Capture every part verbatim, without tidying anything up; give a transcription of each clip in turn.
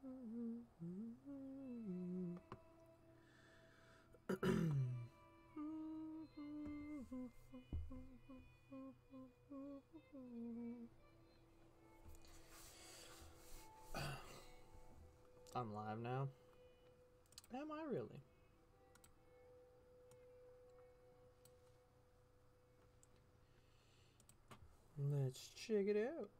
I'm live now. Am I really? Let's check it out.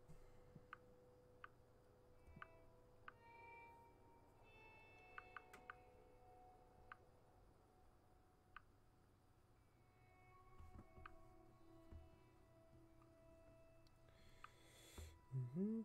Mm-hmm.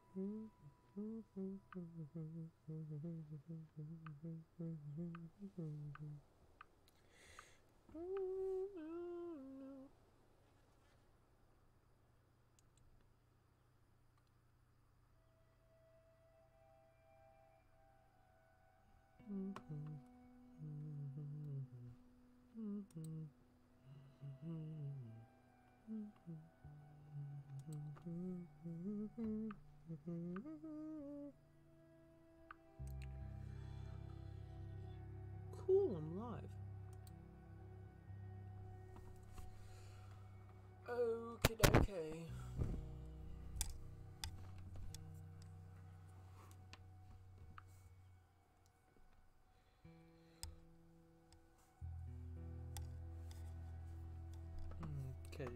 Cool, I'm live. Okay, okay. Okay.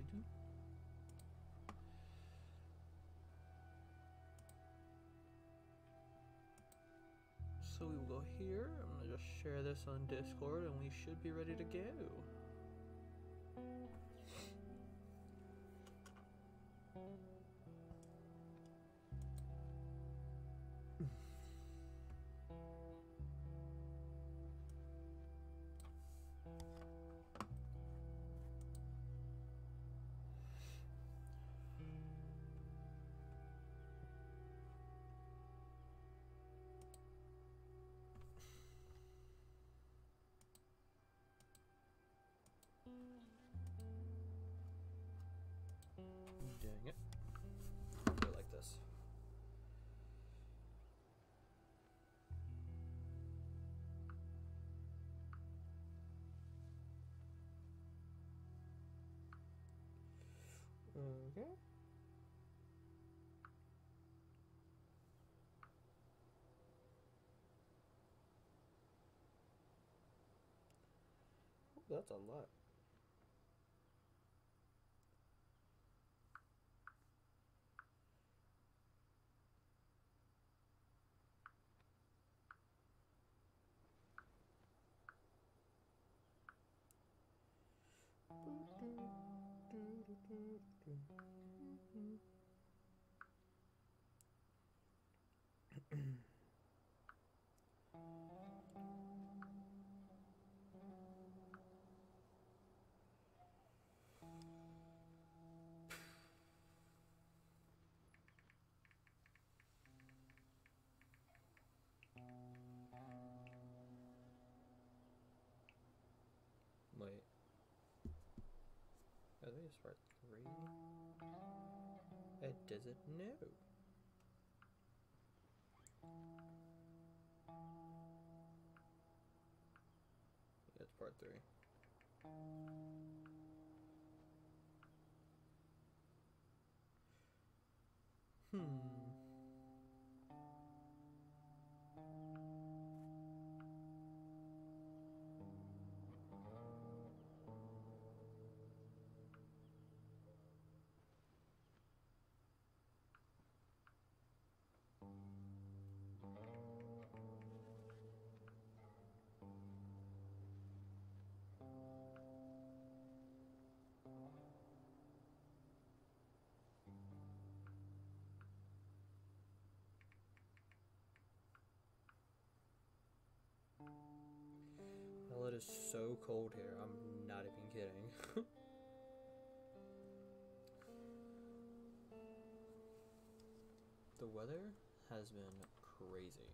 So we will go here. I'm gonna just share this on Discord and we should be ready to go. Dang it. I'll do it like this. Okay. Oh, that's a lot. Wait. I think it's part three. It doesn't know. Yeah, it's part three. Hmm. Well, it is so cold here. I'm not even kidding. The weather has been crazy.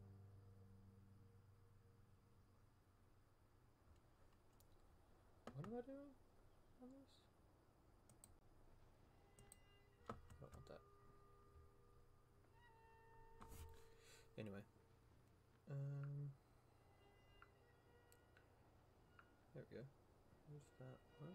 What am I doing on this? I don't want that. Anyway. Um, there we go. Here's that one.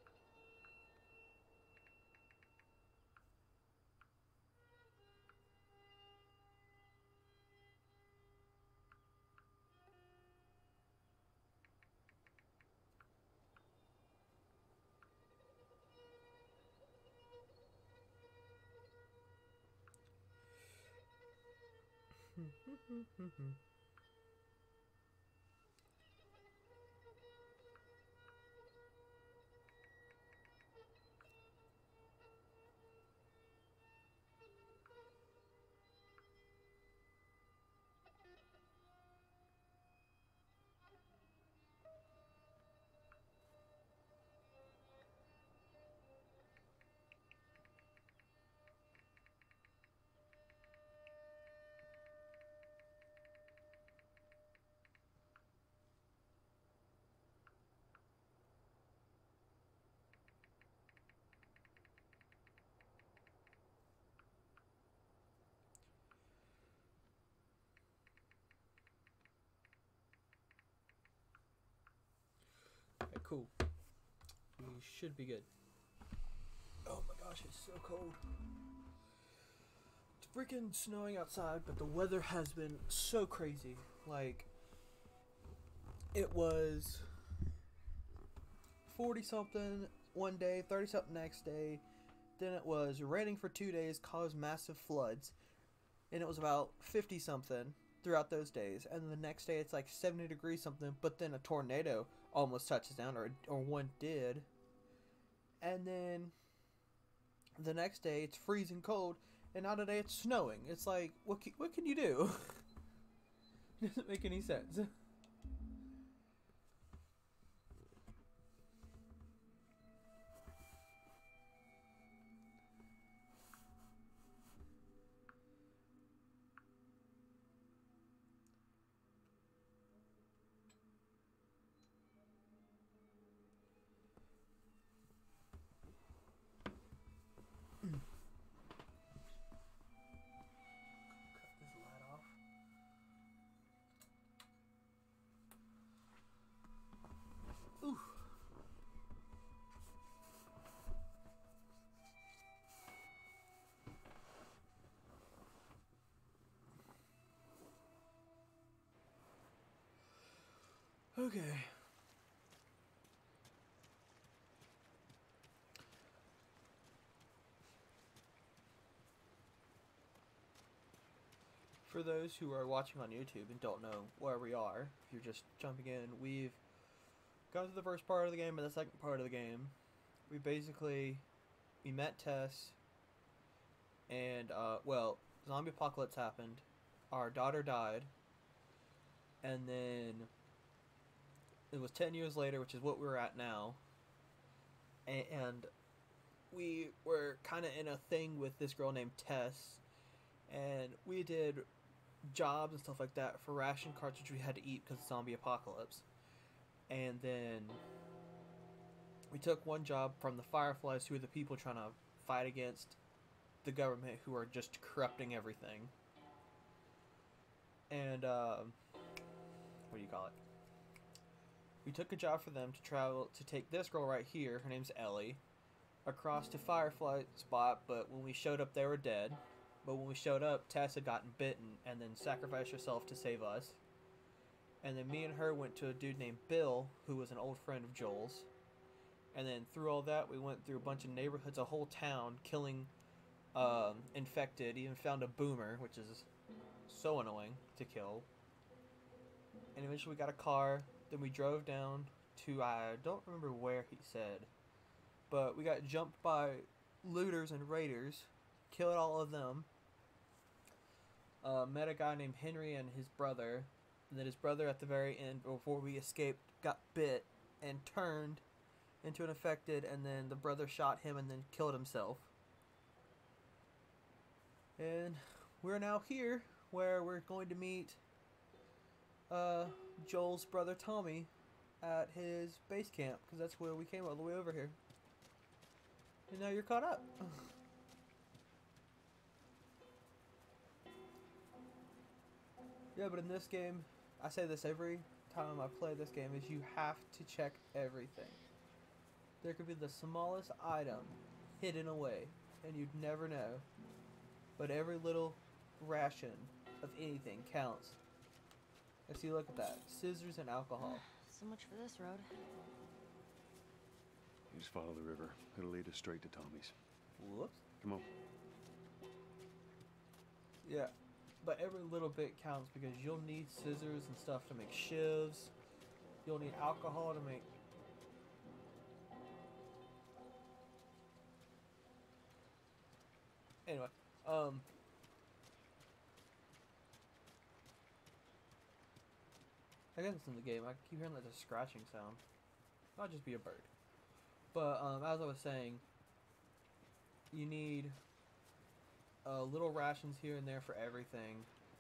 Okay, cool. We should be good. Oh my gosh, it's so cold. It's freaking snowing outside, but the weather has been so crazy. Like, it was forty something one day, thirty something next day. Then it was raining for two days, caused massive floods. And it was about fifty something throughout those days. And the next day it's like seventy degrees something, but then a tornado almost touches down, or, or one did. And then the next day it's freezing cold, and now today it's snowing. It's like, what can, what can you do? It doesn't make any sense. Okay. For those who are watching on YouTube and don't know where we are, if you're just jumping in, we've gone through the first part of the game and the second part of the game. We basically, we met Tess, and, uh, well, zombie apocalypse happened, our daughter died, and then it was ten years later, which is what we're at now, and we were kind of in a thing with this girl named Tess, and we did jobs and stuff like that for ration cards which we had to eat because of zombie apocalypse. And then we took one job from the Fireflies, who are the people trying to fight against the government, who are just corrupting everything. And uh, what do you call it? We took a job for them to travel to take this girl right here, her name's Ellie, across to Firefly spot, but when we showed up they were dead. But when we showed up, Tess had gotten bitten and then sacrificed herself to save us. And then me and her went to a dude named Bill, who was an old friend of Joel's. And then through all that, we went through a bunch of neighborhoods, a whole town, killing um, infected. Even found a boomer, which is so annoying to kill. And eventually we got a car. Then we drove down to, I don't remember where he said. But we got jumped by looters and raiders. Killed all of them. Uh, met a guy named Henry and his brother, and then his brother at the very end, before we escaped, got bit and turned into an infected, and then the brother shot him and then killed himself. And we're now here, where we're going to meet uh, Joel's brother Tommy at his base camp, because that's where we came all the way over here. And now you're caught up. Yeah, but in this game, I say this every time I play this game, is you have to check everything. There could be the smallest item hidden away, and you'd never know. But every little ration of anything counts. I see, look at that. Scissors and alcohol. So much for this road. You just follow the river. It'll lead us straight to Tommy's. Whoops. Come on. Yeah, but every little bit counts because you'll need scissors and stuff to make shivs. You'll need alcohol to make... Anyway, um... I guess it's in the game. I keep hearing like a scratching sound. Might just be a bird. But um, as I was saying, you need uh, little rations here and there for everything.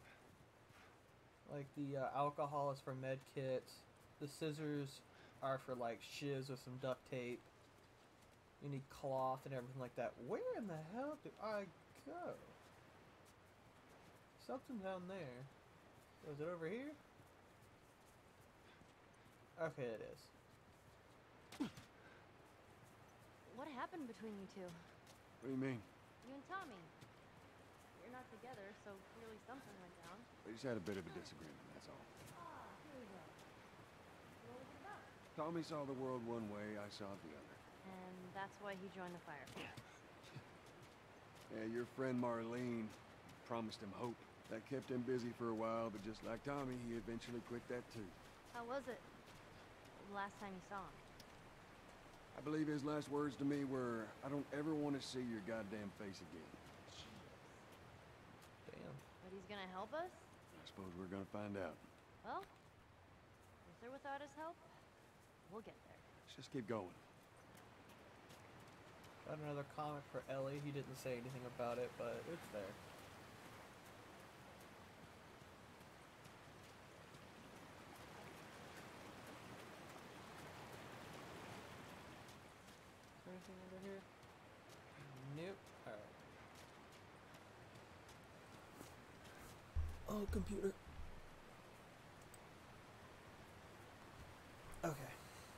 Like the uh, alcohol is for med kits. The scissors are for like shivs with some duct tape. You need cloth and everything like that. Where in the hell do I go? Something down there. Is it over here? Okay, it is. What happened between you two? What do you mean? You and Tommy. You're not together, so clearly something went down. We just had a bit of a disagreement, that's all. Ah, here we go. What was it about? Tommy saw the world one way, I saw it the other. And that's why he joined the Firefly. Yeah, your friend Marlene promised him hope. That kept him busy for a while, but just like Tommy, he eventually quit that too. How was it? The last time you saw him? I believe his last words to me were, I don't ever want to see your goddamn face again. Damn. But he's gonna help us? I suppose we're gonna find out. Well, with or without his help, we'll get there. Let's just keep going. Got another comic for Ellie. He didn't say anything about it, but it's there. Is there anything over here? Nope. Alright. Oh, computer. Okay.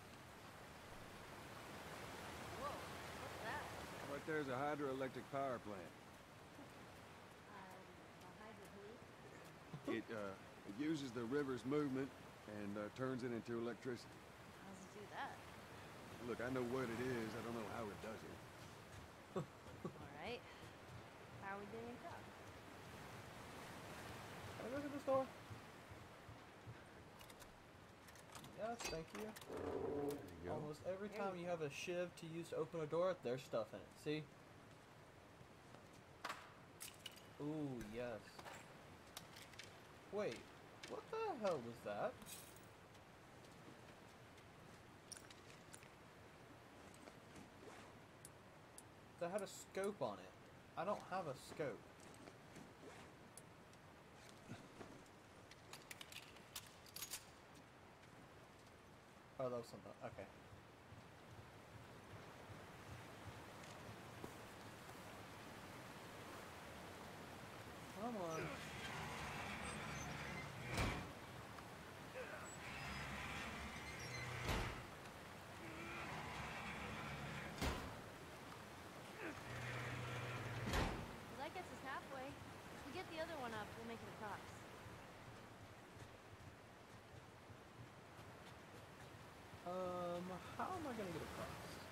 Whoa, what's that? Right there's a hydroelectric power plant. Um, a hydro who? It, uh, it uses the river's movement and uh, turns it into electricity. How does it do that? Look, I know what it is. I don't know how it does it. Alright. How are we getting in touch? Can I go to the store? Yes, thank you. There you go. Almost every time you have a shiv to use to open a door, there's stuff in it. See? Ooh, yes. Wait, what the hell was that? That had a scope on it. I don't have a scope. Oh, that was something. Okay. Come on. Well, that gets us halfway. If we get the other one up, we'll make it across. Um, how am I gonna get across?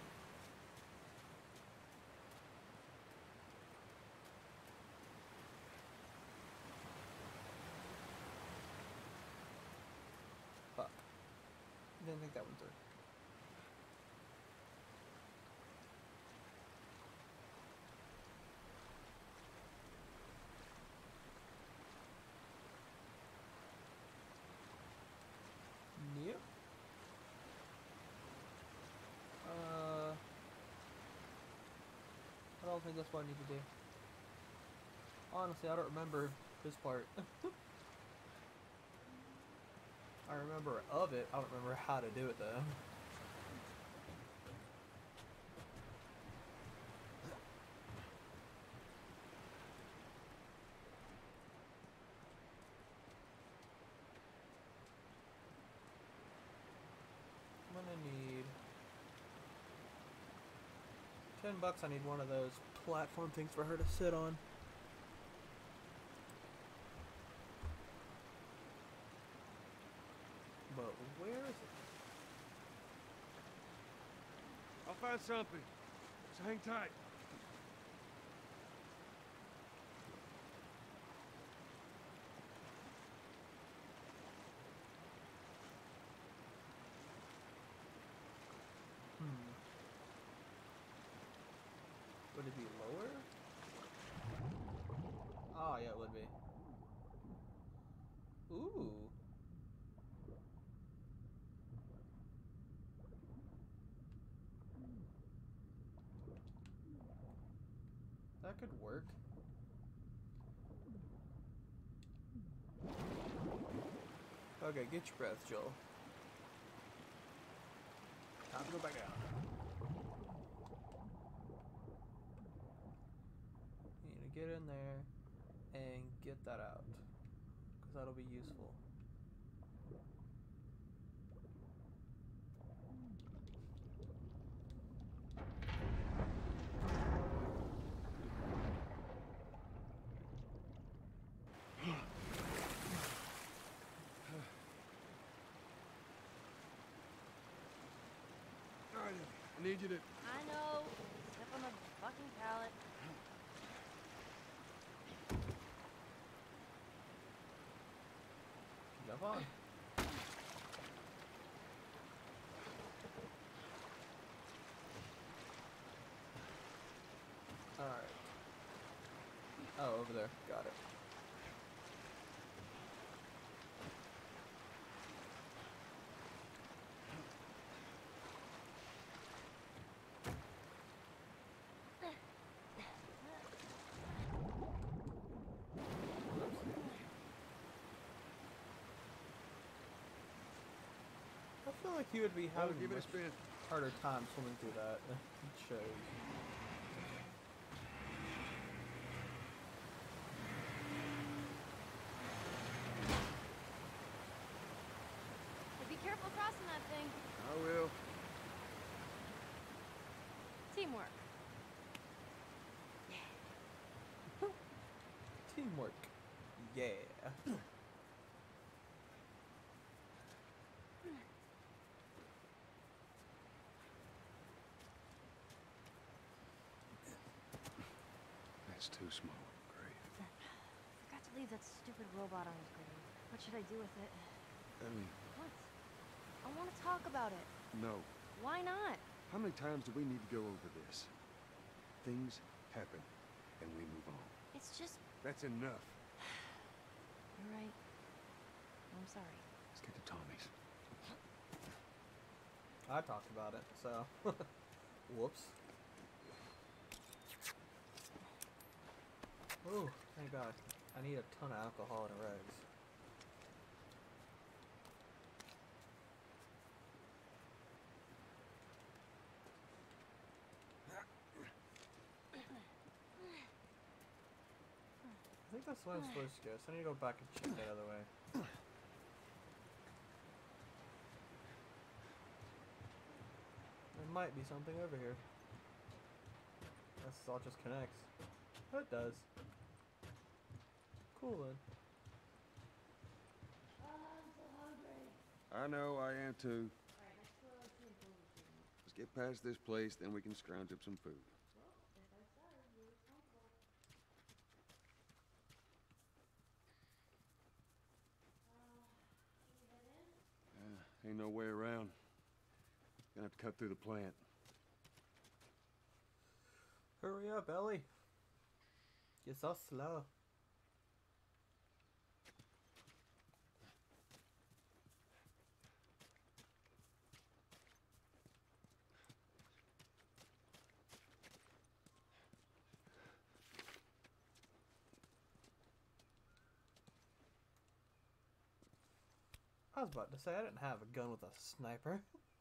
Fuck. Didn't think that one through. Yep. Uh, I don't think that's what I need to do. Honestly, I don't remember this part. I I remember of it. I don't remember how to do it though. I'm gonna need ten bucks. I need one of those platform things for her to sit on. But where is it? I'll find something. So hang tight. Hmm. Would it be lower? Oh, yeah, it would be. Ooh. That could work. Okay, get your breath, Joel. Time to go back down. You need to get in there and get that out, because that'll be useful. All right, I need you to... I know. Step on the fucking pallet. Jump on. Alright. Oh, over there. Got it. I feel like you would be Oh, having give it a much spin. harder time swimming through that. It shows. But be careful crossing that thing. I will. Teamwork. Teamwork. Yeah. That's too small. Great. Forgot to leave that stupid robot on his grave. What should I do with it? Ellie, What? I want to talk about it. no. Why not? How many times do we need to go over this? Things happen, and we move on. It's just... That's enough. You're right. I'm sorry. Let's get to Tommy's. I talked about it, so. Whoops. Oh, thank God. I need a ton of alcohol and a regs. I think that's where I'm supposed to go, so I need to go back and check that other way. There might be something over here. This all just connects. Oh, it does. Cool then. I know, I am too. Let's get past this place, then we can scrounge up some food. Uh, ain't no way around. Gonna have to cut through the plant. Hurry up, Ellie. You're so slow. I was about to say, I didn't have a gun with a sniper.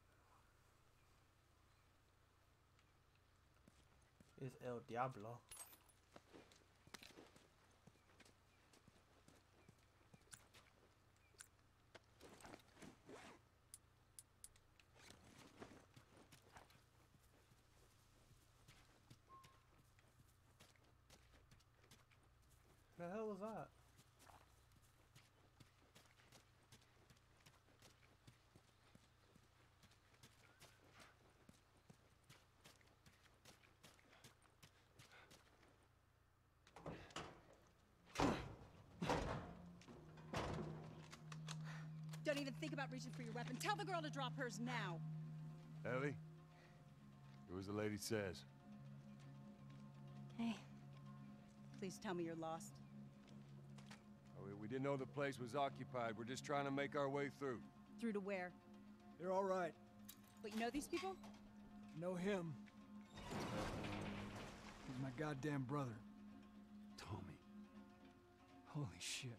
It's El Diablo. The hell was that? Don't even think about reaching for your weapon. Tell the girl to drop hers now. Ellie? Do as the lady says. Hey. Please tell me you're lost. Oh, we- we didn't know the place was occupied. We're just trying to make our way through. Through to where? They're all right. But you know these people? Know him. He's my goddamn brother. Tommy. Holy shit.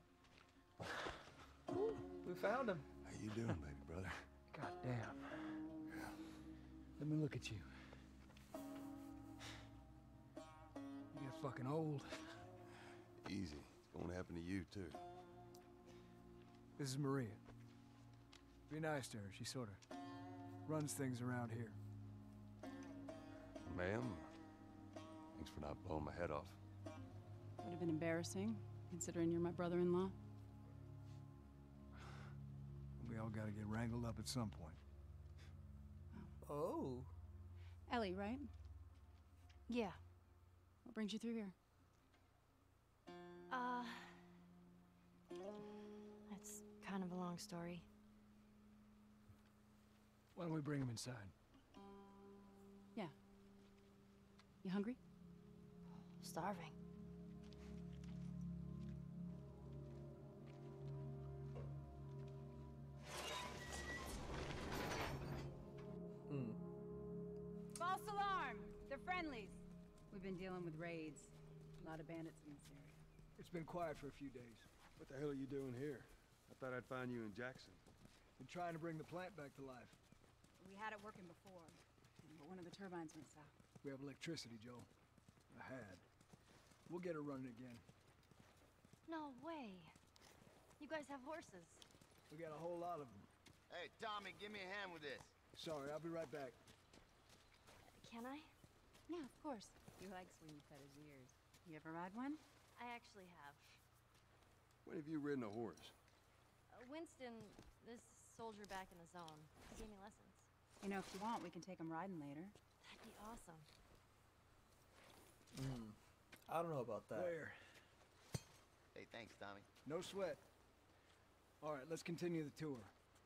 We found him. How you doing, baby brother? Goddamn. Yeah. Let me look at you. You get fucking old. Easy. It's going to happen to you, too. This is Maria. Be nice to her. She sort of runs things around here. Ma'am, thanks for not blowing my head off. Would have been embarrassing, considering you're my brother-in-law. We all gotta get wrangled up at some point. Oh. Ellie, right? Yeah. What brings you through here? Uh... That's kind of a long story. Why don't we bring him inside? Yeah. You hungry? Starving. Hmm. False alarm! They're friendlies. We've been dealing with raids. A lot of bandits in this area. It's been quiet for a few days. What the hell are you doing here? I thought I'd find you in Jackson. Been trying to bring the plant back to life. We had it working before, but one of the turbines went south. We have electricity, Joel. I had. We'll get her running again. No way. You guys have horses. We got a whole lot of them. Hey, Tommy, give me a hand with this. Sorry, I'll be right back. Can I? Yeah, of course. He likes when you cut his ears. You ever ride one? I actually have. When have you ridden a horse? Uh, Winston, this soldier back in the zone, he gave me lessons. You know, if you want, we can take him riding later. That'd be awesome. Hmm. I don't know about that. There. Hey, thanks, Tommy. No sweat. All right, let's continue the tour.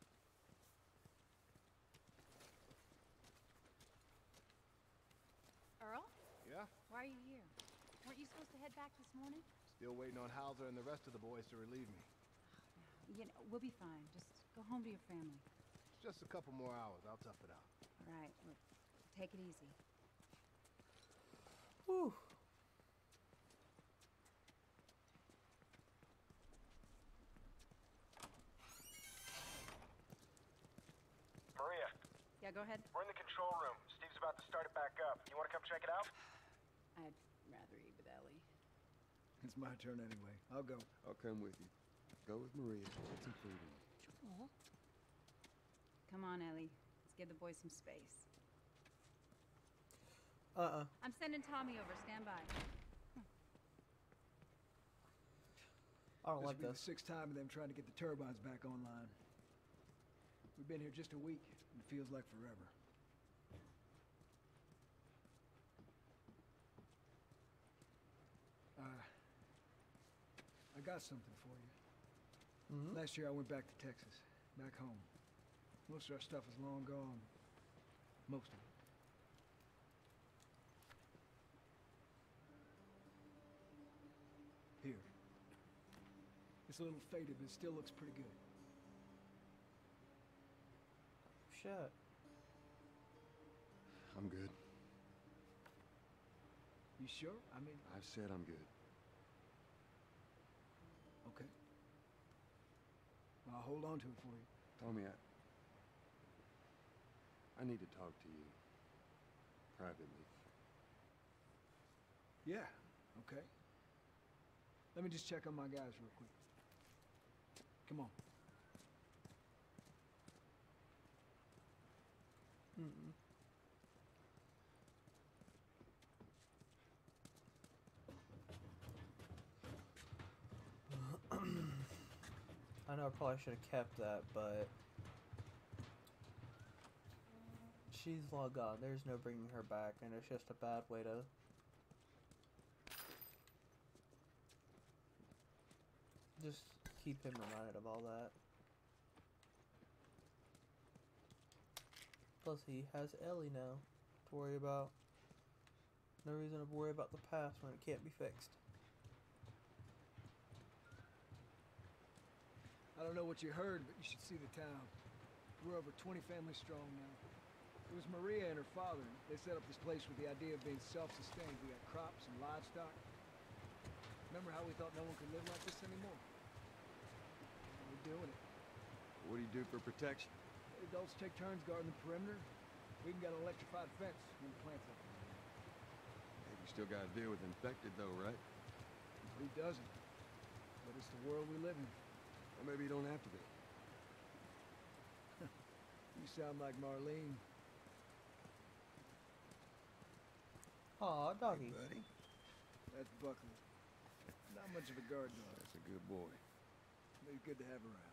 Earl? Yeah? Why are you here? Weren't you supposed to head back this morning? Still waiting on Hauser and the rest of the boys to relieve me. You know, we'll be fine. Just go home to your family. It's just a couple more hours. I'll tough it out. All right, look, take it easy. Whew. Maria, Yeah, go ahead. we're in the control room. Steve's about to start it back up. You want to come check it out? I'd rather eat with Ellie. It's my turn anyway. I'll go. I'll come with you. Go with Maria. Get some food in. Joel? Come on, Ellie. Let's give the boys some space. Uh-uh. I'm sending Tommy over. Stand by. I don't This like will be this. the sixth time of them trying to get the turbines back online. We've been here just a week, and it feels like forever. Uh, I got something for you. Mm-hmm. Last year I went back to Texas, back home. Most of our stuff is long gone. Most of it. Here. It's a little faded, but it still looks pretty good. Shit. I'm good. You sure? I mean, I've said I'm good. okay. I'll hold on to it for you. Tommy, I... I need to talk to you. Privately. Yeah, okay. Let me just check on my guys real quick. Come on. Mm-mm. I know I probably should have kept that, but she's long gone. There's no bringing her back, and it's just a bad way to just keep him reminded of all that. Plus, he has Ellie now to worry about. No reason to worry about the past when it can't be fixed. I don't know what you heard, but you should see the town. We're over twenty families strong now. It was Maria and her father. They set up this place with the idea of being self-sustained. We got crops and livestock. Remember how we thought no one could live like this anymore? We're doing it. What do you do for protection? Adults take turns guarding the perimeter. We even got an electrified fence when the plant's up. Hey, you still gotta deal with infected though, right? Who doesn't? But it's the world we live in. Or maybe you don't have to be. You sound like Marlene. Aw, doggy. Hey, buddy. That's Buckley. Not much of a guard dog, That's a good boy. but he's good to have around.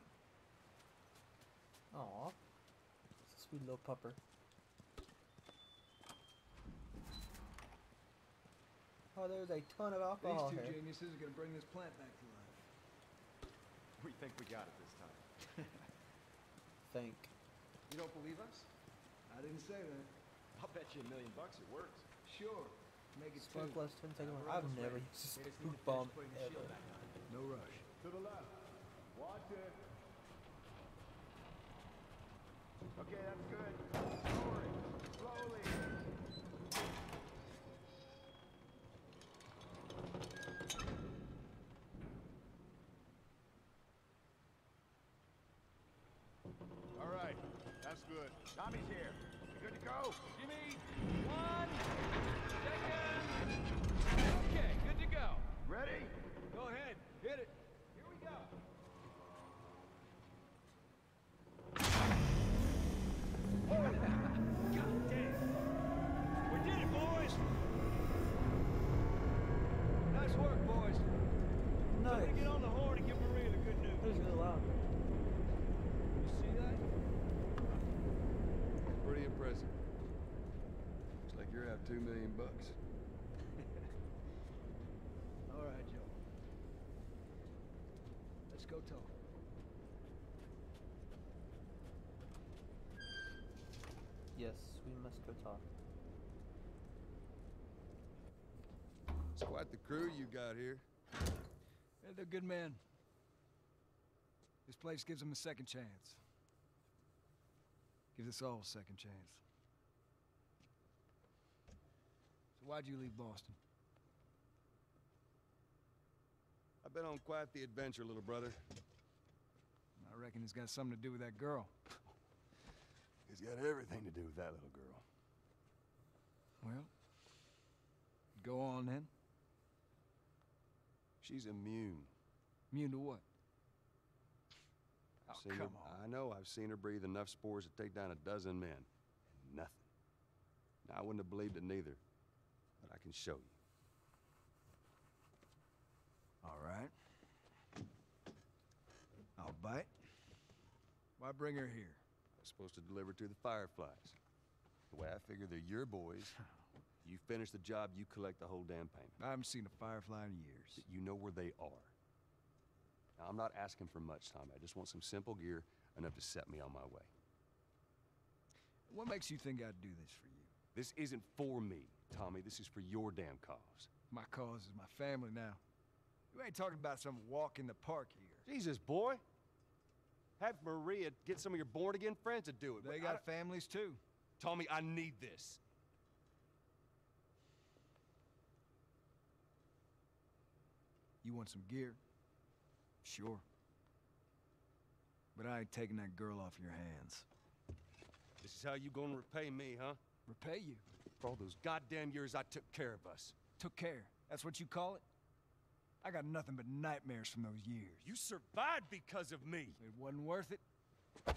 Aw. Sweet little pupper. Oh, there's a ton of alcohol These two here. geniuses are gonna bring this plant back to life. We think we got it this time. Think. You don't believe us? I didn't say that. I'll bet you a million bucks it works. Sure. Make it Smoke two. less ten seconds. We're I've almost never ready. used a They just spook need to finish bomb putting the ever. shield back on. No rush. To the left. Watch it. Okay, that's good. Slowly. Slowly. All right. That's good. Tommy's here. You good to go? Jimmy, one second. Okay, good to go. Ready? Go ahead. Hit it. Here we go. God damn. We did it, boys. Nice work, boys. Nice. Somebody get on the horn and give Maria the good news. That was really loud. You see that? Pretty impressive. Looks like you're out two million bucks. All right, Joe. Let's go talk. Yes, we must go talk. It's quite the crew you got here. Yeah, they're good men. This place gives them a second chance. Gives us all a second chance. So why'd you leave Boston? I've been on quite the adventure, little brother. I reckon it's got something to do with that girl. It's got everything to do with that little girl. Well, go on then. She's immune. Immune to what? I've Oh, seen come her, on. I know I've seen her breathe enough spores to take down a dozen men. And nothing. Now, I wouldn't have believed it neither. But I can show you. All right. I'll bite. Why bring her here? I was supposed to deliver to the Fireflies. The way I figure they're your boys. You finish the job, you collect the whole damn payment. I haven't seen a Firefly in years. You know where they are. Now, I'm not asking for much, Tommy. I just want some simple gear, enough to set me on my way. What makes you think I'd do this for you? This isn't for me, Tommy. This is for your damn cause. My cause is my family now. You ain't talking about some walk in the park here. Jesus, boy. Have Maria get some of your born-again friends to do it. They but got I- families too. Tommy, I need this. You want some gear? Sure. but I ain't taking that girl off your hands. This is how you gonna repay me, huh? Repay you? For all those goddamn years I took care of us. Took care. That's what you call it? I got nothing but nightmares from those years. You survived because of me. It wasn't worth it. I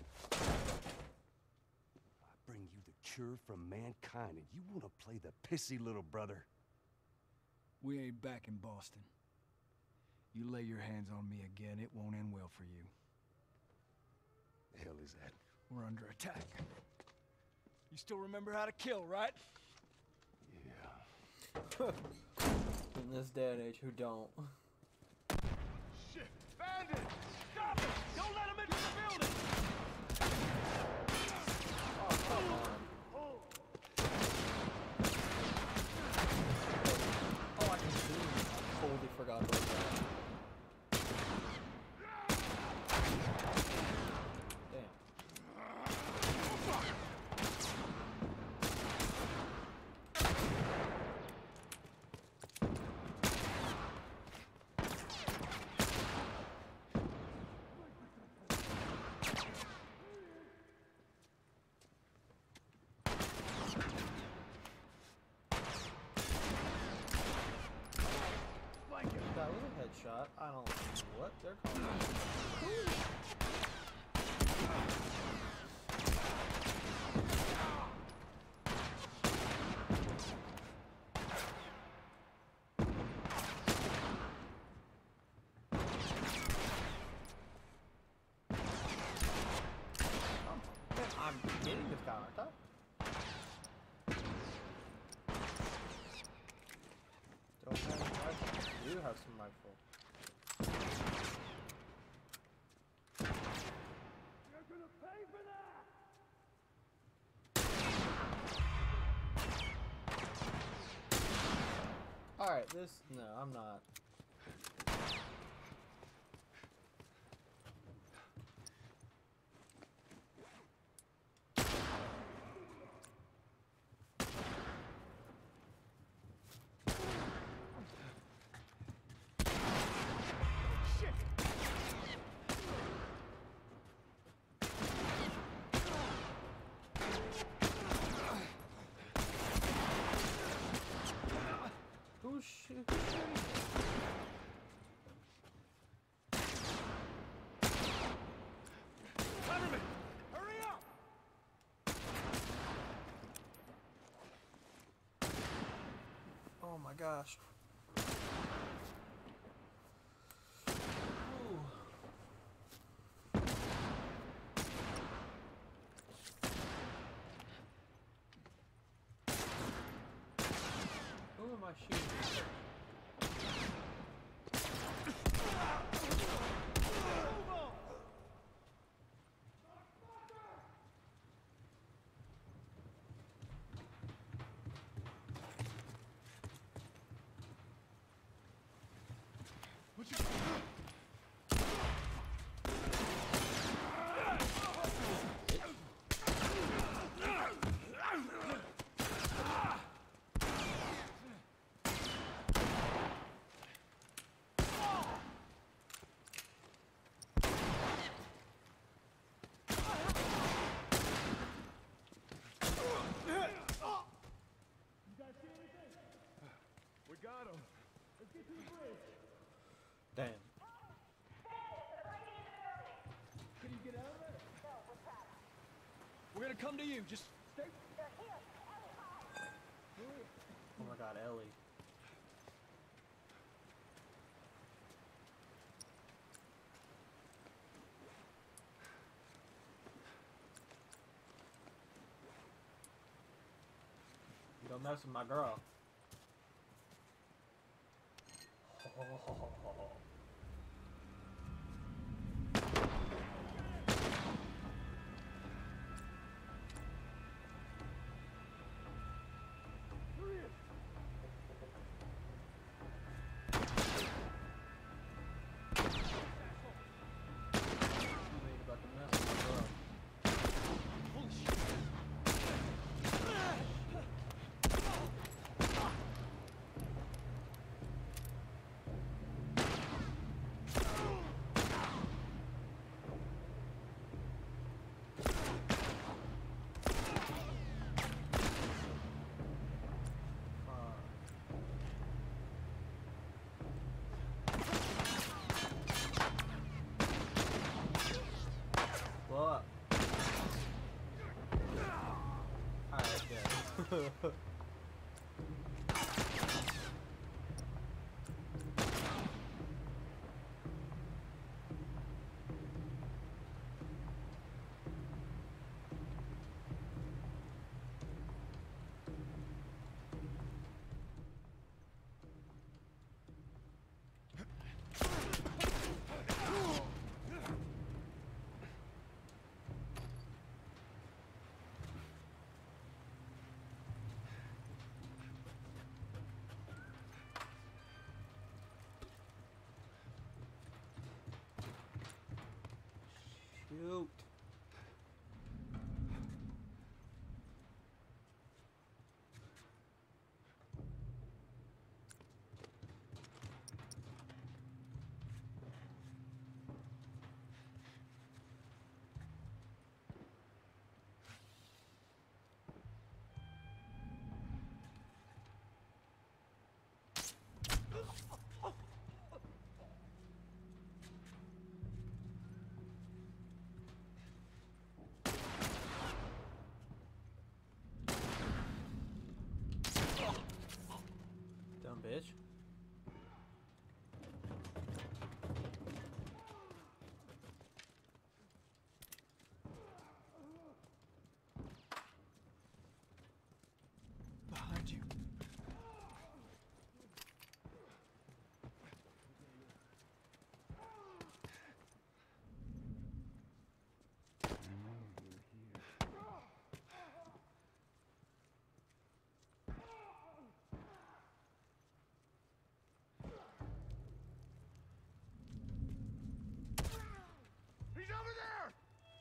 bring you the cure from mankind, and you wanna play the pissy little brother. We ain't back in Boston. You lay your hands on me again, it won't end well for you. The hell is that? We're under attack. You still remember how to kill, right? Yeah. In this day and age, who don't? Shit! Bandit! Stop it! Don't let him into the building! Oh, come on. Oh, I can see. I totally forgot about that. That was a headshot. I don't know what they're calling it. I'm getting this guy, aren't I? Don't have any rifles. I do have some rifle. You're gonna pay for that! Alright, this... No, I'm not. Who's shooting? Letterman! Hurry up! Oh my gosh. Ooh. Who am I shooting? We got him. Let's get to the bridge. Damn. Can you get out of there? We're gonna come to you. Just stay. Oh my god, Ellie. You don't mess with my girl. Shoot. Dumb bitch. Behind you. He's over there!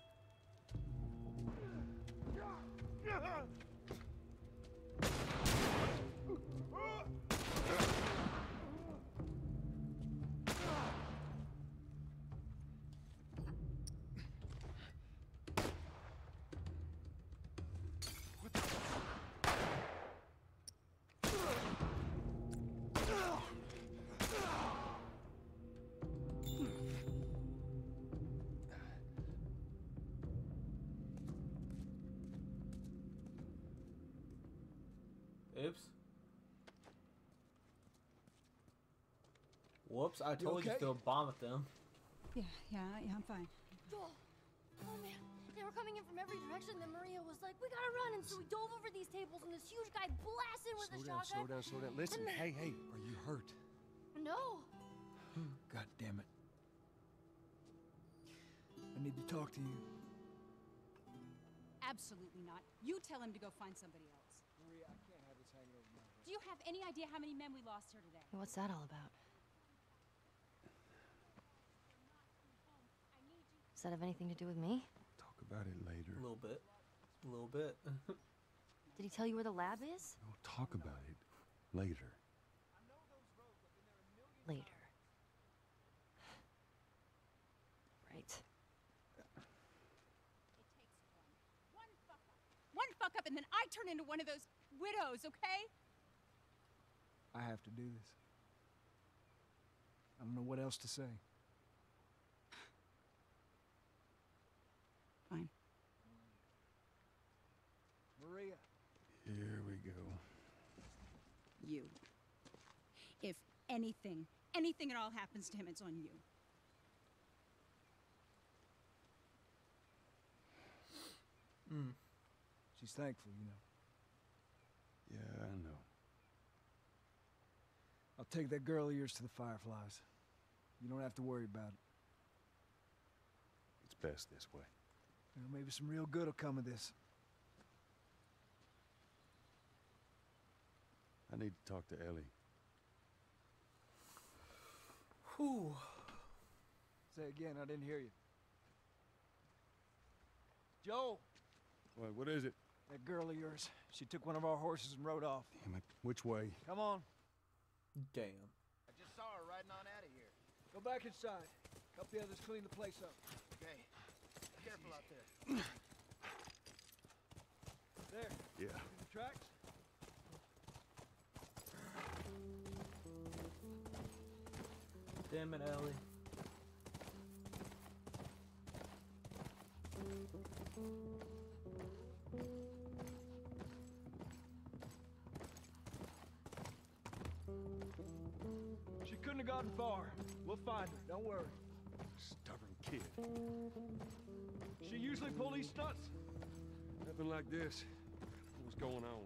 Oops. Whoops, I told you, okay? to throw a bomb at them. Yeah, yeah, yeah, I'm fine. Oh, oh man, they were coming in from every direction. Then Maria was like, "We gotta run!" And so we dove over these tables, and this huge guy blasted with Slow a down, shotgun. slow down, slow down. Listen, hey, hey, are you hurt? No. God damn it. I need to talk to you. Absolutely not. You tell him to go find somebody else. Maria, I can't have this hanging over my head. Do you have any idea how many men we lost here today? What's that all about? Does that have anything to do with me? Talk about it later. A little bit. A little bit. Did he tell you where the lab is? We'll talk about it later. Later. Right. It takes one. One fuck up. One fuck up, and then I turn into one of those widows, okay? I have to do this. I don't know what else to say. Fine. Maria. Here we go. You. If anything, anything at all happens to him, it's on you. Mm. She's thankful, you know. Yeah, I know. I'll take that girl of yours to the Fireflies. You don't have to worry about it. It's best this way. You know, maybe some real good will come of this. I need to talk to Ellie. Whew. Say again, I didn't hear you. Joe! What, what is it? That girl of yours. She took one of our horses and rode off. Damn it. Which way? Come on. Damn. I just saw her riding on out of here. Go back inside. Help the others clean the place up. Okay. Careful out there. There. Yeah. See the tracks? Damn it, Ellie. the garden bar. We'll find her, don't worry. Stubborn kid. She usually pull these stunts? Nothing like this. What's going on?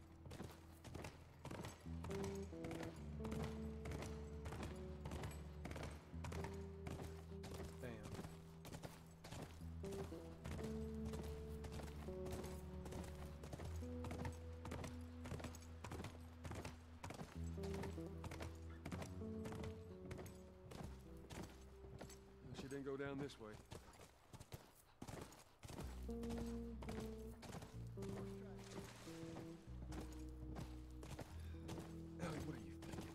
She didn't go down this way. Ellie, what are you thinking?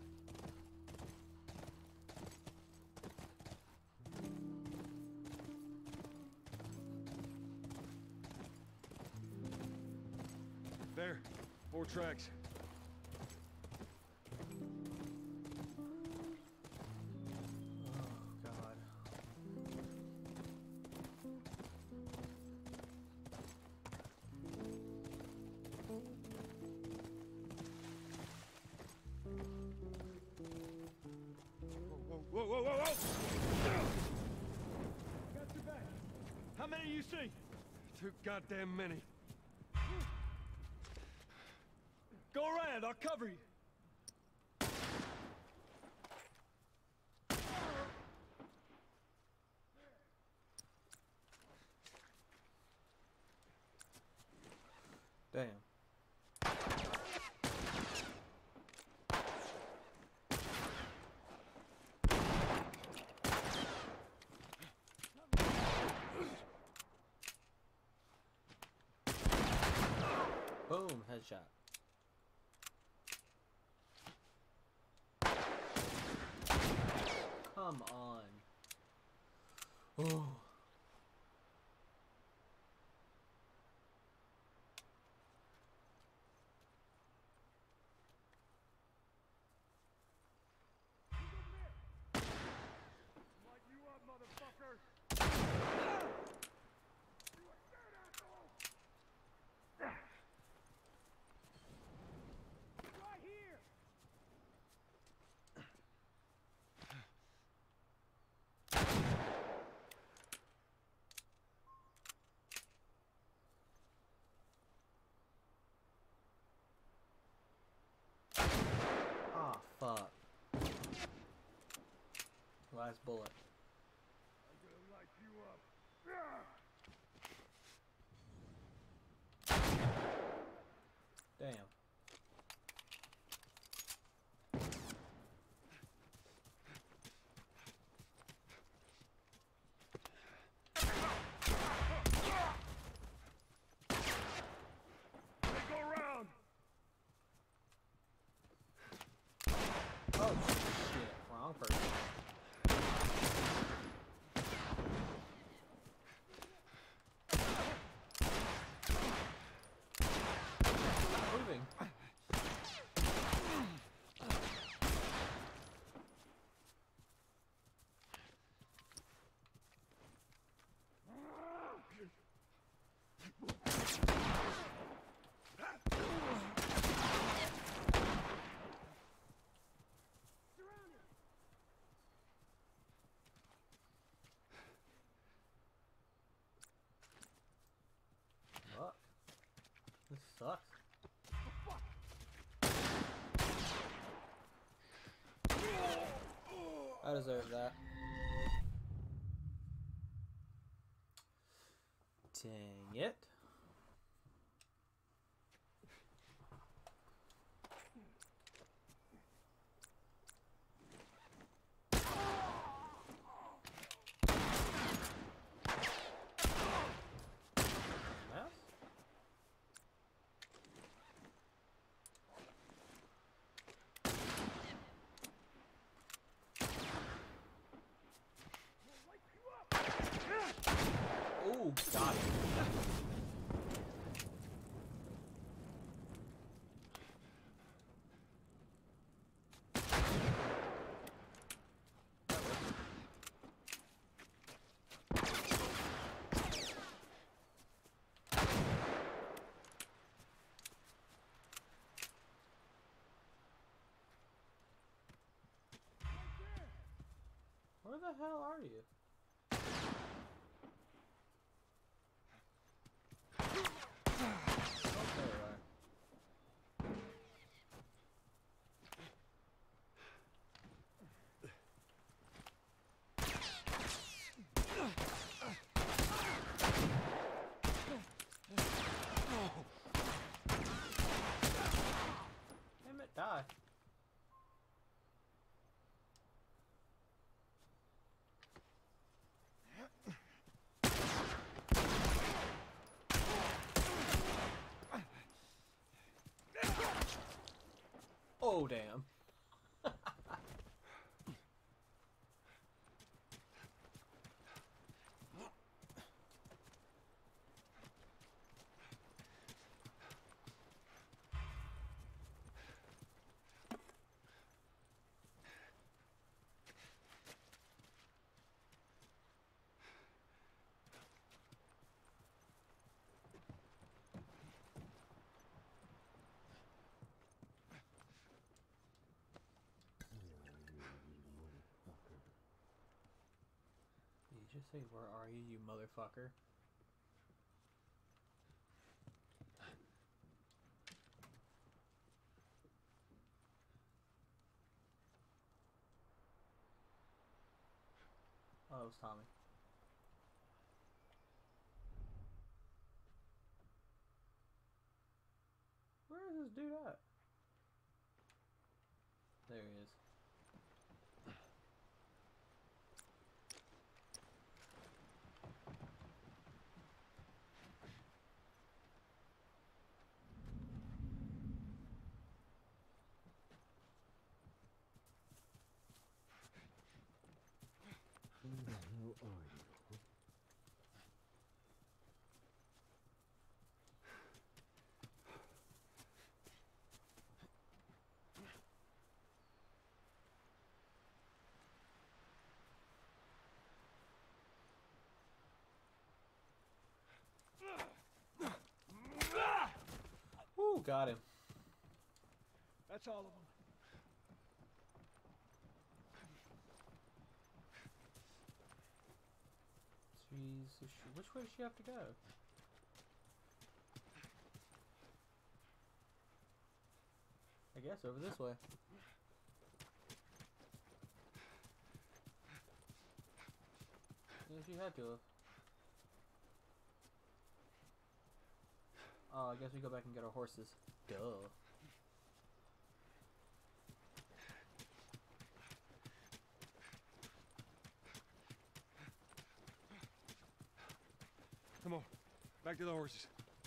There, four tracks. Whoa, whoa, whoa, whoa! Got your back. How many do you see? Too goddamn many. Go around, I'll cover you. Damn. Boom, headshot. Come on. Oh. Light you up, motherfucker! You a dead asshole! Right here! Ah, fuck. Last bullet. I'm gonna light you up. Damn. Hey, go around! Oh shit, wrong person. Moving. Fuck. This sucks. I deserve that. Dang it. Mouse? Ooh, got it. the hell are you? Damn it, die. Oh, damn. You just say, where are you, you motherfucker? Oh, it was Tommy. Where is this dude at? There he is. Who the hell are you? Woo, got him. That's all of them. Jeez, which way does she have to go? I guess over this way. Yeah, she had to have. Oh, I guess we go back and get our horses. Duh. Come on, back to the horses.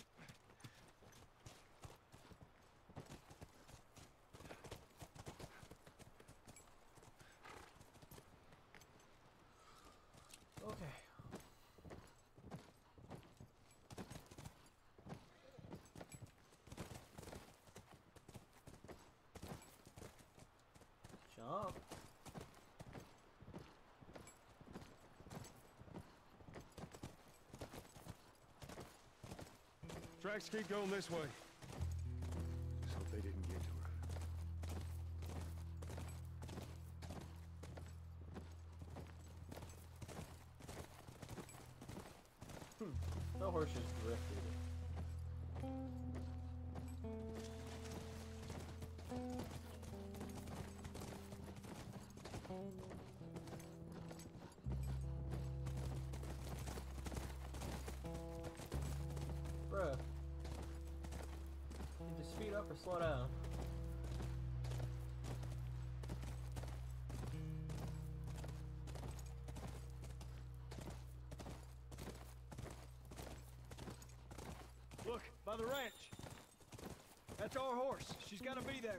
Okay. Jump. Tracks keep going this way. Just hope they didn't get to her. Hmm. The horse just drifted. Bruh. You just speed up or slow down. Look, by the ranch. That's our horse. She's got to be there.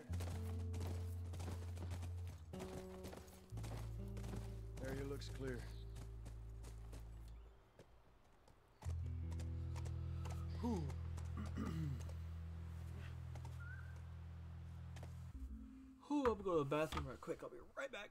Area looks clear. Whew. Whew, I'm gonna go to the bathroom right quick. I'll be right back.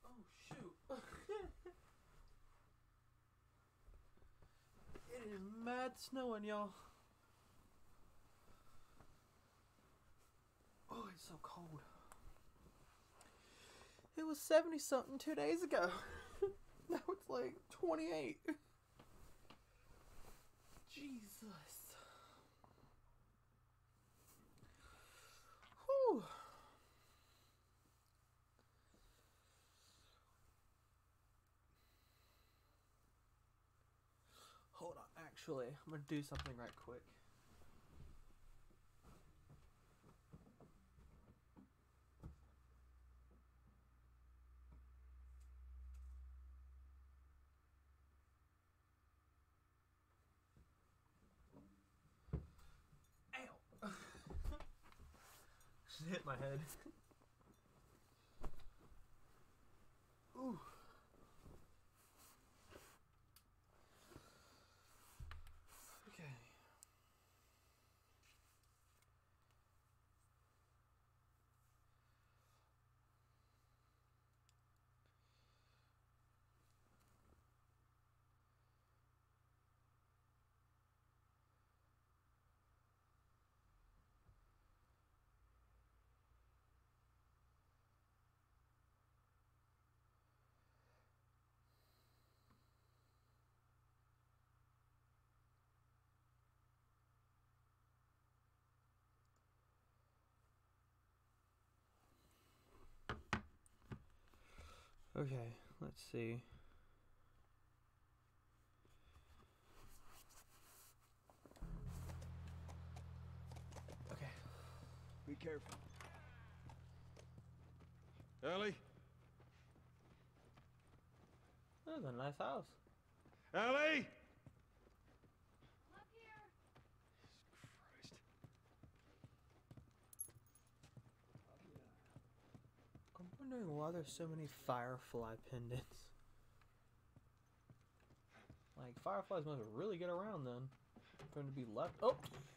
Oh shoot. It is mad snowing, y'all. Oh, it's so cold. It was seventy something two days ago. Now it's like twenty-eight. Jesus. Whew. Hold on, actually, I'm gonna do something right quick. Ow! Just hit my head. Ooh. Okay. Okay, let's see. Okay. Be careful. Ellie? That was a nice house. Ellie! Up here. Christ. I'm wondering why there's so many firefly pendants. Like, fireflies must really get around then. For them to be left. Oh!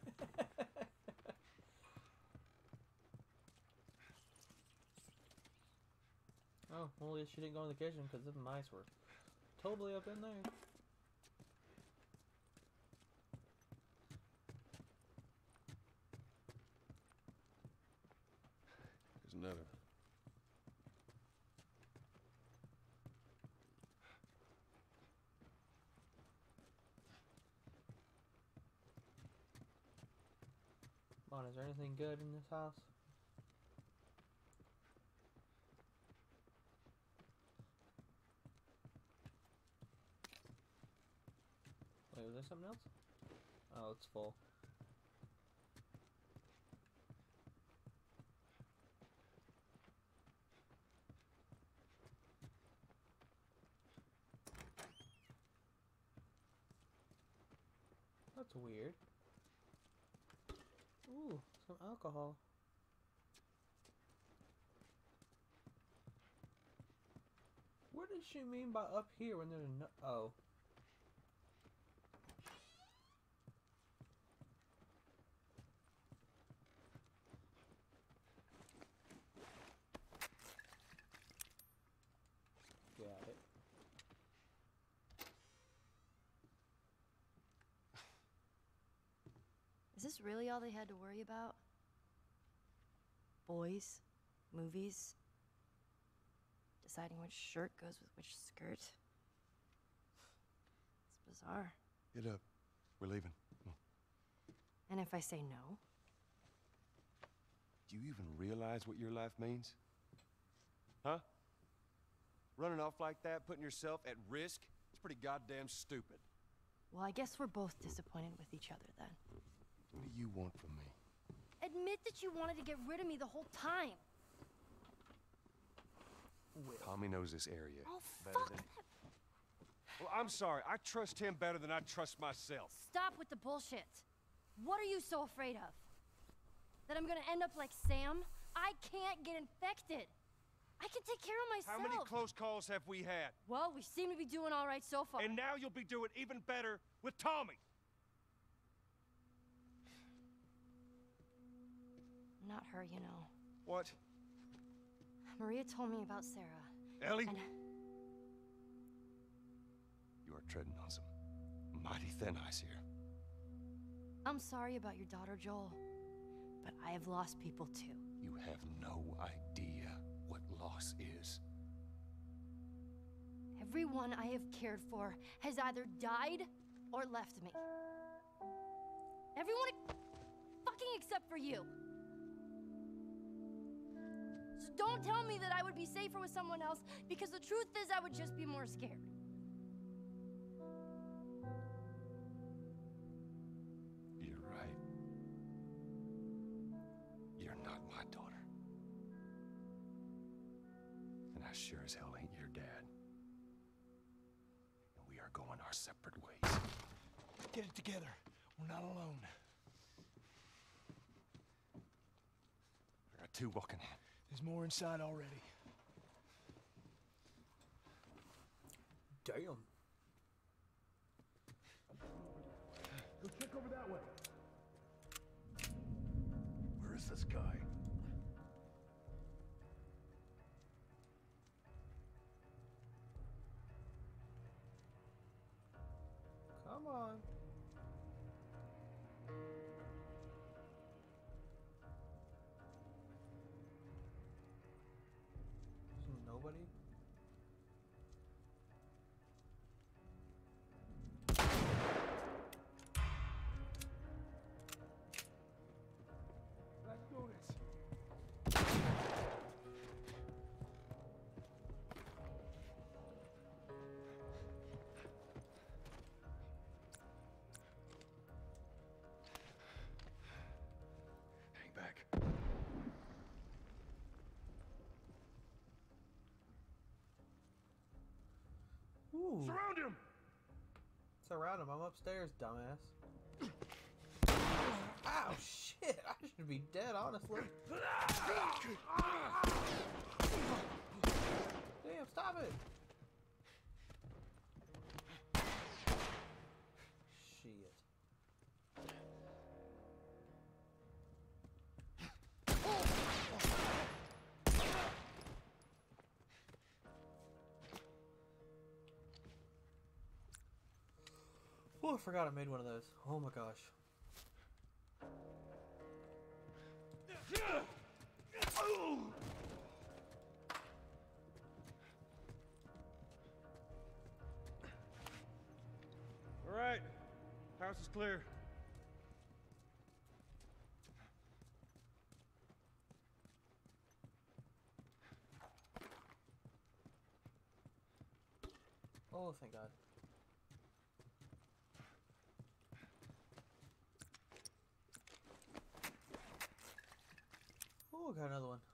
Oh, well, at least she didn't go in the kitchen because the mice were totally up in there. There's another. Bon, is there anything good in this house? Wait, was there something else? Oh, it's full. That's weird. Ooh, some alcohol. What does she mean by up here when there's no... Oh. Got it. Is this really all they had to worry about? Boys, movies, deciding which shirt goes with which skirt. It's bizarre. Get up. We're leaving. Come on. And if I say no? Do you even realize what your life means? Huh? Running off like that, putting yourself at risk? It's pretty goddamn stupid. Well, I guess we're both disappointed with each other then. What do you want from me? Admit that you wanted to get rid of me the whole time. Will. Tommy knows this area Oh, better fuck than... that. Well, I'm sorry. I trust him better than I trust myself. Stop with the bullshit. What are you so afraid of? That I'm gonna end up like Sam? I can't get infected. I can take care of myself. How many close calls have we had? Well, we seem to be doing all right so far. And now you'll be doing even better with Tommy. Not her, you know. What? Maria told me about Sarah. Ellie? And You are treading on some mighty thin ice here. I'm sorry about your daughter, Joel, but I have lost people too. You have no idea what loss is. Everyone I have cared for has either died or left me. Everyone fucking except for you. So don't tell me that I would be safer with someone else, because the truth is I would just be more scared. You're right. You're not my daughter. And I sure as hell ain't your dad. And we are going our separate ways. Get it together. We're not alone. I got two walking in. There's more inside already. Damn. Go check over that way. Where is this guy? Come on. Nobody? Let's do this. Hang back. Ooh. Surround him! Surround him. I'm upstairs, dumbass. Ow, shit. I should be dead, honestly. Damn, stop it. Shit. Oh, I forgot I made one of those. Oh my gosh. All right. House is clear. Oh, thank God. Oh, got another one.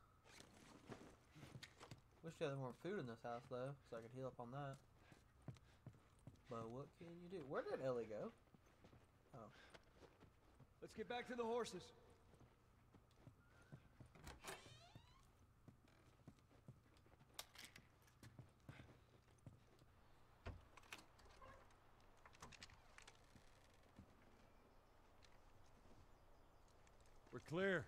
Wish you had more food in this house, though, so I could heal up on that. But what can you do? Where did Ellie go? Oh. Let's get back to the horses. We're clear.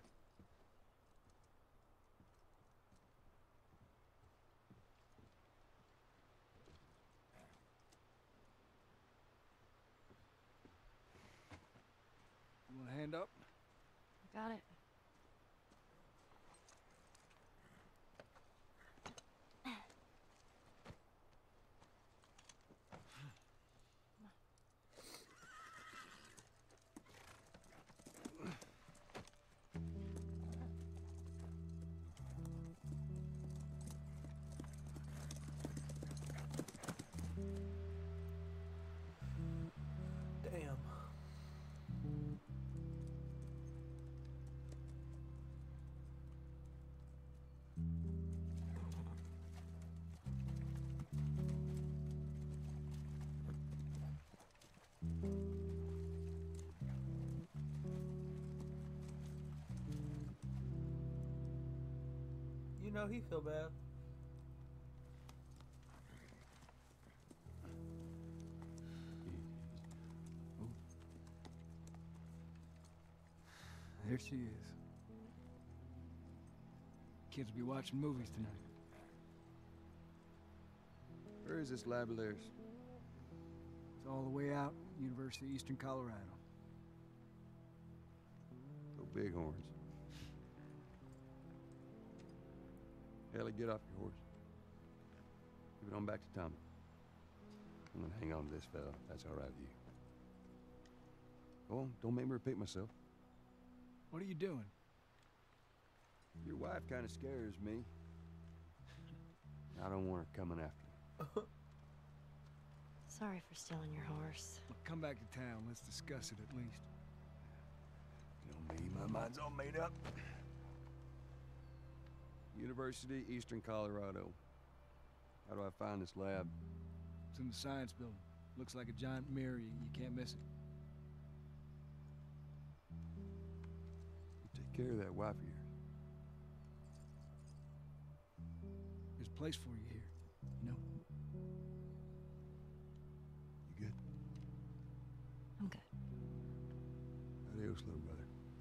You want a hand up? Got it. Damn. You know he feel bad. There she is. Kids will be watching movies tonight. Where is this lab of theirs? It's all the way out, University of Eastern Colorado. Go Bighorns. Ellie, get off your horse. Give it on back to Tommy. I'm gonna hang on to this fella, if that's all right with you. Go on, don't make me repeat myself. What are you doing? Your wife kind of scares me. I don't want her coming after me. Sorry for stealing your horse. Well, come back to town. Let's discuss it at least. You know me, my mind's all made up. University, Eastern Colorado. How do I find this lab? It's in the science building. Looks like a giant mirror. You, you can't miss it. You take care of that wife of yours. There's a place for you here, you know? You good? I'm good. Adios, little brother.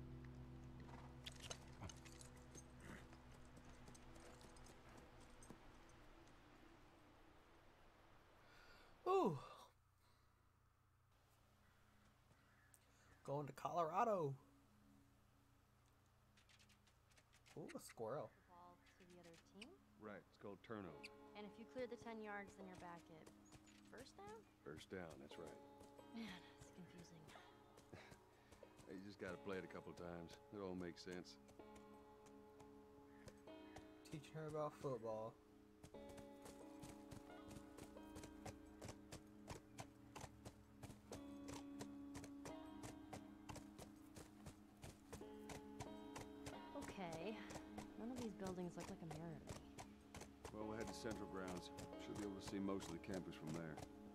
Ooh. Going to Colorado. Ooh, a squirrel. Ball to the other team. Right, it's called turnover. And if you clear the ten yards, then you're back at first down? First down, that's right. Man, it's confusing. You just gotta play it a couple times. It all makes sense. Teaching her about football. Okay. None of these buildings look like a mirror to me. Well, we'll head to Central Grounds. Should be able to see most of the campus from there.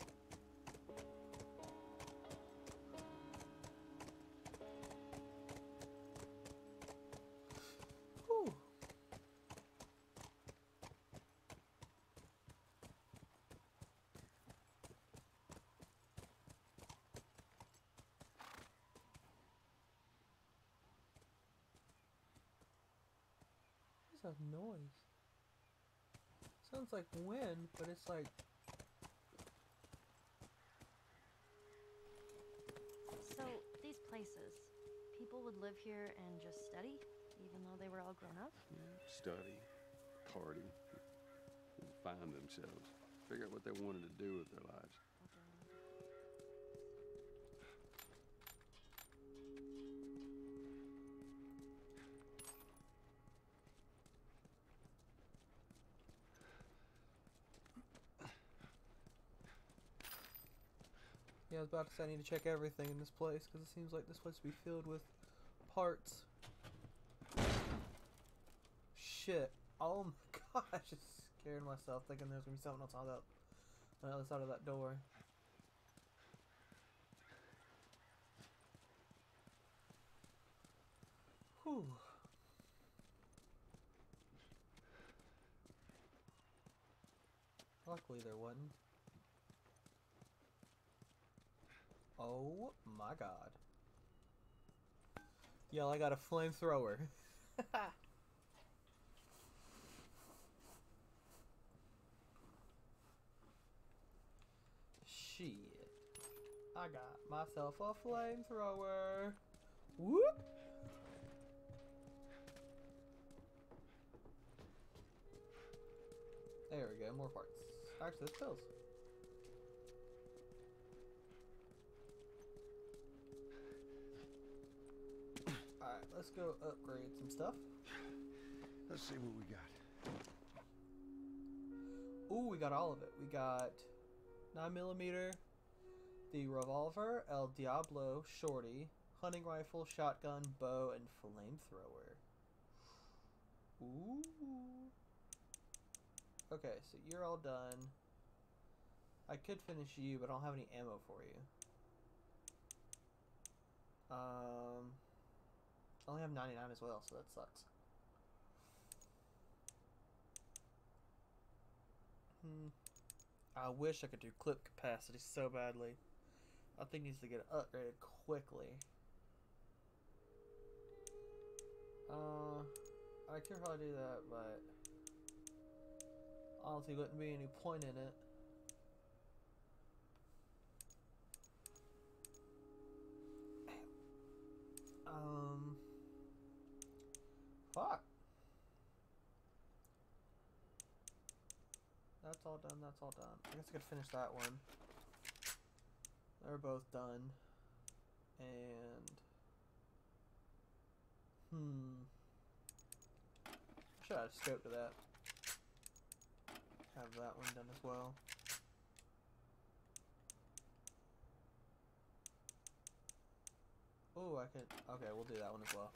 Whew. What's that noise? Sounds like wind, but it's like... So, these places, people would live here and just study, even though they were all grown up? Study, party, and find themselves. Figure out what they wanted to do with their lives. Yeah, I was about to say I need to check everything in this place, because it seems like this place will be filled with parts. Shit. Oh my gosh, just scared myself thinking there's going to be something else on, that, on the other side of that door. Whew. Luckily there wasn't. Oh my god. Yo, I got a flamethrower. Shit. I got myself a flamethrower. Whoop! There we go, more parts. Actually, it's pills. Alright, let's go upgrade some stuff. Let's see what we got. Ooh, we got all of it. We got nine millimeter, the revolver, El Diablo, shorty, hunting rifle, shotgun, bow, and flamethrower. Ooh. Okay, so you're all done. I could finish you, but I don't have any ammo for you. Um, I only have ninety-nine as well, so that sucks. Hmm. I wish I could do clip capacity so badly. I think it needs to get upgraded quickly. Uh, I could probably do that, but honestly, wouldn't be any point in it. Fuck. That's all done, that's all done. I guess I could finish that one. They're both done. And... Hmm... Should have scoped to that. Have that one done as well. Oh, I can... Okay, we'll do that one as well.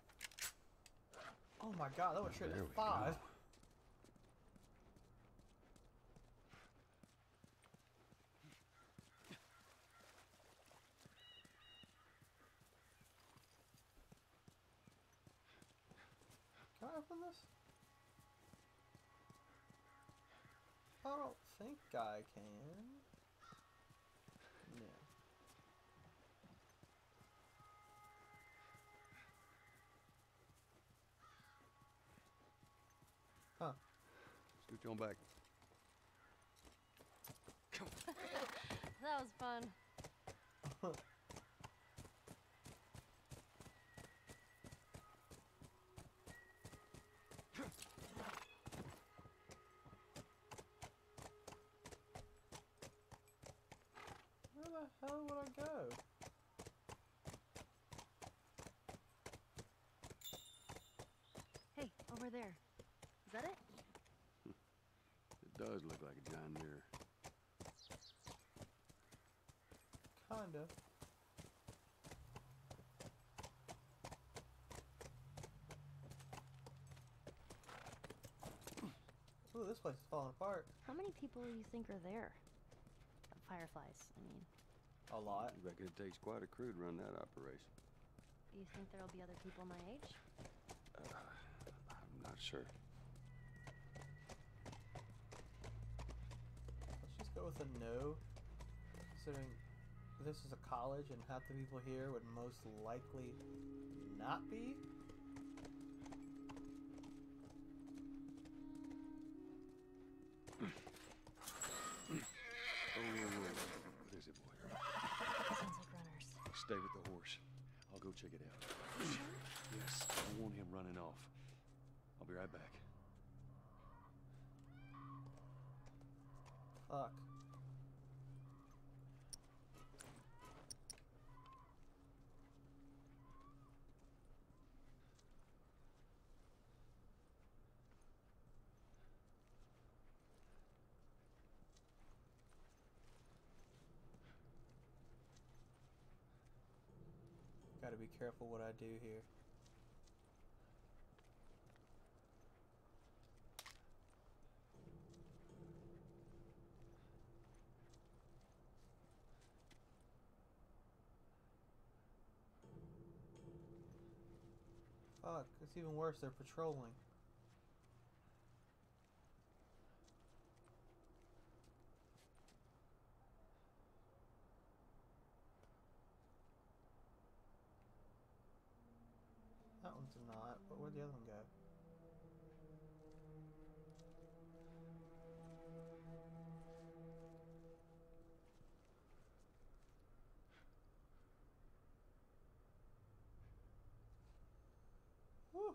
Oh my god, that would trigger five. Go. Can I open this? I don't think I can. No. Huh. Scoot on back. That was fun. Where the hell would I go? Hey, over there. Is that it? It does look like a giant mirror. Kinda. Ooh, this place is falling apart. How many people do you think are there? Fireflies, I mean. A lot. I reckon it takes quite a crew to run that operation. Do you think there'll be other people my age? Uh, I'm not sure. Let's just go with a no, considering this is a college and half the people here would most likely not be. What is it, boy? Sounds like runners. Stay with the horse. I'll go check it out. Yes, I don't want him running off. I'll be right back. Fuck. Gotta be careful what I do here. Fuck, it's even worse, they're patrolling. That one's not, but where'd the other one go? Whew.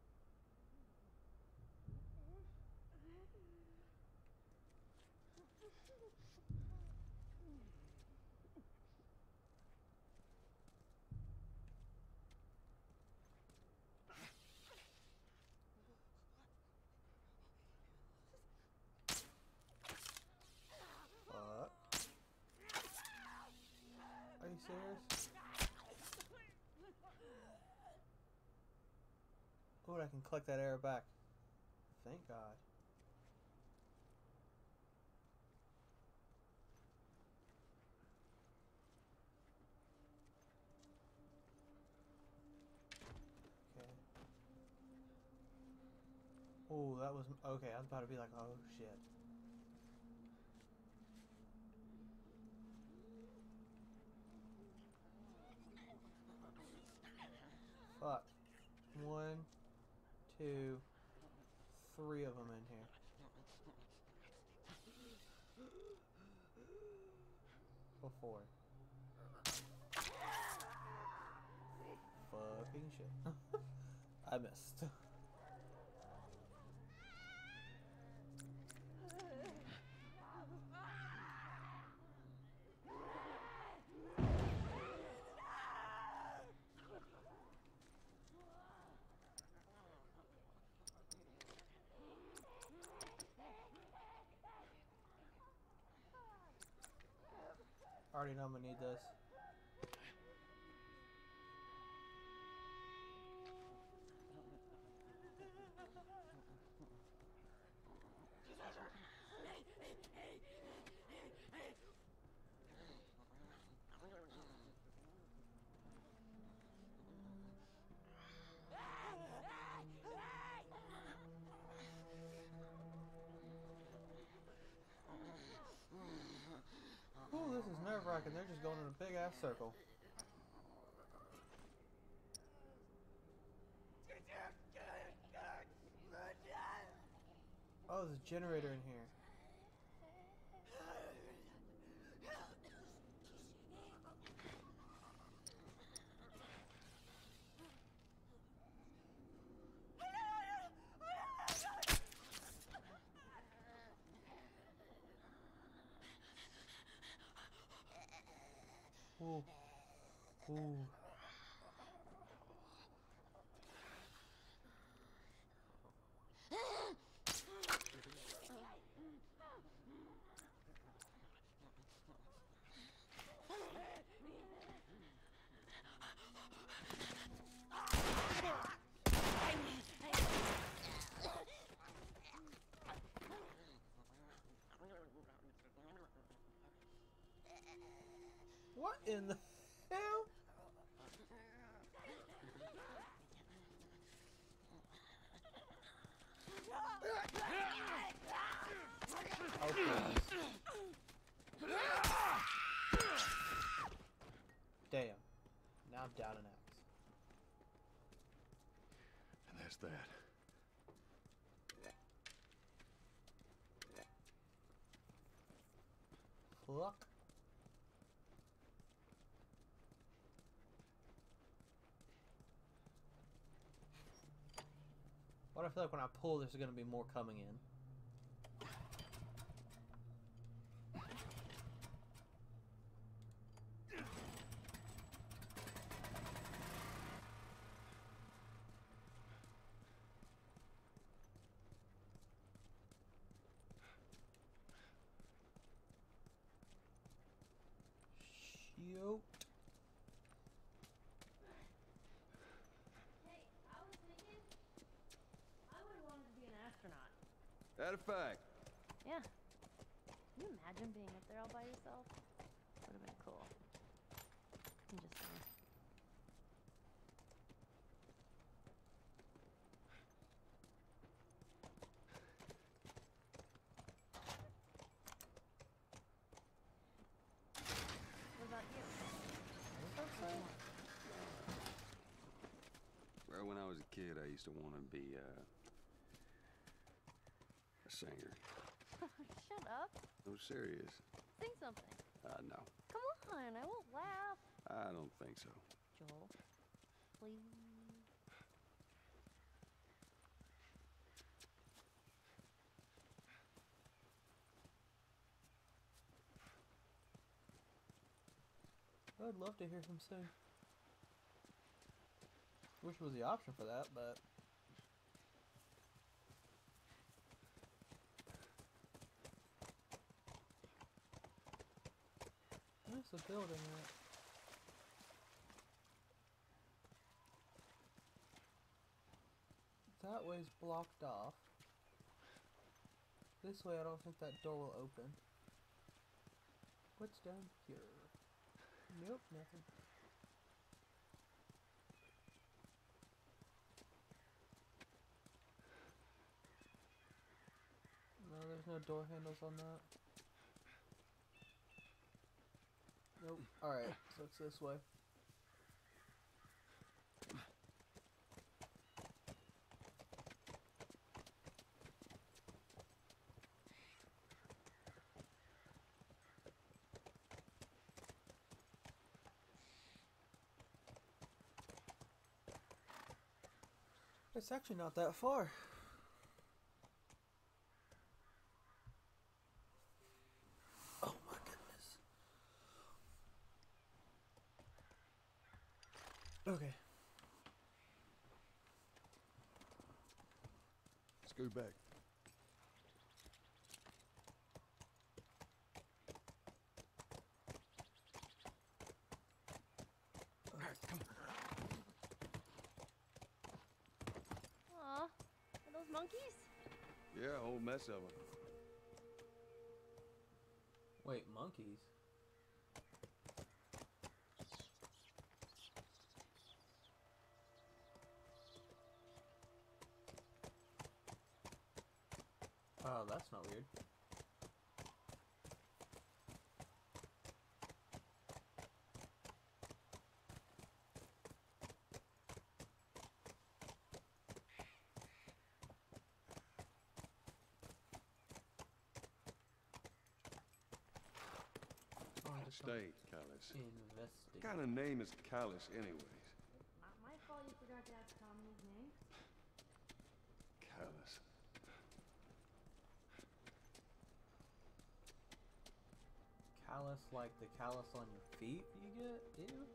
Fuck. Are you serious? Oh, I can collect that arrow back. Thank God. Okay. Oh, that was... Okay, I was about to be like, oh, shit. Fuck. One, two, three of them in here. Or four. Fucking shit. I missed. already know I'm gonna need this. Ooh, this is nerve-wracking. They're just going in a big-ass circle. Oh, there's a generator in here. Ooh. Ooh. What in the hell? Okay. Damn. Now I'm down an axe. And that's that. Fuck. What I feel like when I pull, there's gonna be more coming in. Shoot. Hey, I was thinking I would have wanted to be an astronaut. That a fact. Yeah. Can you imagine being up there all by yourself? Would have been cool. I'm just saying. What about you? Well, when I was a kid, I used to want to be uh, a singer. Shut up. No, serious. Sing something. Uh, no, Come on, I won't laugh. I don't think so. Joel, please. I'd love to hear him sing. Wish there was the option for that, but where's the building at? That way's blocked off. This way I don't think that door will open. What's down here? Nope, nothing. No, there's no door handles on that. Nope. Alright, so it's this way. It's actually not that far. Oh my goodness. Okay. Scoot back. monkeys? Yeah, a whole mess of them. Wait, monkeys? Oh, that's not weird. Stay, Callus. Investigate. What kind of name is Callus, anyways? Not my fault you forgot to ask Tommy his name. Callus. Callus like the callus on your feet you get? Ew.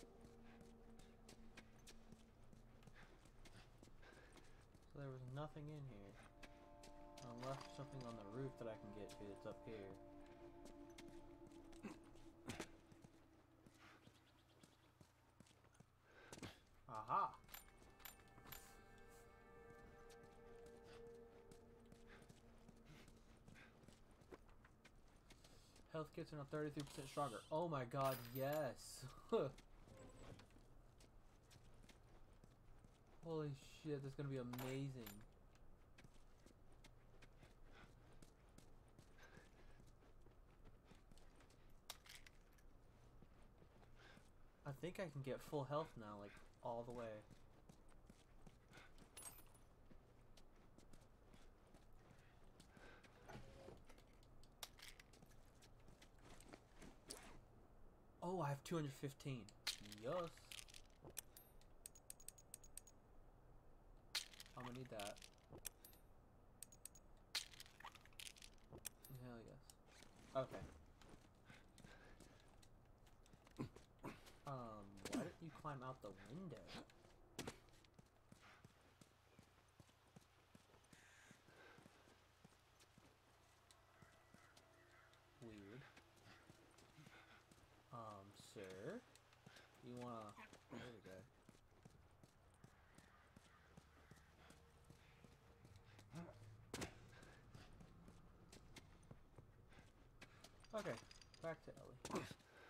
So there was nothing in here. Unless something on the roof that I can get to that's up here. Aha! Health kits are now thirty-three percent stronger. Oh my god, yes! Holy shit, that's gonna be amazing. I think I can get full health now, like, all the way. Oh, I have two hundred fifteen. Yes. I'm gonna need that. Hell yes. Okay. Um, why didn't you climb out the window? Weird. Um, sir? You wanna... There we go. Okay, back to Ellie.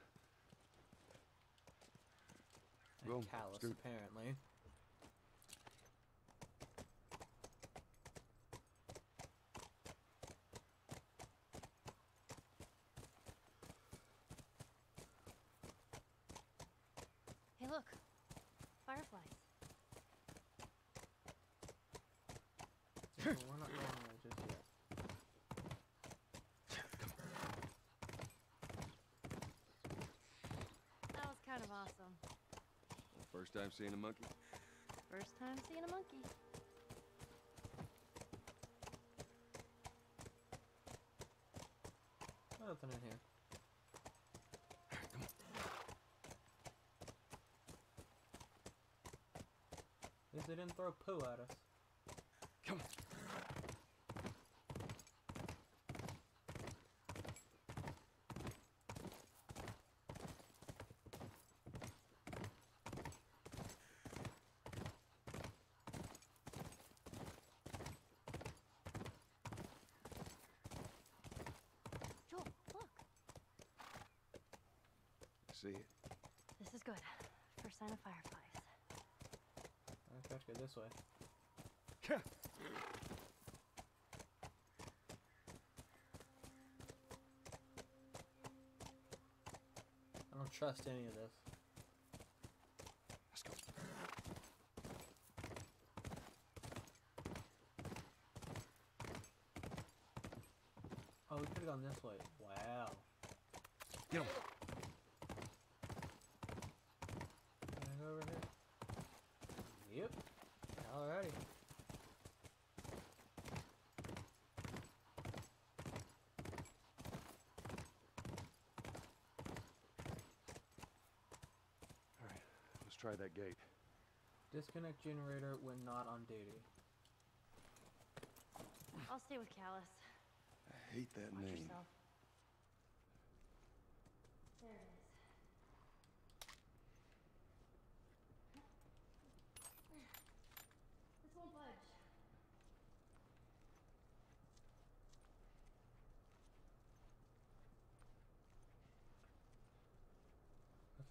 Well, And Callus, Scoot. apparently. Hey, look. Fireflies. Yeah, but we're not going there just yet. That was kind of awesome. First time seeing a monkey? First time seeing a monkey. Nothing in here. At least they didn't throw poo at us. Come on. Joel, look. See it. This is good. First sign of fireflies. I have to go this way. I don't trust any of this. Let's go. Oh, we could have gone this way. Wow. Get him. Can I go over here? Yep. Alrighty. Alright, let's try that gate. Disconnect generator when not on duty. I'll stay with Callus. I hate that Watch name. yourself. There it is. This won't budge.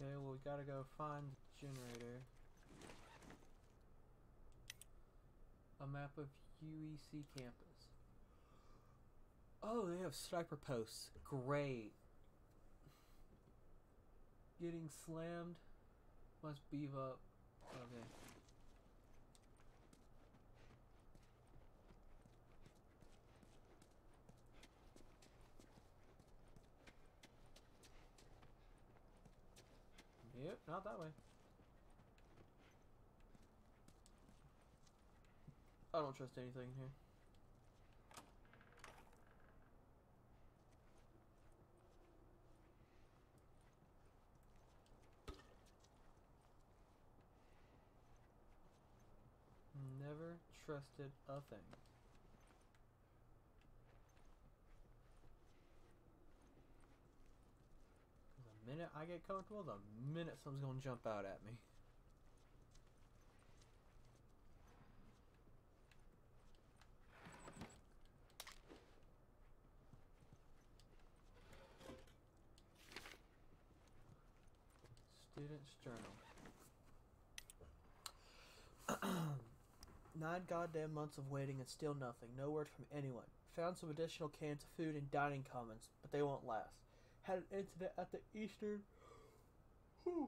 Okay, well we gotta go find the generator. A map of U E C campus. Oh, they have sniper posts. Great. Getting slammed. Must beef up. Okay. Yep, not that way. I don't trust anything here. Never trusted a thing. The minute I get comfortable, the minute something's gonna jump out at me. Student's journal. Nine goddamn months of waiting and still nothing. No word from anyone. Found some additional cans of food in dining commons, but they won't last. Had an incident at the Eastern whew,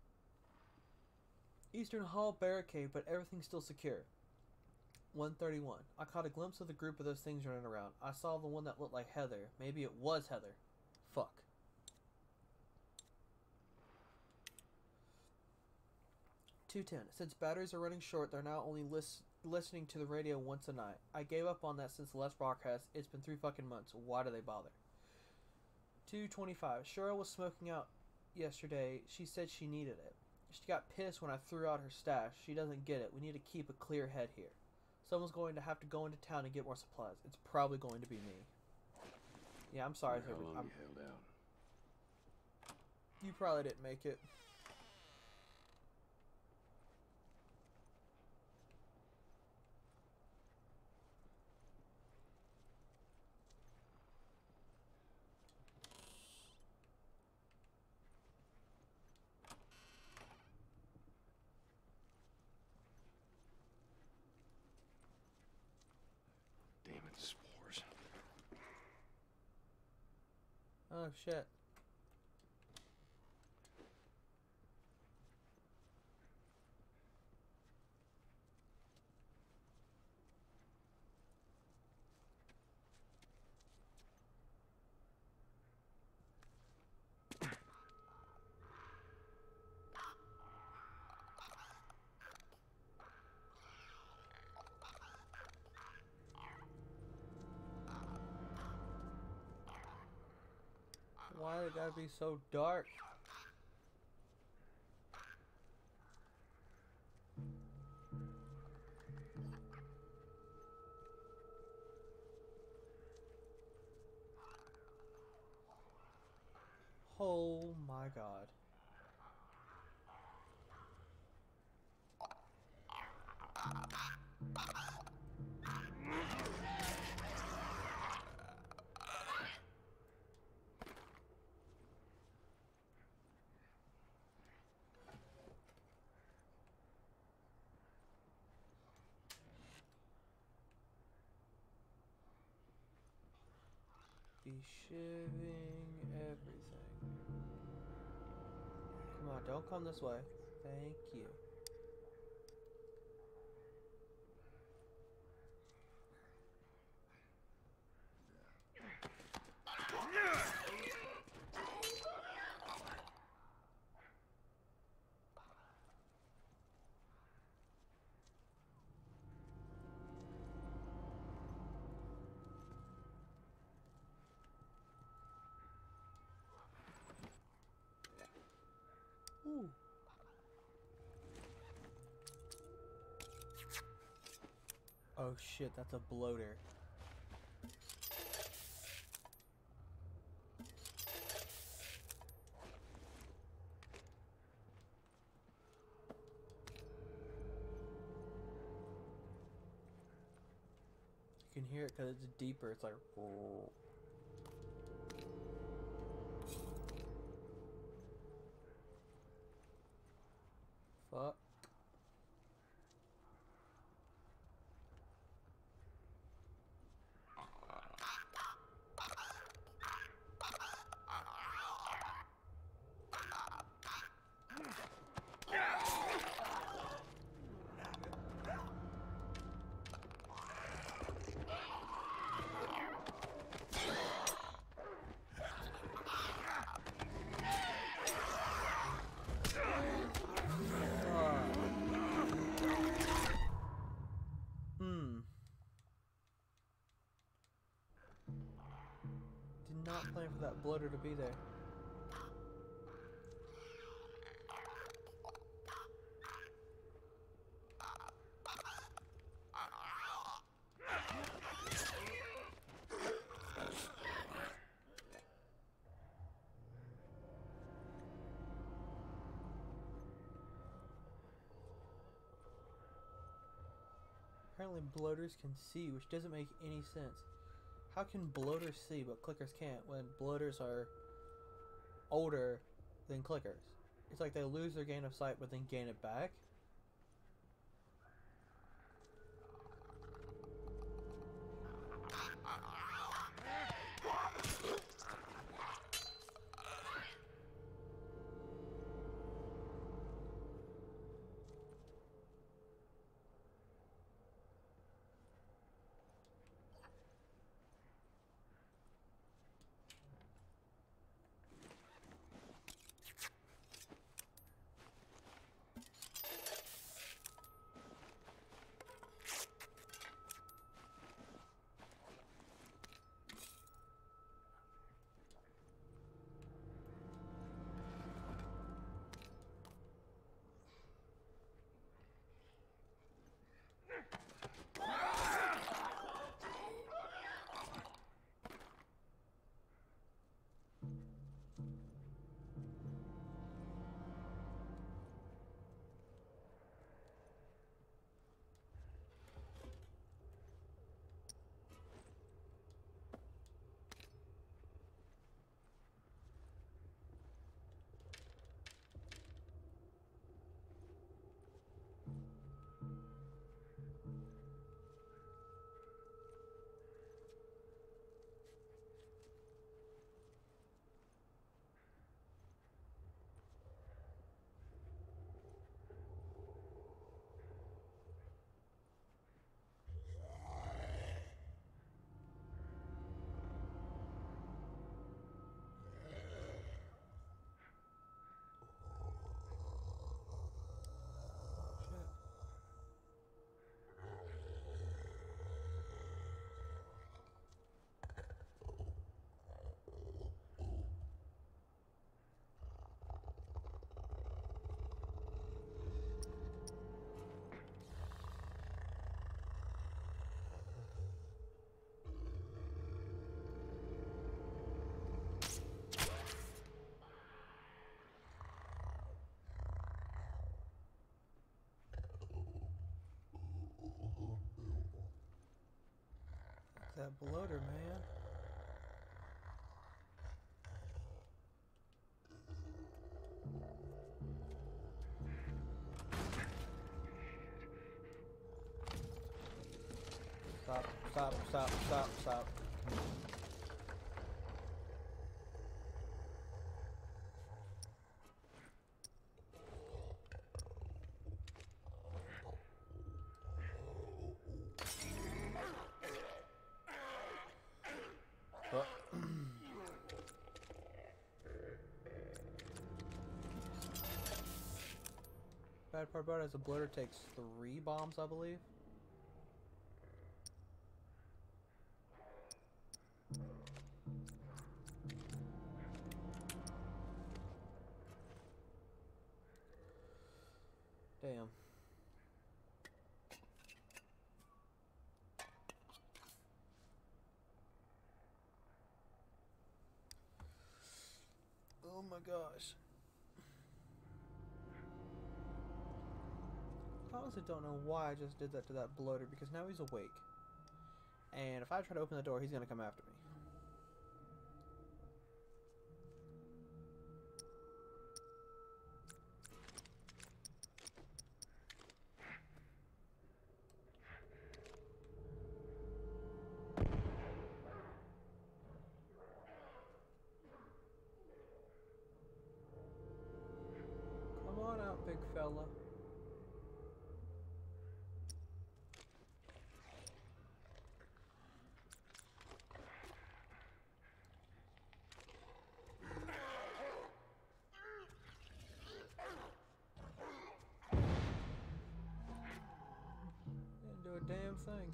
Eastern Hall barricade, but everything's still secure. one thirty-one. I caught a glimpse of the group of those things running around. I saw the one that looked like Heather. Maybe it was Heather. Fuck. two ten. Since batteries are running short, they're now only lis listening to the radio once a night. I gave up on that since the last broadcast. It's been three fucking months. Why do they bother? two twenty-five. Cheryl was smoking out yesterday. She said she needed it. She got pissed when I threw out her stash. She doesn't get it. We need to keep a clear head here. Someone's going to have to go into town and get more supplies. It's probably going to be me. Yeah, I'm sorry. How long I'm, you held out? You probably didn't make it. Spores. Oh shit. Why did it gotta be so dark? Oh my god. Be shivving everything. Come on, don't come this way. Thank you. Ooh. Oh shit, that's a bloater. You can hear it because it's deeper. It's like... Fuck. Not plan for that bloater to be there. Apparently bloaters can see, which doesn't make any sense. How can bloaters see but clickers can't when bloaters are older than clickers? It's like they lose their gain of sight but then gain it back. That bloater, man. Stop, stop, stop, stop, stop. Oh. Bad part about it is the bloater takes three bombs, I believe. Damn. Oh my gosh. I honestly don't know why I just did that to that bloater, because now he's awake. And if I try to open the door, he's gonna come after me. big fella. Didn't do a damn thing.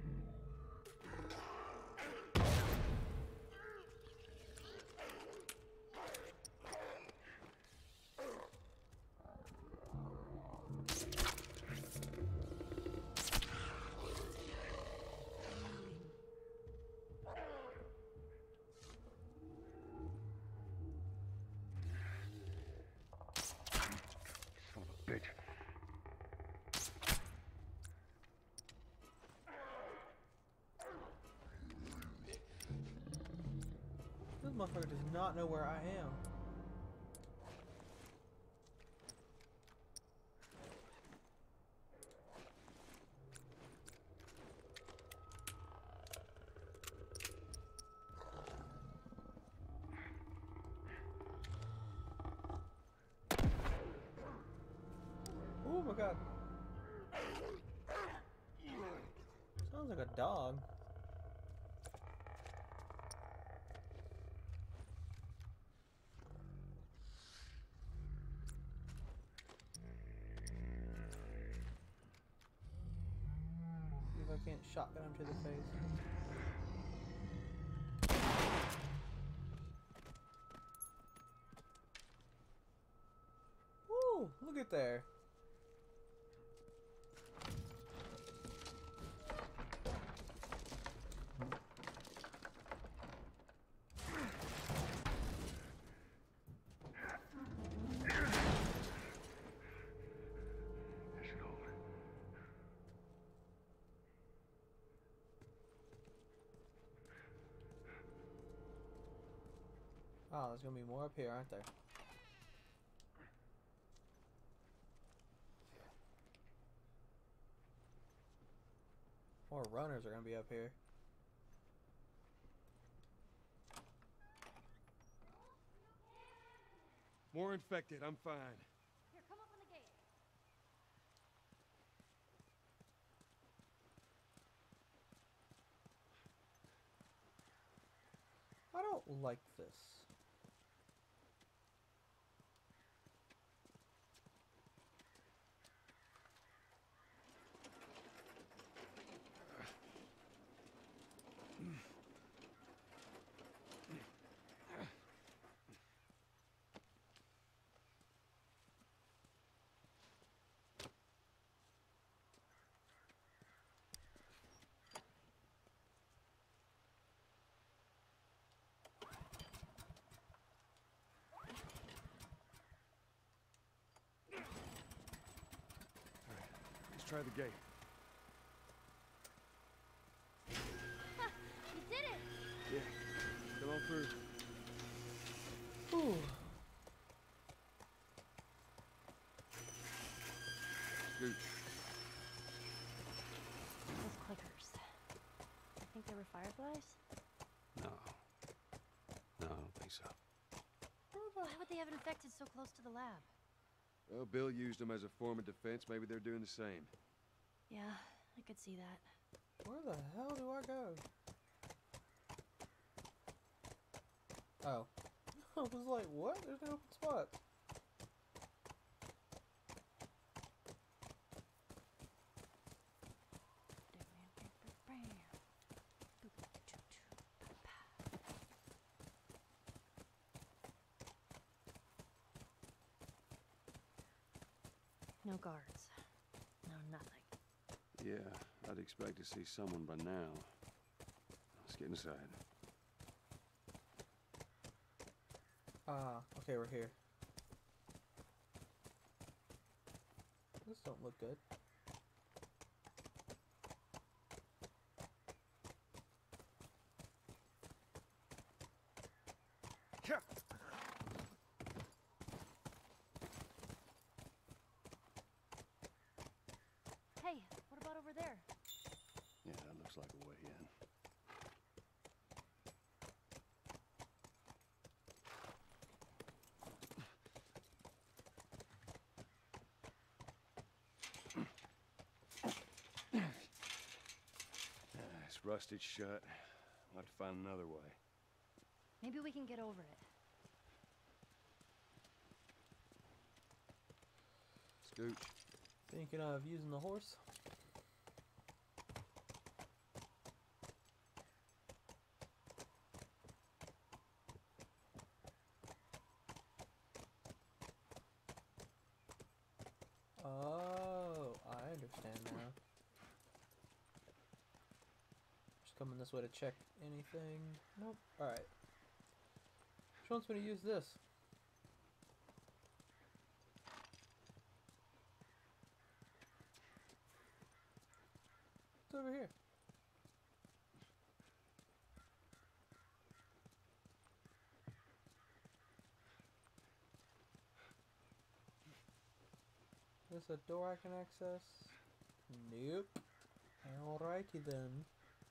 Son of a bitch. This motherfucker does not know where I am. Oh my god. Sounds like a dog. See if I can't shotgun him to the face. Woo! Look at there. That should hold. Oh, there's gonna be more up here, aren't there? More runners are gonna be up here. More infected, I'm fine. Here, come up on the gate. I don't like this. Let's try the gate. You did it! Yeah. Come on through. Ooh. Scoot. Those clickers. I think they were fireflies? No. No, I don't think so. Why would they have it infected so close to the lab? Well, Bill used them as a form of defense. Maybe they're doing the same. Yeah, I could see that. Where the hell do I go? Oh. I was like, what? There's no open spot. No guards. No nothing. Yeah, I'd expect to see someone by now. Let's get inside. Ah, okay, we're here. This don't look good. Hey, what about over there? Yeah, that looks like a way in. gate's rusted shut. I'll have to find another way. Maybe we can get over it. Scooch. Thinking of using the horse? Oh, I understand now. Just coming this way to check anything. Nope. Alright. Which wants me to use this? It's over here. Is this a door I can access? Nope. Alrighty then.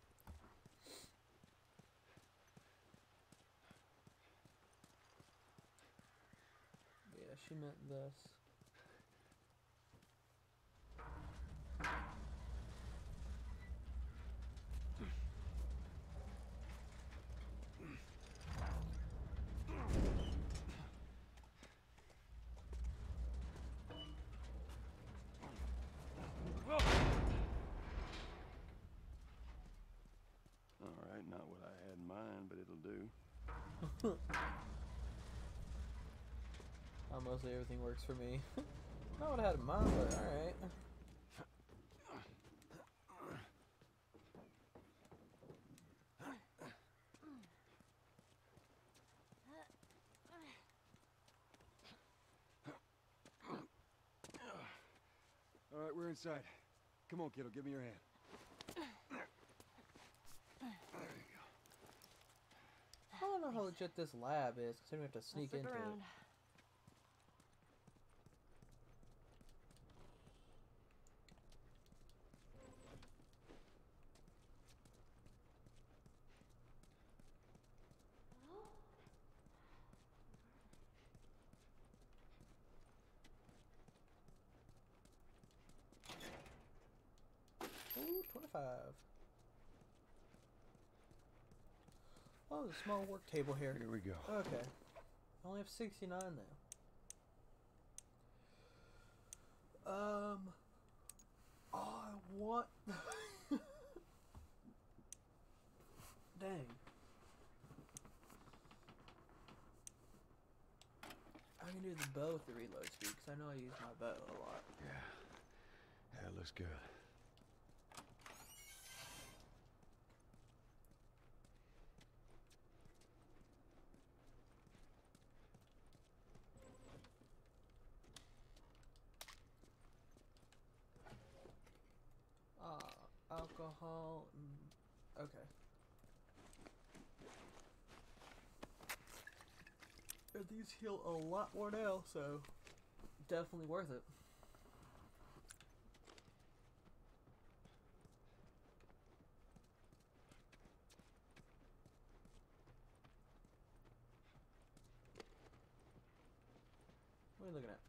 Yeah, she meant this. Alright, not what I had in mind, but it'll do. Oh, mostly everything works for me. Not what I had in mind, but alright. Alright, we're inside. Come on, kiddo, give me your hand. I don't know how legit this lab is, considering we have to sneak Let's into look around. it. Ooh, twenty-five. Oh, there's a small work table here. Here we go. Okay. I only have sixty-nine now. Um. Oh, I want. Dang. I can do the bow with the reload speed, because I know I use my bow a lot. Yeah. That looks good. Ah, alcohol. Mm, okay. And these heal a lot more now, so definitely worth it. What are you looking at?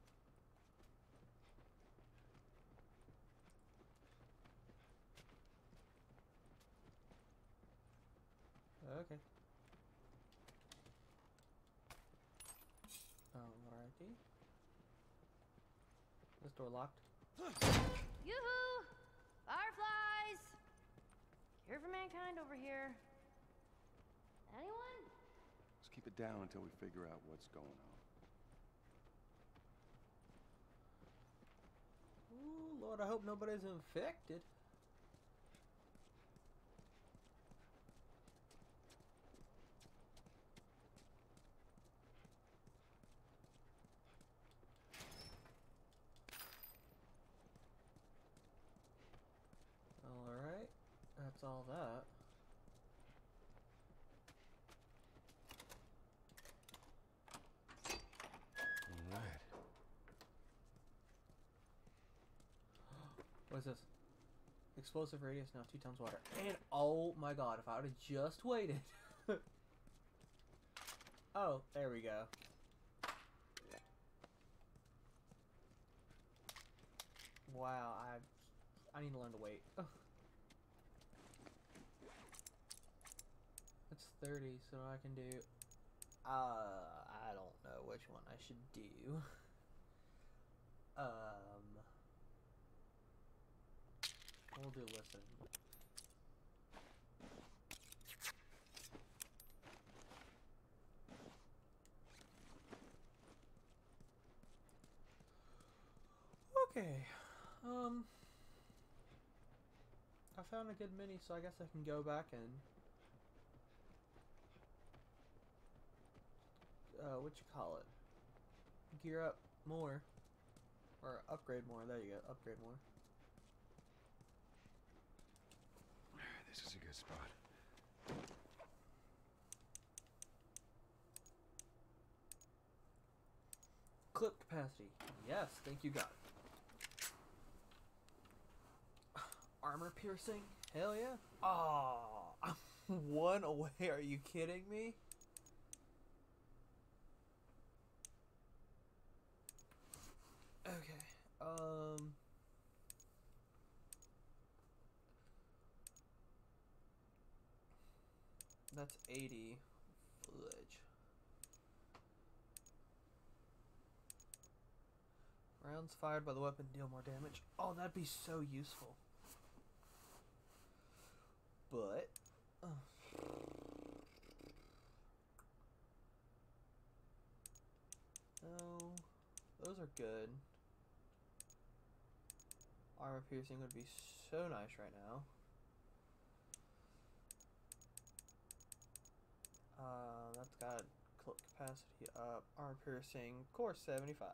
Okay. Alrighty. This door locked. Yoo-hoo! Fireflies! Cure for mankind over here. Anyone? Let's keep it down until we figure out what's going on. Ooh, Lord, I hope nobody's infected. Alright, that's all that. Alright. What is this? Explosive radius now two tons water. And oh my god, if I would have just waited. Oh, there we go. Wow, I I need to learn to wait. thirty, so I can do... Uh, I don't know which one I should do. Um... We'll do listen. Okay, um, I found a good mini, so I guess I can go back and, uh, what you call it, gear up more, or upgrade more, there you go, upgrade more. This is a good spot. Clip capacity, yes, thank you God. Armor piercing? Hell yeah. Aww, I'm one away, are you kidding me? Okay, um... that's eighty. Fudge. Rounds fired by the weapon deal more damage. Oh, that'd be so useful. But... Uh, no, those are good. Armor piercing would be so nice right now. Uh, that's got clip capacity up. Armor piercing, core seventy-five.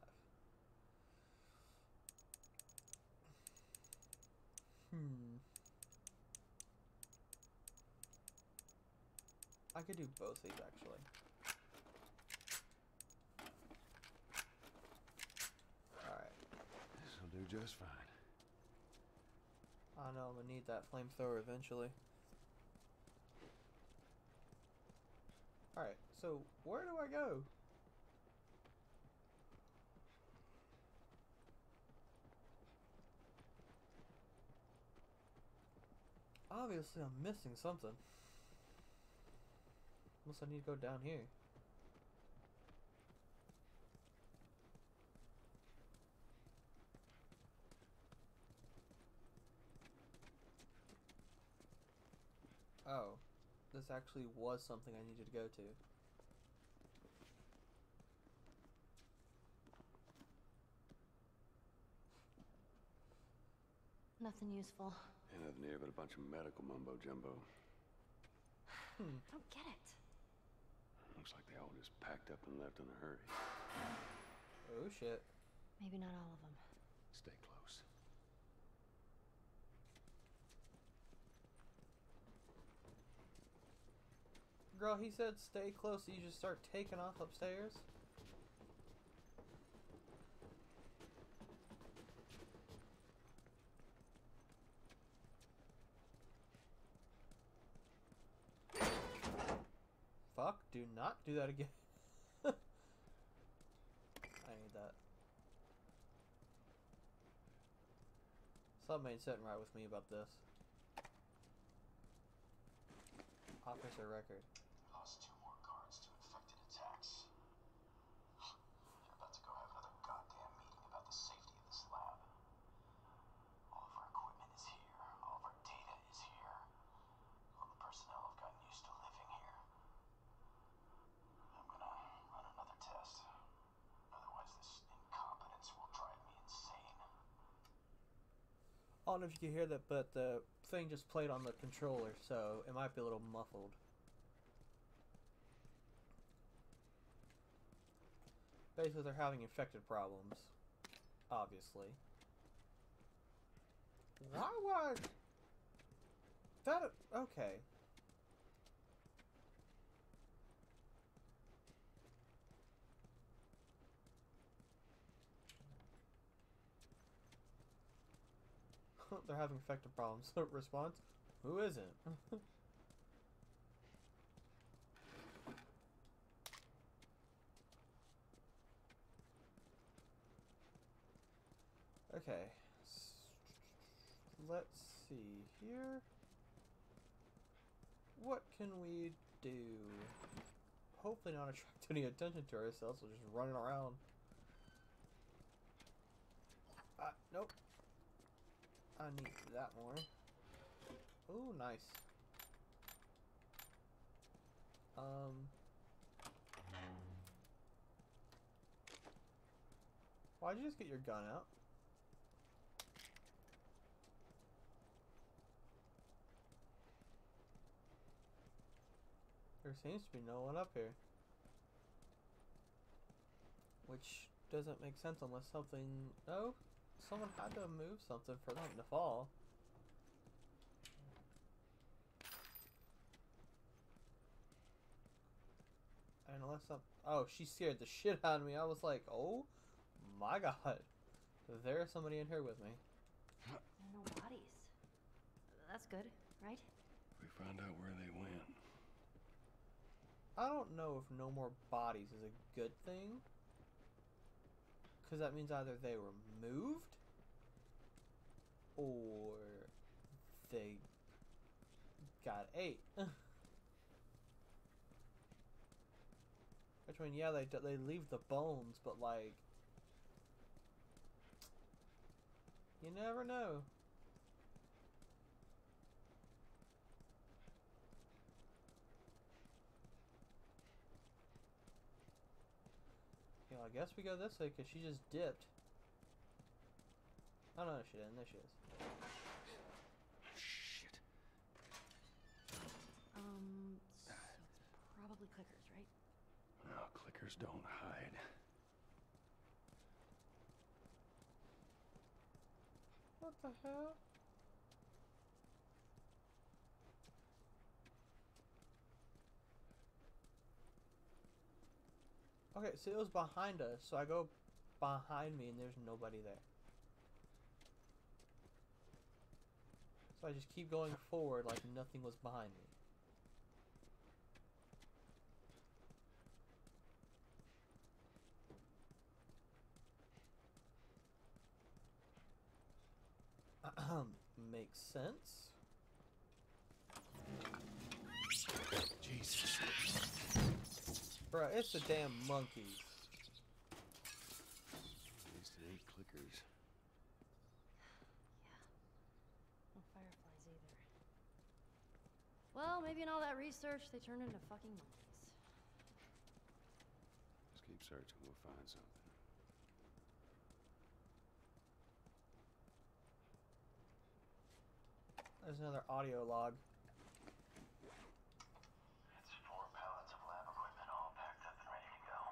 Hmm. I could do both these actually. Alright. This'll do just fine. I know I'm gonna need that flamethrower eventually. Alright, so where do I go? Obviously I'm missing something. Unless I need to go down here. Oh, this actually was something I needed to go to. Nothing useful. Ain't nothing here but a bunch of medical mumbo jumbo. Hmm. I don't get it. Looks like they all just packed up and left in a hurry. Oh shit. Maybe not all of them. Stay close. Girl, he said stay close, so you just start taking off upstairs? Fuck, do not do that again. I need that. Something ain't sitting right with me about this. Officer record. Lost two more guards to infected attacks. You're about to go have another goddamn meeting about the safety of this lab. All of our equipment is here. All of our data is here. All the personnel have gotten used to living here. I'm gonna run another test. Otherwise this incompetence will drive me insane. I don't know if you can hear that, but the thing just played on the controller, so it might be a little muffled. Basically, they're having infected problems. Obviously. Why would I... That... Okay. They're having infected problems. Response? Who isn't? Okay. Let's see here. What can we do? Hopefully not attract any attention to ourselves, so just running around. Ah, nope. I need that more. Ooh, nice. Um. Why'd you just get your gun out? There seems to be no one up here. Which doesn't make sense unless something... No? Someone had to move something for them to fall. And unless some... Oh, she scared the shit out of me. I was like, oh my god. There's somebody in here with me. There are no bodies. That's good, right? We found out where they went. I don't know if no more bodies is a good thing. Because that means either they were moved or they got ate. Which mean, yeah, they they leave the bones, but like, you never know. Yeah, I guess we go this way because she just dipped. Oh no, she didn't. There she is. Shit. Um, so it's probably clickers, right? No, clickers don't hide. What the hell? Okay, so it was behind us, so I go behind me and there's nobody there. So I just keep going forward like nothing was behind me. Makes sense. Jesus. Bruh, it's the damn monkeys. At least it ain't clickers. Yeah. No fireflies either. Well, maybe in all that research, they turned into fucking monkeys. Just keep searching, we'll find something. There's another audio log. It's four pallets of lab equipment all packed up and ready to go.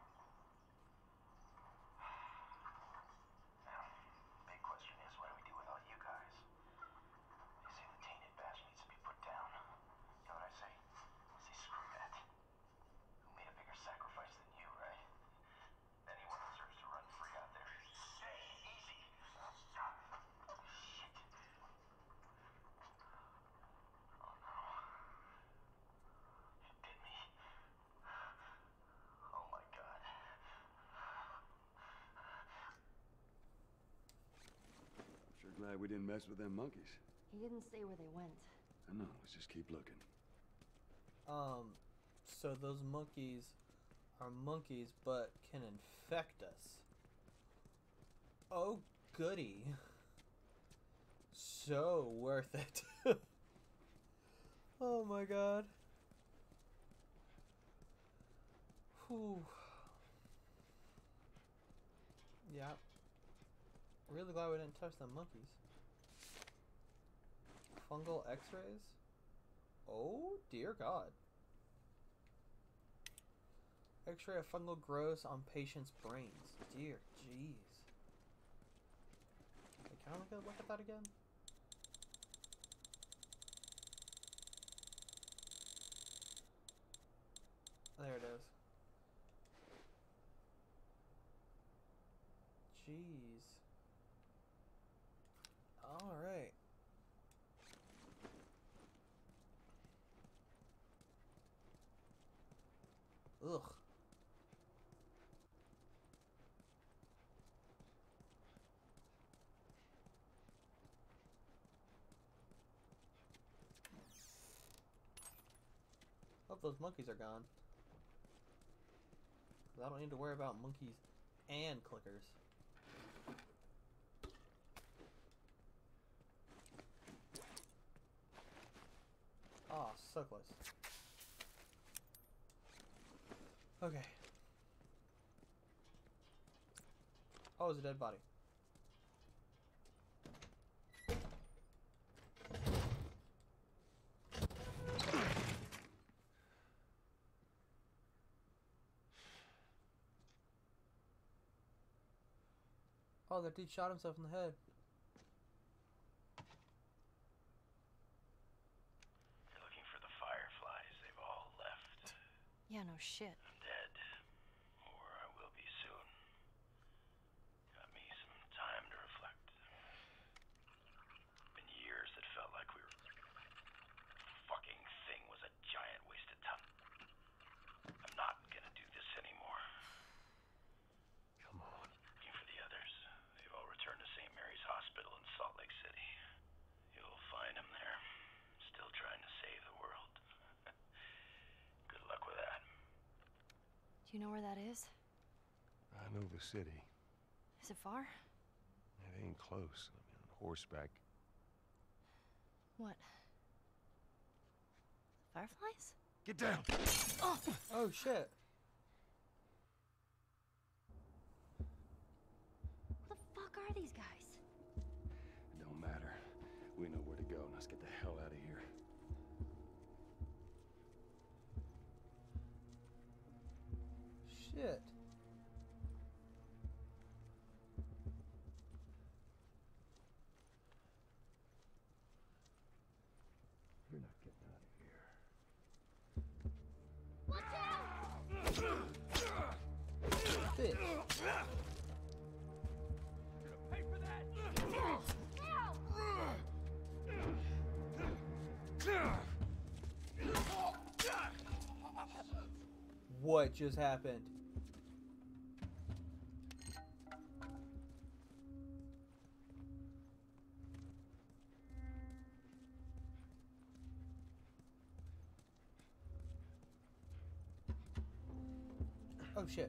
Now, big question is, what do we do with all you guys? They say the tainted batch needs to be put down. You know what I say? I say screw that. Who made a bigger sacrifice than you, right? Anyone deserves to run free out there. Hey, easy! Stop! Shit. Oh no. It did me. Oh my god. I'm sure glad we didn't mess with them monkeys. He didn't say where they went. I know, let's just keep looking. Um, so those monkeys are monkeys, but can infect us. Oh, goody. So worth it. Oh my god. Whew. Yeah. Really glad we didn't touch the monkeys. Fungal x-rays? Oh dear god. X-ray of fungal growths on patient's brains. Dear jeez. Wait, can I look at, look at that again? There it is. Jeez. Alright. Ugh. Hope those monkeys are gone. 'Cause I don't need to worry about monkeys and clickers. Ah, oh, so close. Okay. Oh, it's a dead body. Oh, that dude shot himself in the head. You're looking for the fireflies. They've all left. Yeah, no shit. I'm dead. Or I will be soon. Got me some time to reflect. Been years that felt like we were... The fucking thing was a giant waste of time. I'm not gonna do this anymore. Come on. Looking for the others. They've all returned to Saint Mary's Hospital in Salt Lake City. You'll find them there. Still trying to save the world. Good luck with that. Do you know where that is? I know the city. Is it far? It ain't close. I mean, on horseback. What? Fireflies? Get down! Oh! Oh, shit. What the fuck are these guys? It don't matter. We know where to go. Now let's get the hell out of here. Shit. You're not getting out of here. Bitch. Pay for that! What just happened? Oh shit.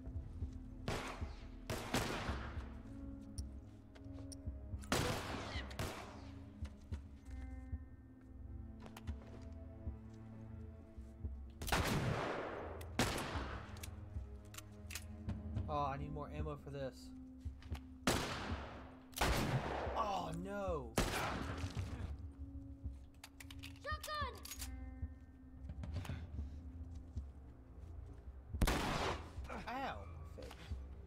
Oh, I need more ammo for this. Oh no. Shotgun! Ow, my face.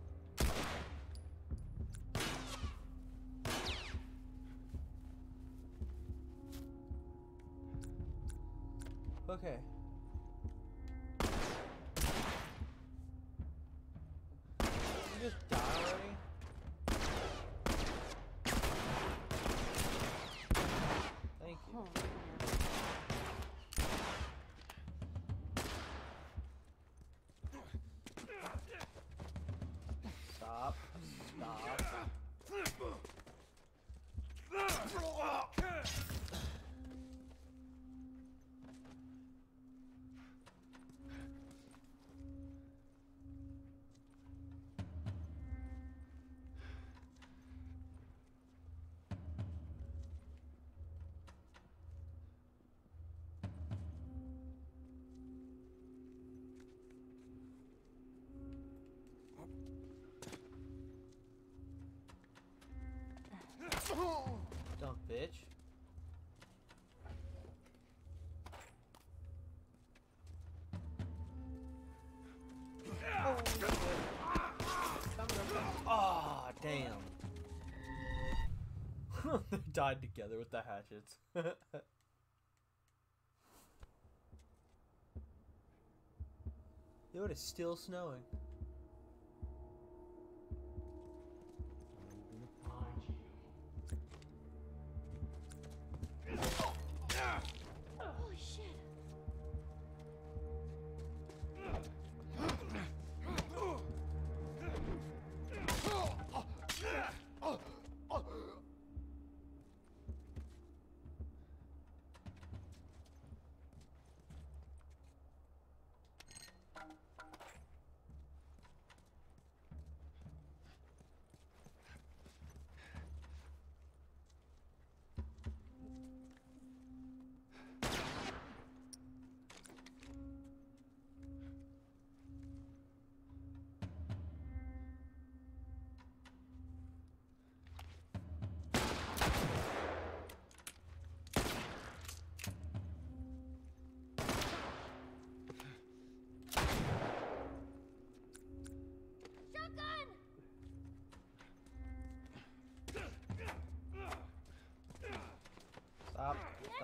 Okay. Did you just die already? Thank you. Oh, Stop. Stop. Dumb bitch. Oh, damn. They died together with the hatchets. Dude, it's still snowing. holy shit.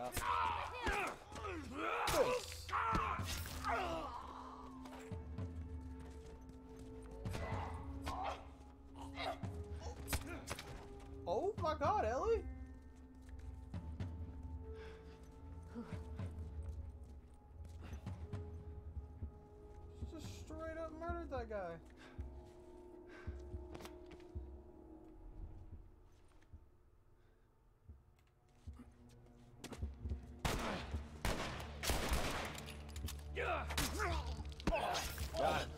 Uh, this. Oh my God, Ellie! She just straight up murdered that guy. Got it.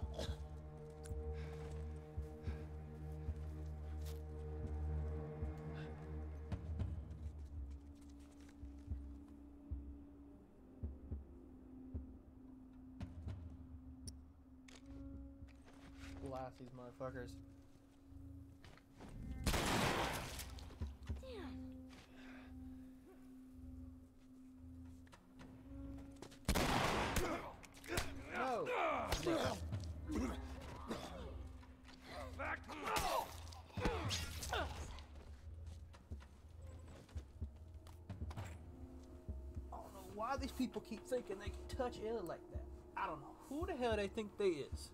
Blast these motherfuckers. No. No. I don't know why these people keep thinking they can touch Ellie like that. I don't know who the hell they think they is.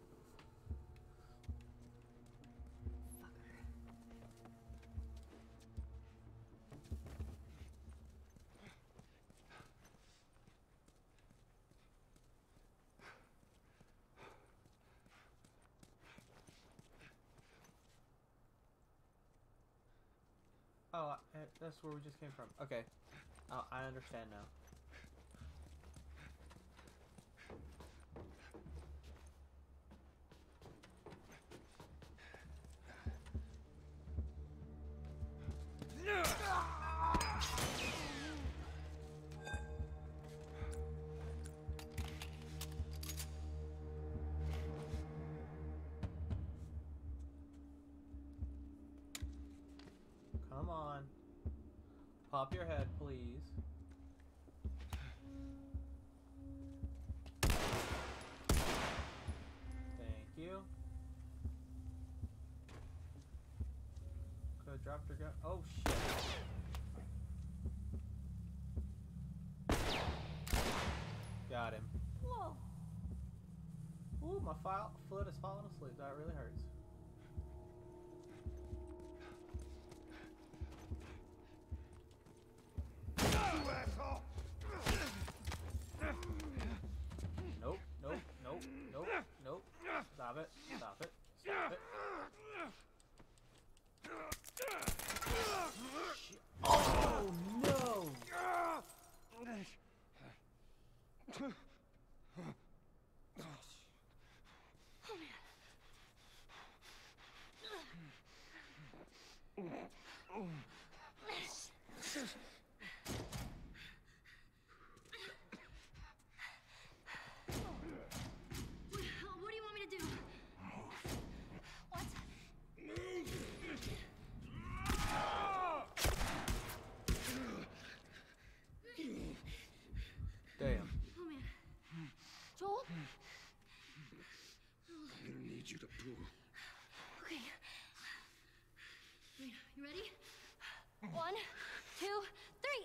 Oh, I, that's where we just came from. Okay. Oh, I understand now. Come on. Pop your head, please. Thank you. Could have dropped her gun. Oh, shit. Got him. Whoa. Ooh, my file foot is falling asleep. That really hurts. Nope, nope, nope, nope, nope. Stop it, stop it, stop it. Shit. Oh, no! What do you want me to do? What? Damn. Oh man. Joel? I'm gonna need you to pull. Okay. Wait, you ready? One, two, three.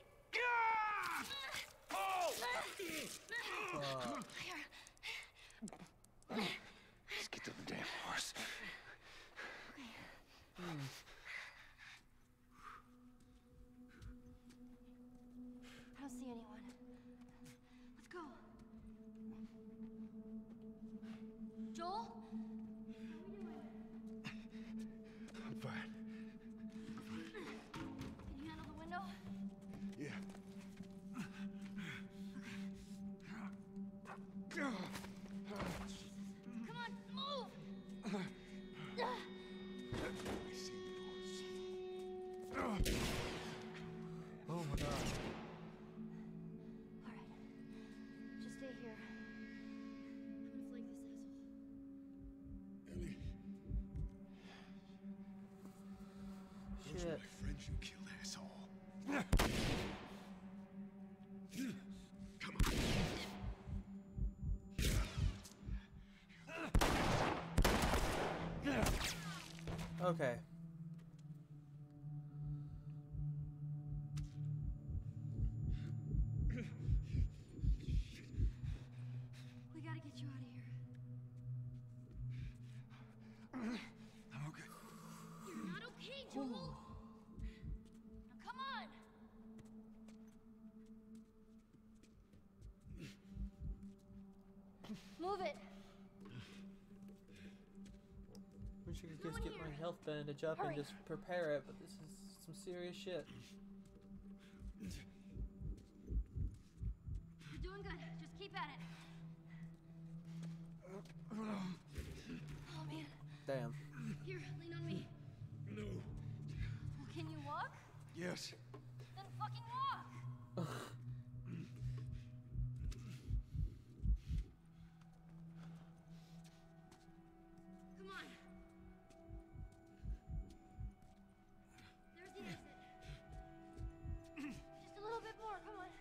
Uh, Let's get to the damn horse. hmm. I don't see anyone. Let's go. Joel? How we doing? I'm fine. Can you handle the window? Yeah. Come on, move! We see the horse. Oh my God. All right. Just stay here. I'm gonna flank this asshole. Ellie, those are Shit. my friends you killed, asshole. Come on. Okay. Move it. Wish I could just get my health bandage up Hurry. and just prepare it, but this is some serious shit. You're doing good. Just keep at it. Oh man. Damn. Here, lean on me. No. Well, can you walk? Yes. Then fucking walk. Come on. There's the exit. Just a little bit more. Come on.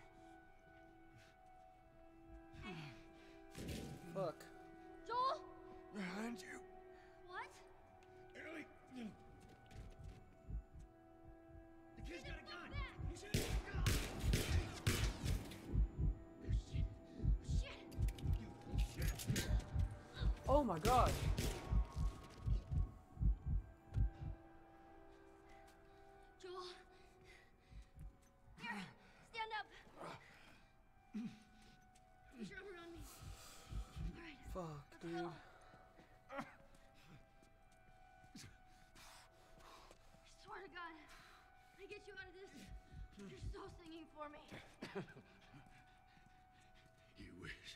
Fuck. Joel? Behind you. What? Ellie. The kid's got a gun. He's in the gun. Shit. Shit. Oh my god. Joel. Here. Stand up. Put your arm around me. All right. Fuck, Let's dude. go. I swear to God, I get you out of this. You're so singing for me. You wish.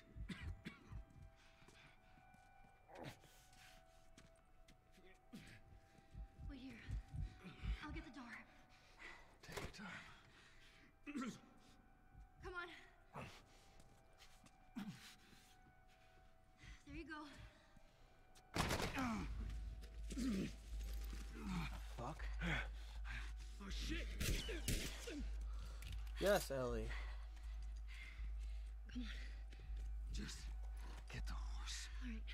Wait here. I'll get the door. Take your time. Come on. There you go. Fuck. Oh shit. Yes, Ellie. Come on. Just get the horse. All right.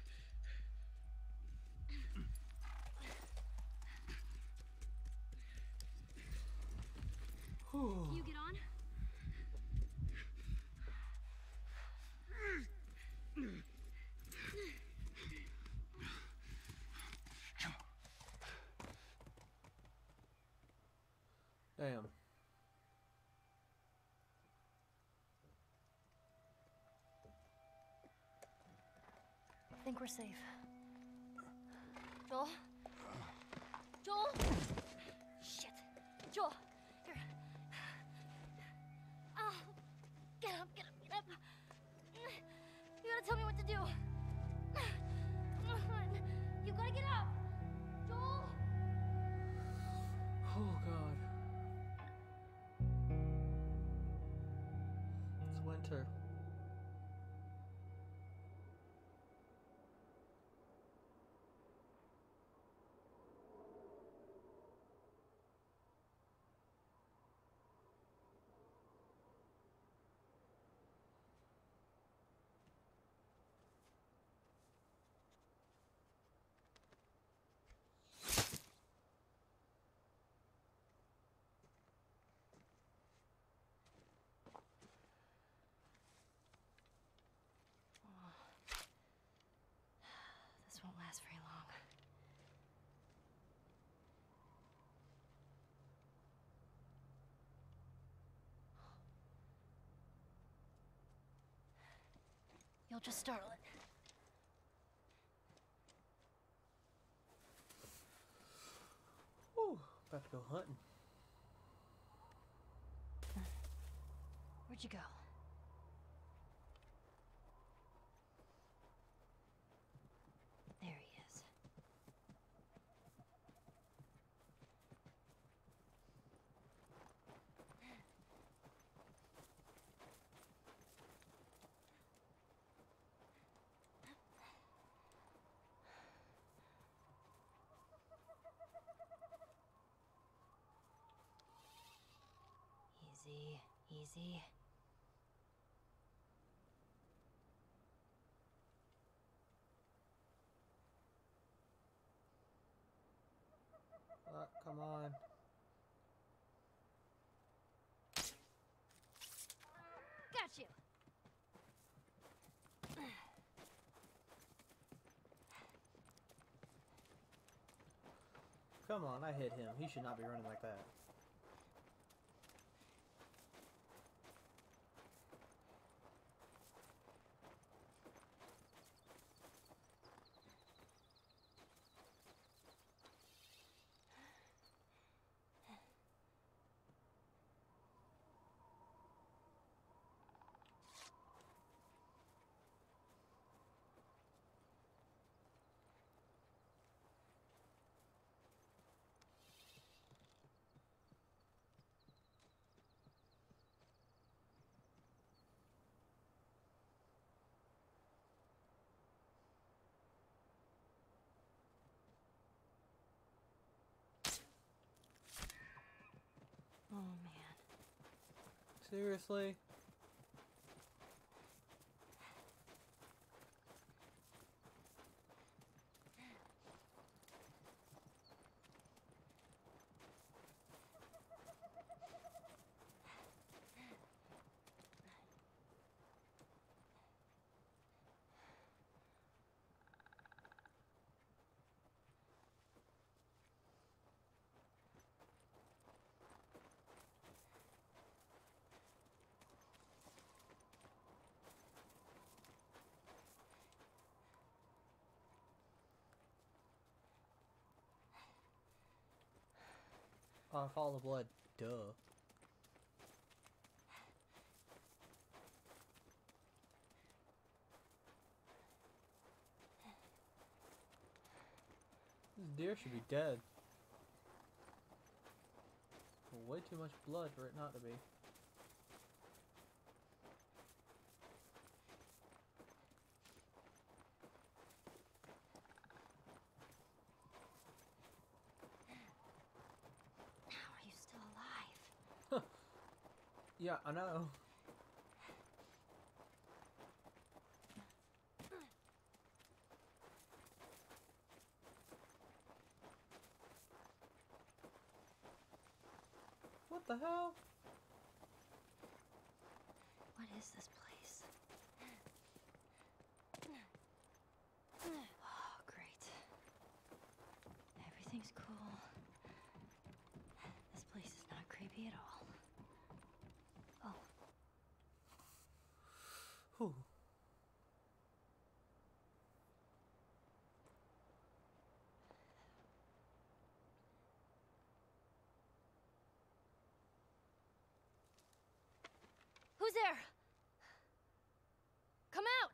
Can you get on? Damn. I think we're safe. Joel? Joel? Shit. Joel, here. Ah, get up, get up, get up. You gotta tell me what to do. Come on. You gotta get up. Joel? Oh god. It's winter. This won't last very long. You'll just startle it. Whew. About to go hunting. Where'd you go? There he is. Easy, easy. Fuck, come on. Got you. Come on, I hit him. He should not be running like that. Seriously? Oh, follow the blood. Duh. This deer should be dead. Way too much blood for it not to be. Are you still alive? Yeah, I know. What the hell? What is this place? Oh, great. Everything's cool. This place is not creepy at all. Oh. Whew. Who's there? Come out!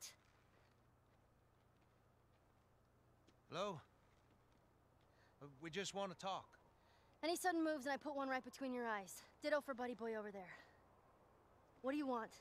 Hello? Uh, We just want to talk. Any sudden moves and I put one right between your eyes. Ditto for buddy boy over there. What do you want?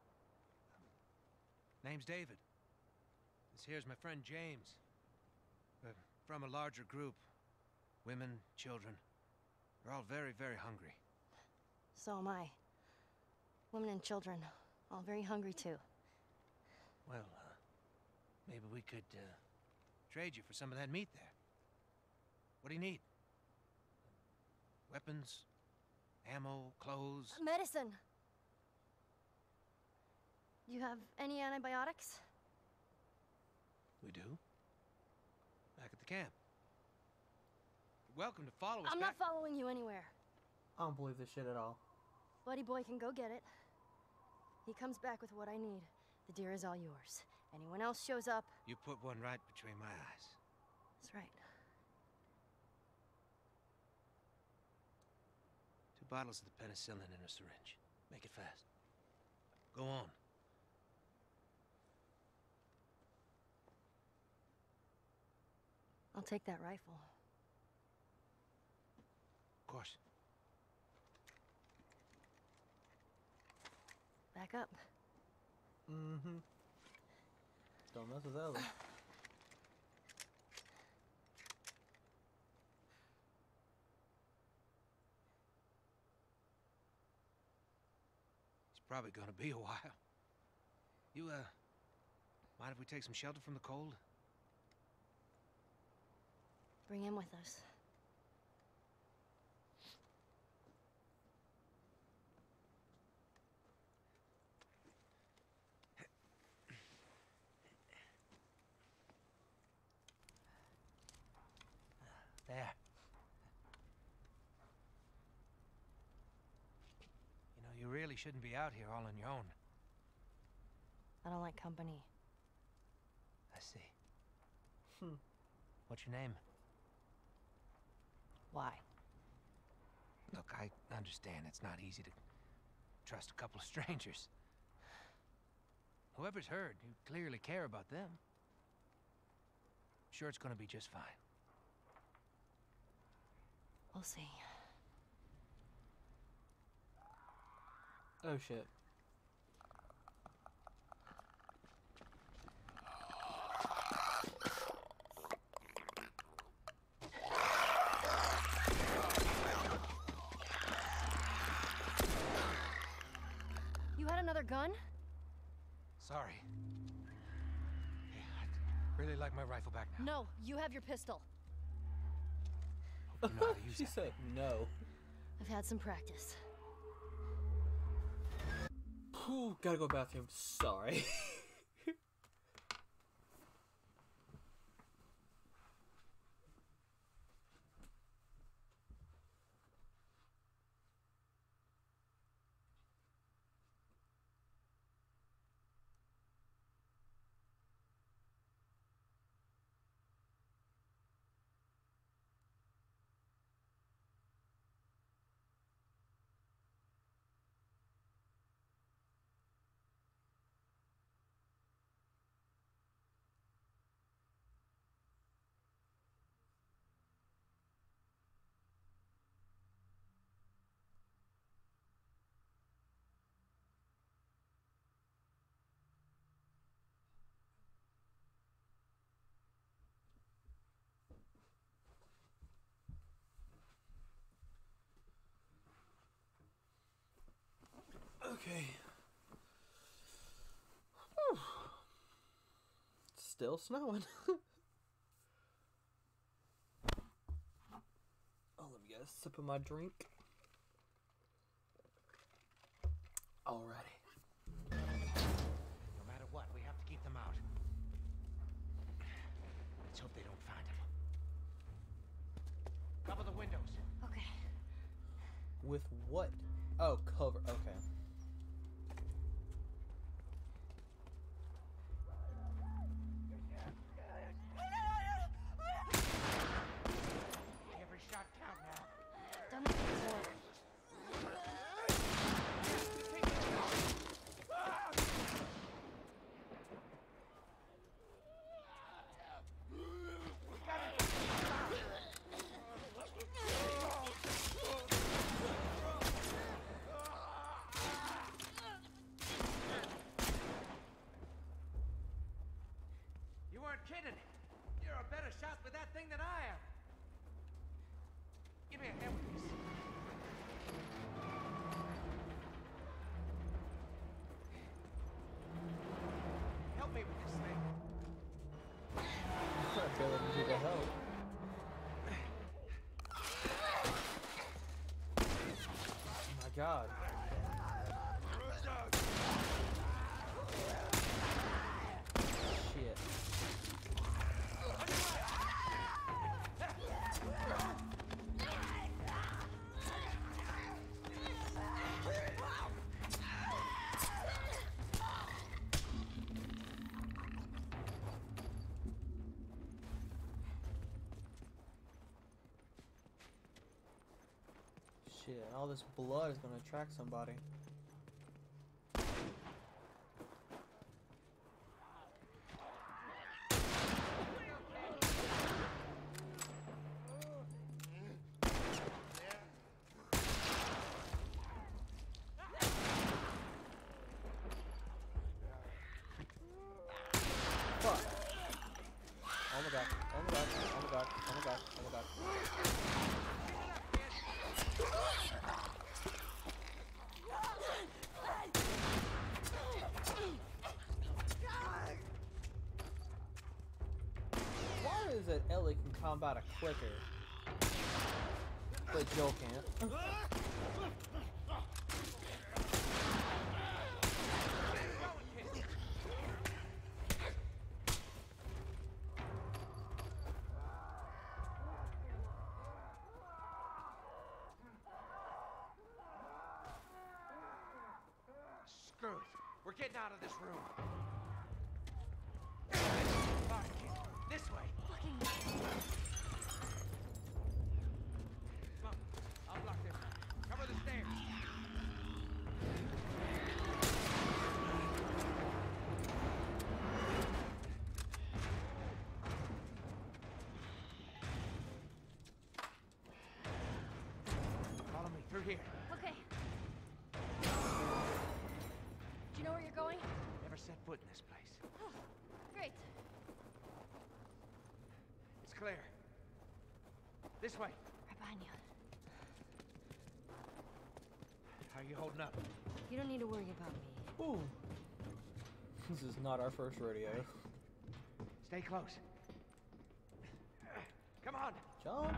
Name's David. This here's my friend James. We're from a larger group. Women, children. They're all very, very hungry. So am I. Women and children, all very hungry too. Well, uh, maybe we could, uh, trade you for some of that meat there. What do you need? Weapons? Ammo? Clothes? Medicine! Do you have any antibiotics? We do. Back at the camp. You're welcome to follow us I'm back. not following you anywhere. I don't believe this shit at all. Buddy boy can go get it. He comes back with what I need. The deer is all yours. Anyone else shows up... You put one right between my eyes. That's right. Two bottles of the penicillin in a syringe. Make it fast. Go on. I'll take that rifle. Of course. Back up. Mm-hmm. Don't mess with Ellie. It's probably gonna be a while. You, uh, mind if we take some shelter from the cold? Bring him with us. There. You know, you really shouldn't be out here all on your own. I don't like company. I see. Hmm. What's your name? Why? Look, I understand it's not easy to trust a couple of strangers. Whoever's hurt, you clearly care about them. Sure, it's gonna be just fine. We'll see. Oh shit. another gun? Sorry. Hey, I'd really like my rifle back now. No, you have your pistol. You know how to use She that said thing. no. I've had some practice. Ooh, gotta go bathroom. Sorry. Okay. Whew. Still snowing. Oh, let me get a sip of my drink. Alrighty. No matter what, we have to keep them out. Let's hope they don't find him. Cover the windows. Okay. With what? Oh, cover. Okay. Every shot count now. Done that before. You weren't kidding. You're a better shot with that thing than I am. Give me a hand with this. Help me with this thing. I feel like you need the help. Oh my god. Shit. Shit, all this blood is gonna attract somebody. Fuck. Oh my god, oh my god, oh my god, oh my god, oh my god. Why is it Ellie can combat it quicker, but Joel can't? Screw it. We're getting out of this room. Fine, kid. This way. Fucking. Come on. I'll block this. Cover the stairs. Follow me through here. Okay. Do you know where you're going? Never set foot in this place. Great. It's clear. This way. Right behind you. How are you holding up? You don't need to worry about me. Ooh. This is not our first rodeo. Stay close. Come on. Jump.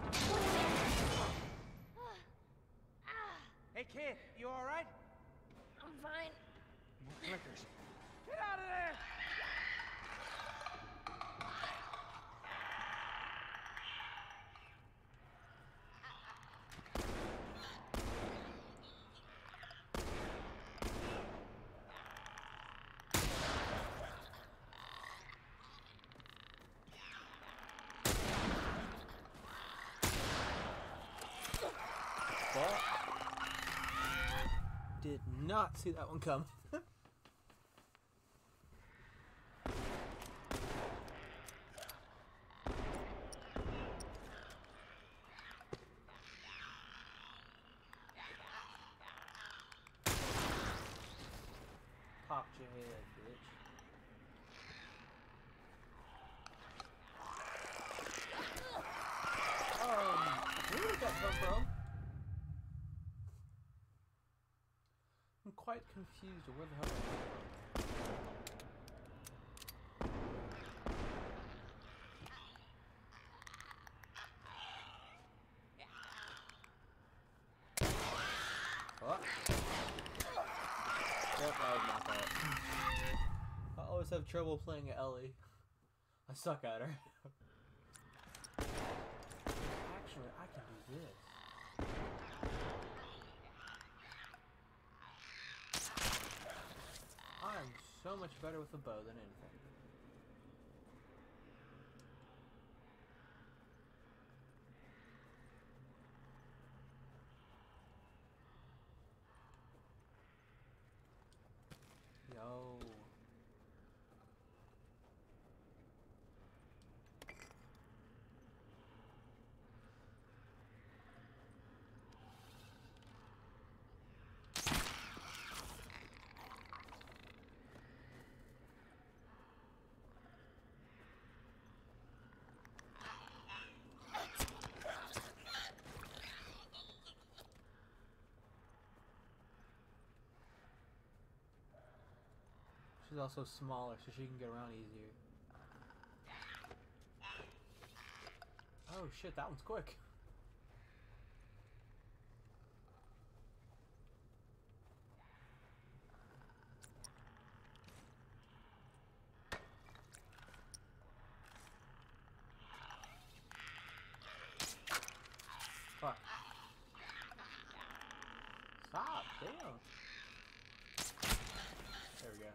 Hey, kid, you all right? I'm fine. More clickers. Get out of there! Well, did not see that one come. Popped your head, bitch. Um, where did that come from? I'm quite confused of where the hell that came from. What? Yep, that was my fault. I always have trouble playing Ellie. I suck at her. Actually, I can do this. I'm so much better with a bow than anything. Yo. She's also smaller, so she can get around easier. Oh shit, that one's quick. Fuck. Stop, damn. There we go.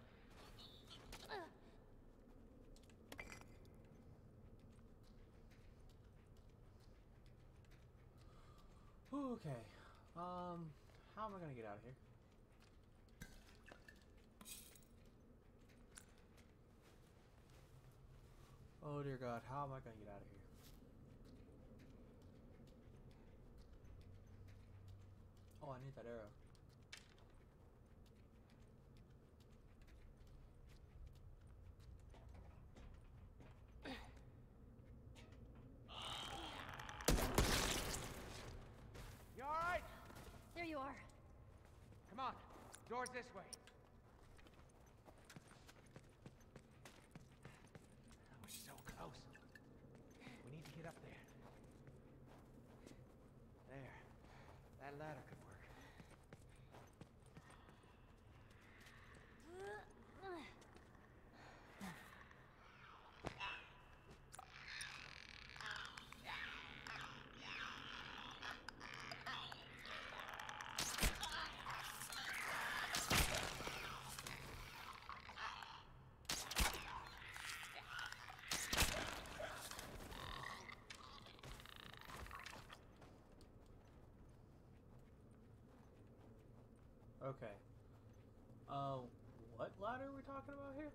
Okay, um, how am I gonna get out of here? Oh dear God, how am I gonna get out of here? Oh, I need that arrow. You all right? There you are. Come on. Door's this way. We're so close. We need to get up there. There. That ladder could work. Okay. Uh, what ladder are we talking about here?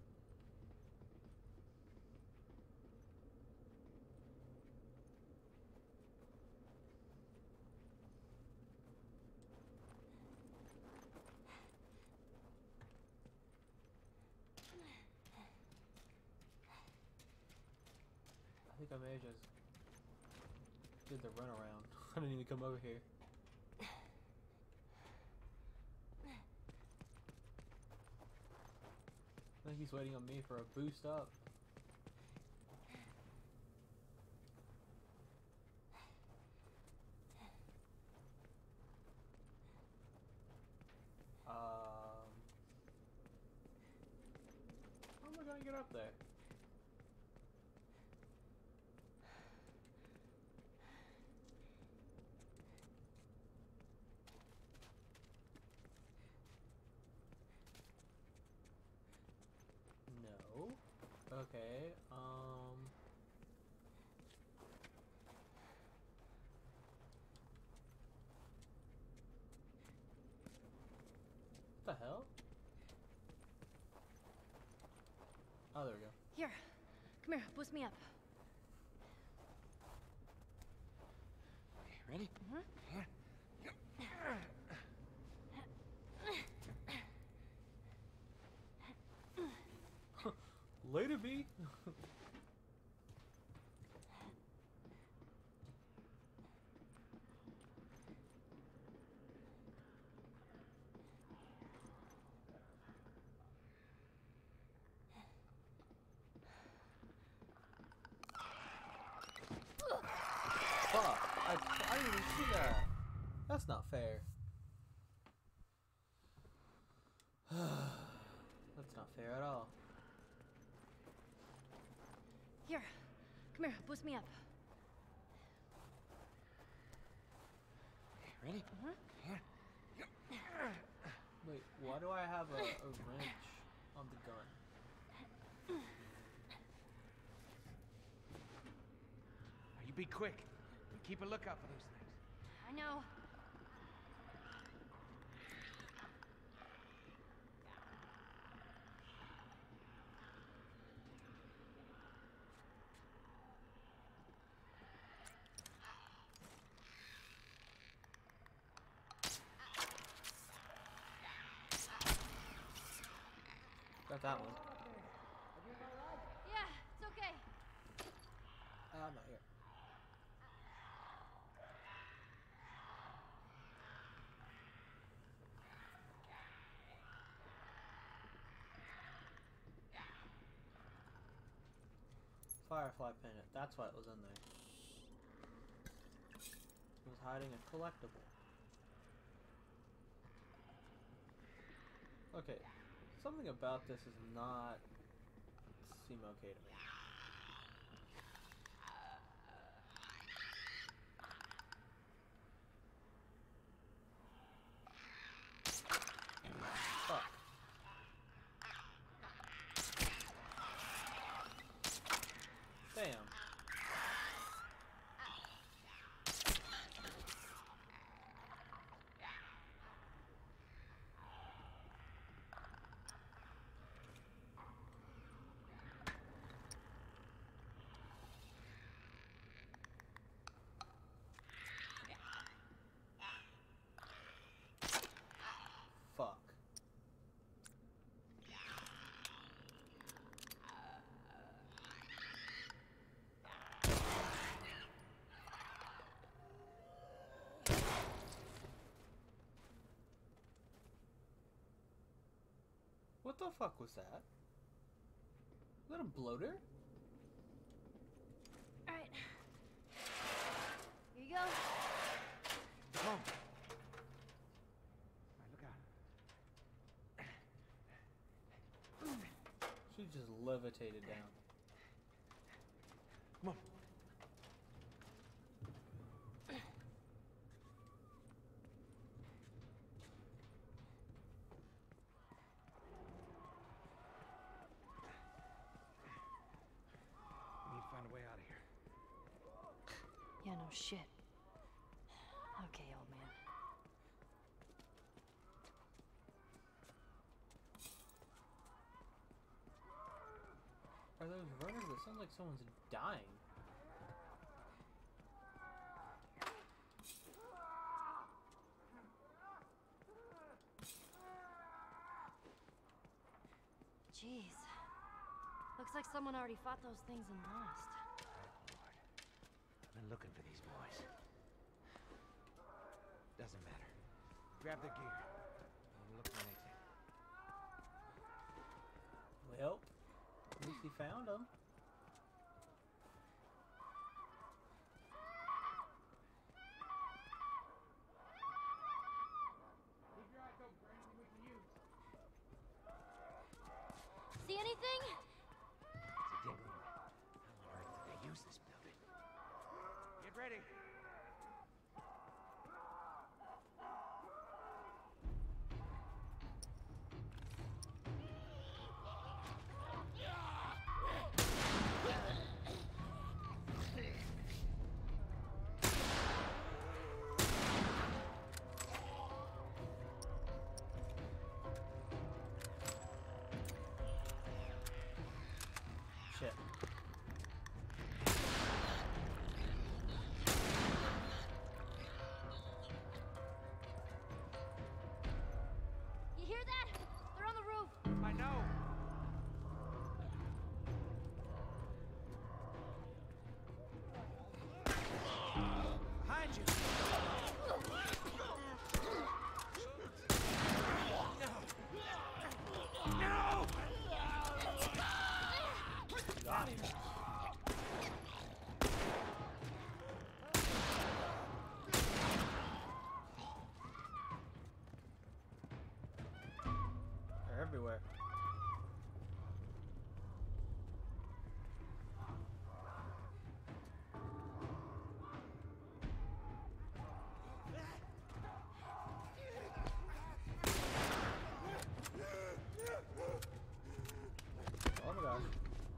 I think I may have just did the runaround. I didn't even come over here. I think he's waiting on me for a boost up. Um, how am I gonna get up there? No. Okay, um... what the hell? Oh, there we go. Here, come here, boost me up. Okay, ready? Mhm. Here. Later, B. Fuck! I, I didn't even see that. That's not fair. That's not fair at all. Here, come here, boost me up. Okay, ready? Mhm. Here. Wait, why do I have a, a wrench on the gun? You be quick. And keep a lookout for those things. I know. Got that one. Yeah, it's okay. Ah, I'm not here. Firefly pennant. That's why it was in there. It was hiding a collectible. Okay. Something about this does not seem okay to me. Fuck. Damn. Fuck. What the fuck was that? Was that a bloater? Alright. Here you go. Come on. All right, look out. She just levitated down. Come on. We need to find a way out of here. Yeah, no shit. Okay, old man. Are those runners? It sounds like someone's dying. Jeez. Looks like someone already fought those things and lost. Lord. I've been looking for these boys. Doesn't matter. Grab their gear. And we'll look for an exit. he found him. See anything? It's a dig room. How on earth did they use this building? Get ready. Shit. You hear that? They're on the roof. I know. Behind you. No. No. Got him. They're everywhere. Oh my gosh.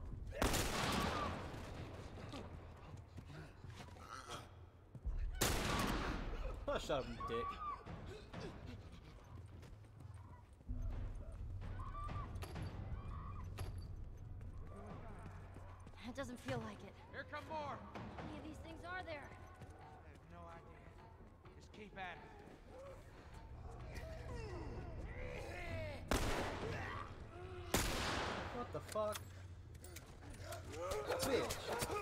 Oh, shut up, you dick. It doesn't feel like it. Here come more. How many of these things are there? I have no idea. Just keep at it. What the fuck? Bitch.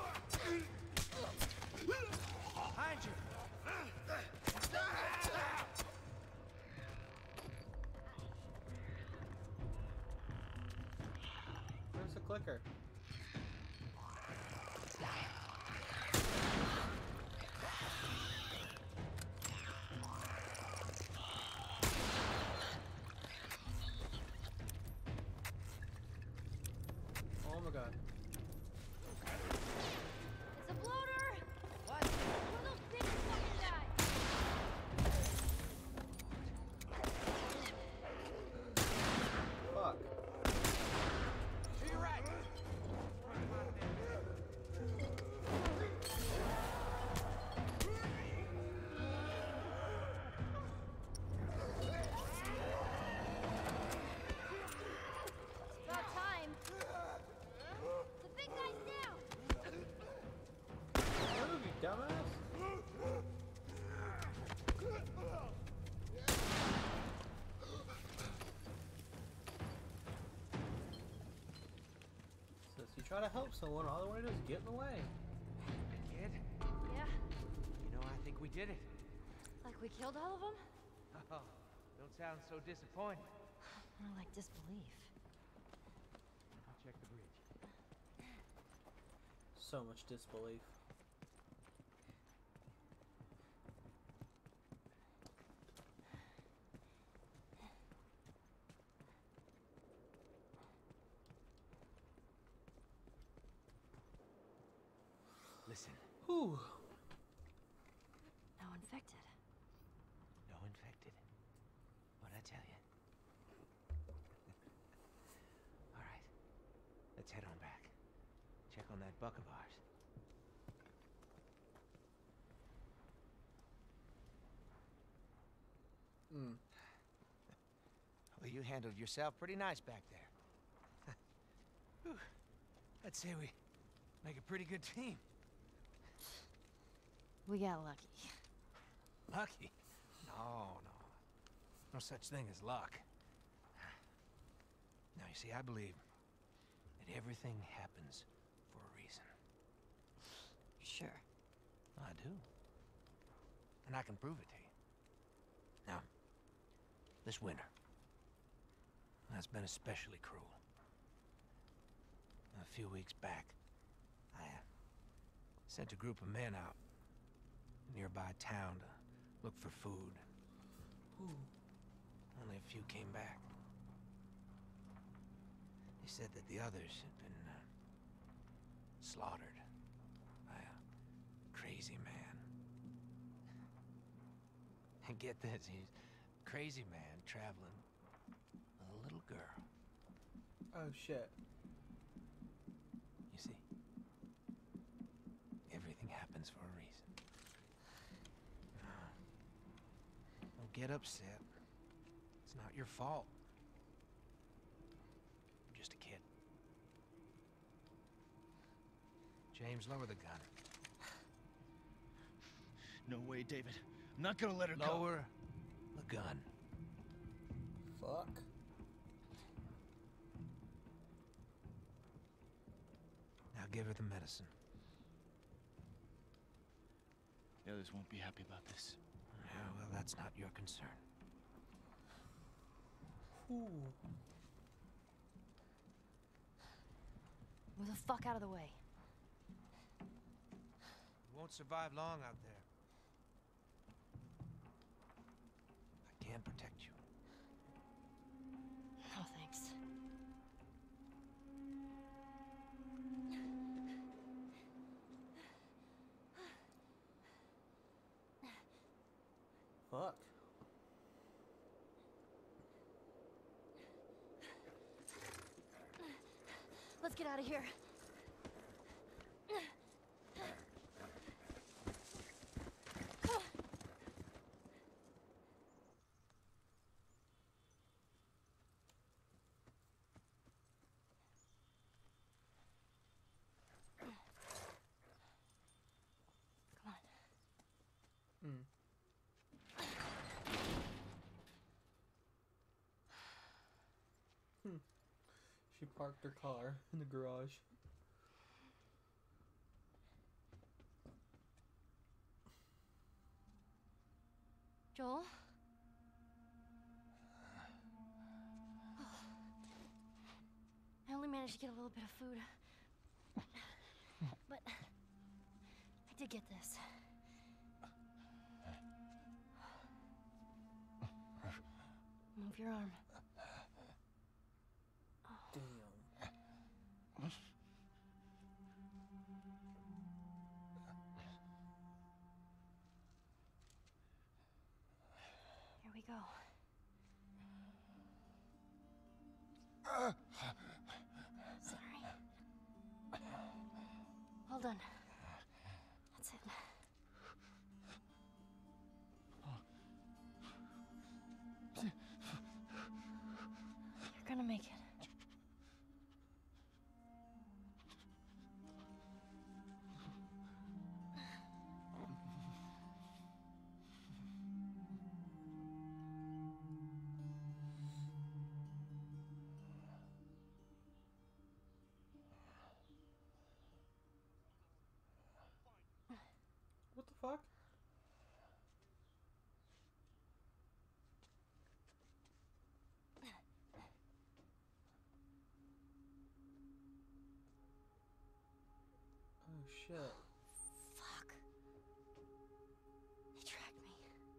Behind you. Where's the clicker? Oh my god. It's a bloater! What? One of those big fucking guys! Fuck. To your right. It's about time. The big guy's down! Move, you dumbass. So if you try to help someone, all they want to do is get in the way. Kid, Yeah, you know, I think we did it. like we killed all of them? Oh, don't sound so disappointed. More like disbelief. I'll check the bridge. So much disbelief. Listen, Whew. No infected. no infected. What'd I tell you? All right, let's head on back. Check on that buck of ours. Mm. Well, you handled yourself pretty nice back there. Whew. I'd say we make a pretty good team. We got lucky. Lucky? No, no. No such thing as luck. Now, you see, I believe that everything happens for a reason. Sure. I do. And I can prove it to you. Now, this winter, that's been especially cruel. A few weeks back. I uh, sent a group of men out nearby town to look for food. Ooh. Only a few came back. They said that the others had been uh, slaughtered by a crazy man. And get this, he's a crazy man traveling with a little girl. Oh shit. You see, everything happens for a reason. Don't get upset. It's not your fault. You're just a kid. James, lower the gun. No way, David. I'm not gonna let her go. Lower the gun. Fuck. Now give her the medicine. The others won't be happy about this. Yeah, well, that's not your concern. Ooh. Move the fuck out of the way. You won't survive long out there. I can protect you. No, thanks. Fuck. Let's get out of here. Come on. Hmm. Hmm. She parked her car in the garage. Joel? I only managed to get a little bit of food. But I did get this. Move your arm. Damn. Here we go. Sorry. Well done. That's it. You're gonna make it. What the fuck? Oh shit. Fuck. They tracked me.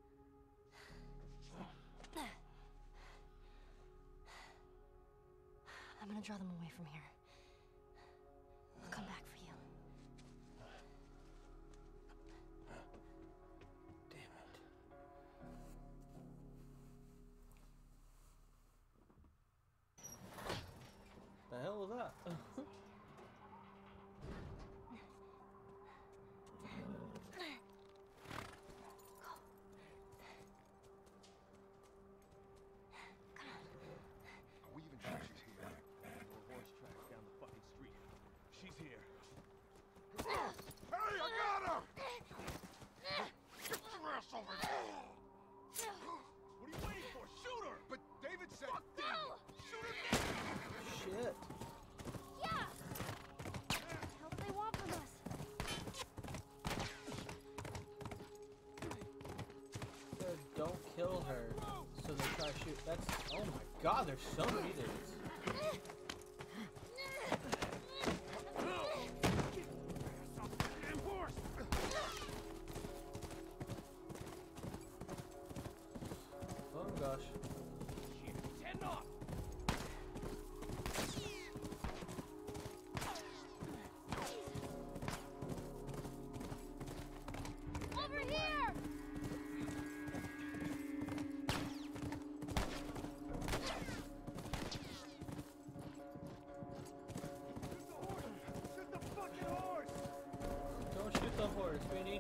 I'm gonna draw them away from here. I'll come back for you. Damn it. The hell was that? Are we even sure she's here? Or horse tracks down the fucking street. She's here. Hey, I got her! Get your ass over here! What are you waiting for? Shoot her! But David said... Fuck David! Shoot her now! Shit. Yeah! What the hell do they want from us? Said don't kill her. So they try to shoot. That's. Oh my god, there's so many dudes.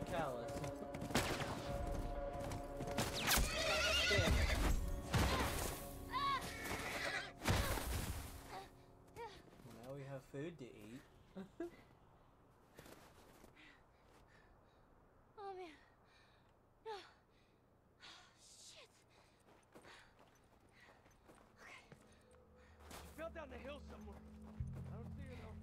callous. Damn it. Well, now we have food to eat. Oh man. No. Shit. Okay. She fell down the hill somewhere. I don't see her though.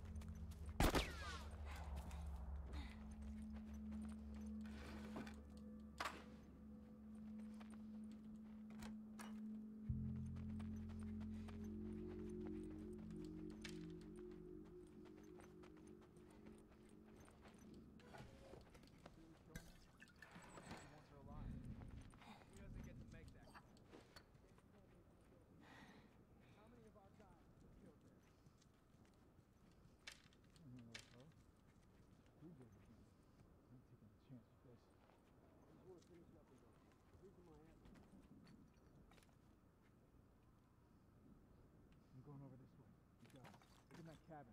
I'm going over this way. You got it. Look in that cabin.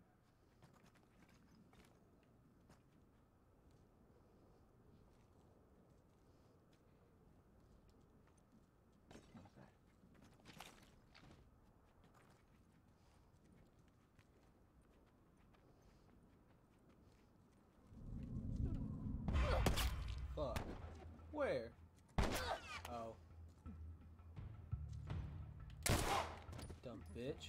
What's that? Fuck. Where? Oh. Dumb bitch.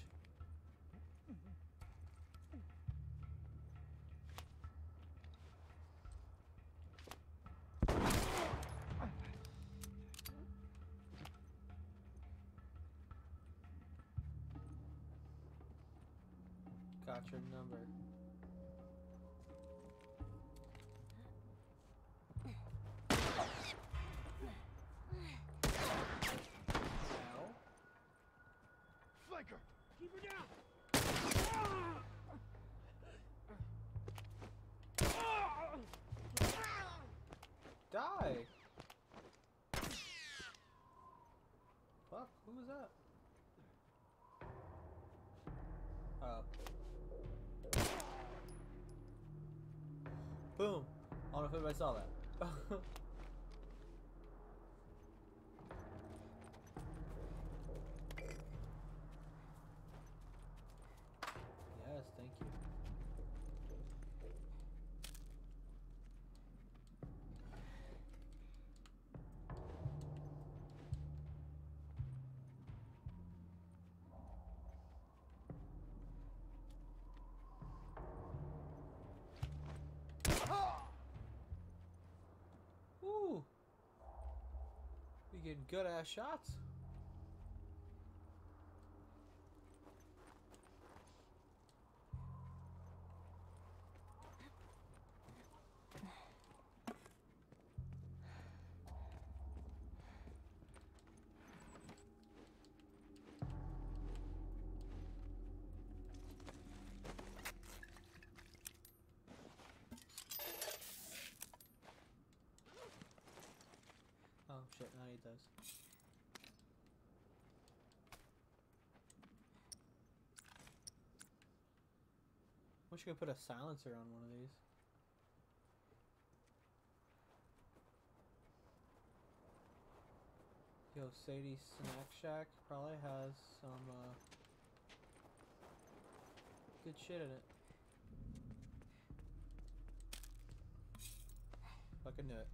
Got your number. Ow. Flanker! Keep her down! Die! Fuck, who was that? Oh. Boom! I don't know if anybody saw that. Yes, thank you. Ooh! We getting good ass shots. Oh shit, I need those. Wish you could put a silencer on one of these. Yo, Sadie's Snack Shack probably has some uh, good shit in it. Fucking knew it.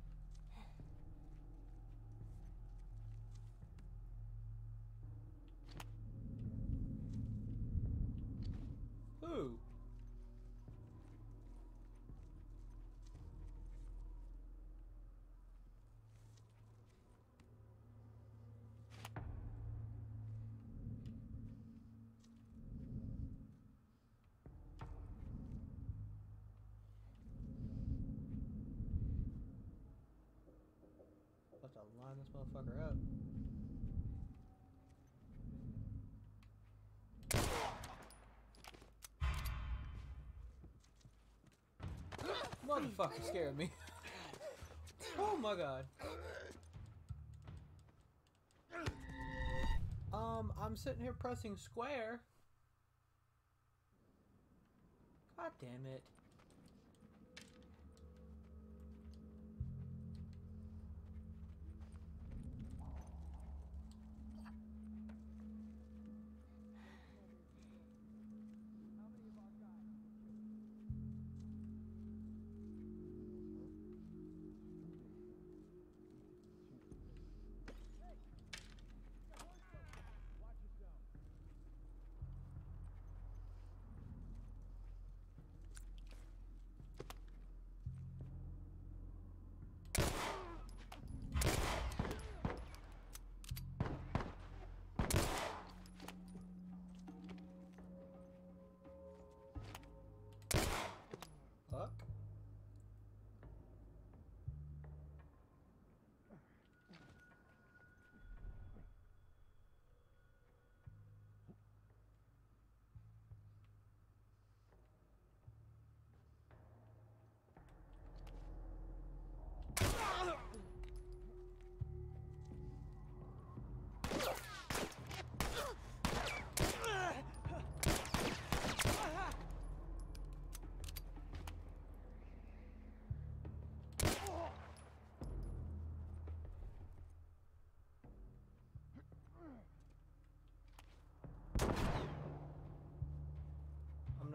Who? About to line this motherfucker up. Motherfucker scared me. Oh my god. Um, I'm sitting here pressing square. God damn it.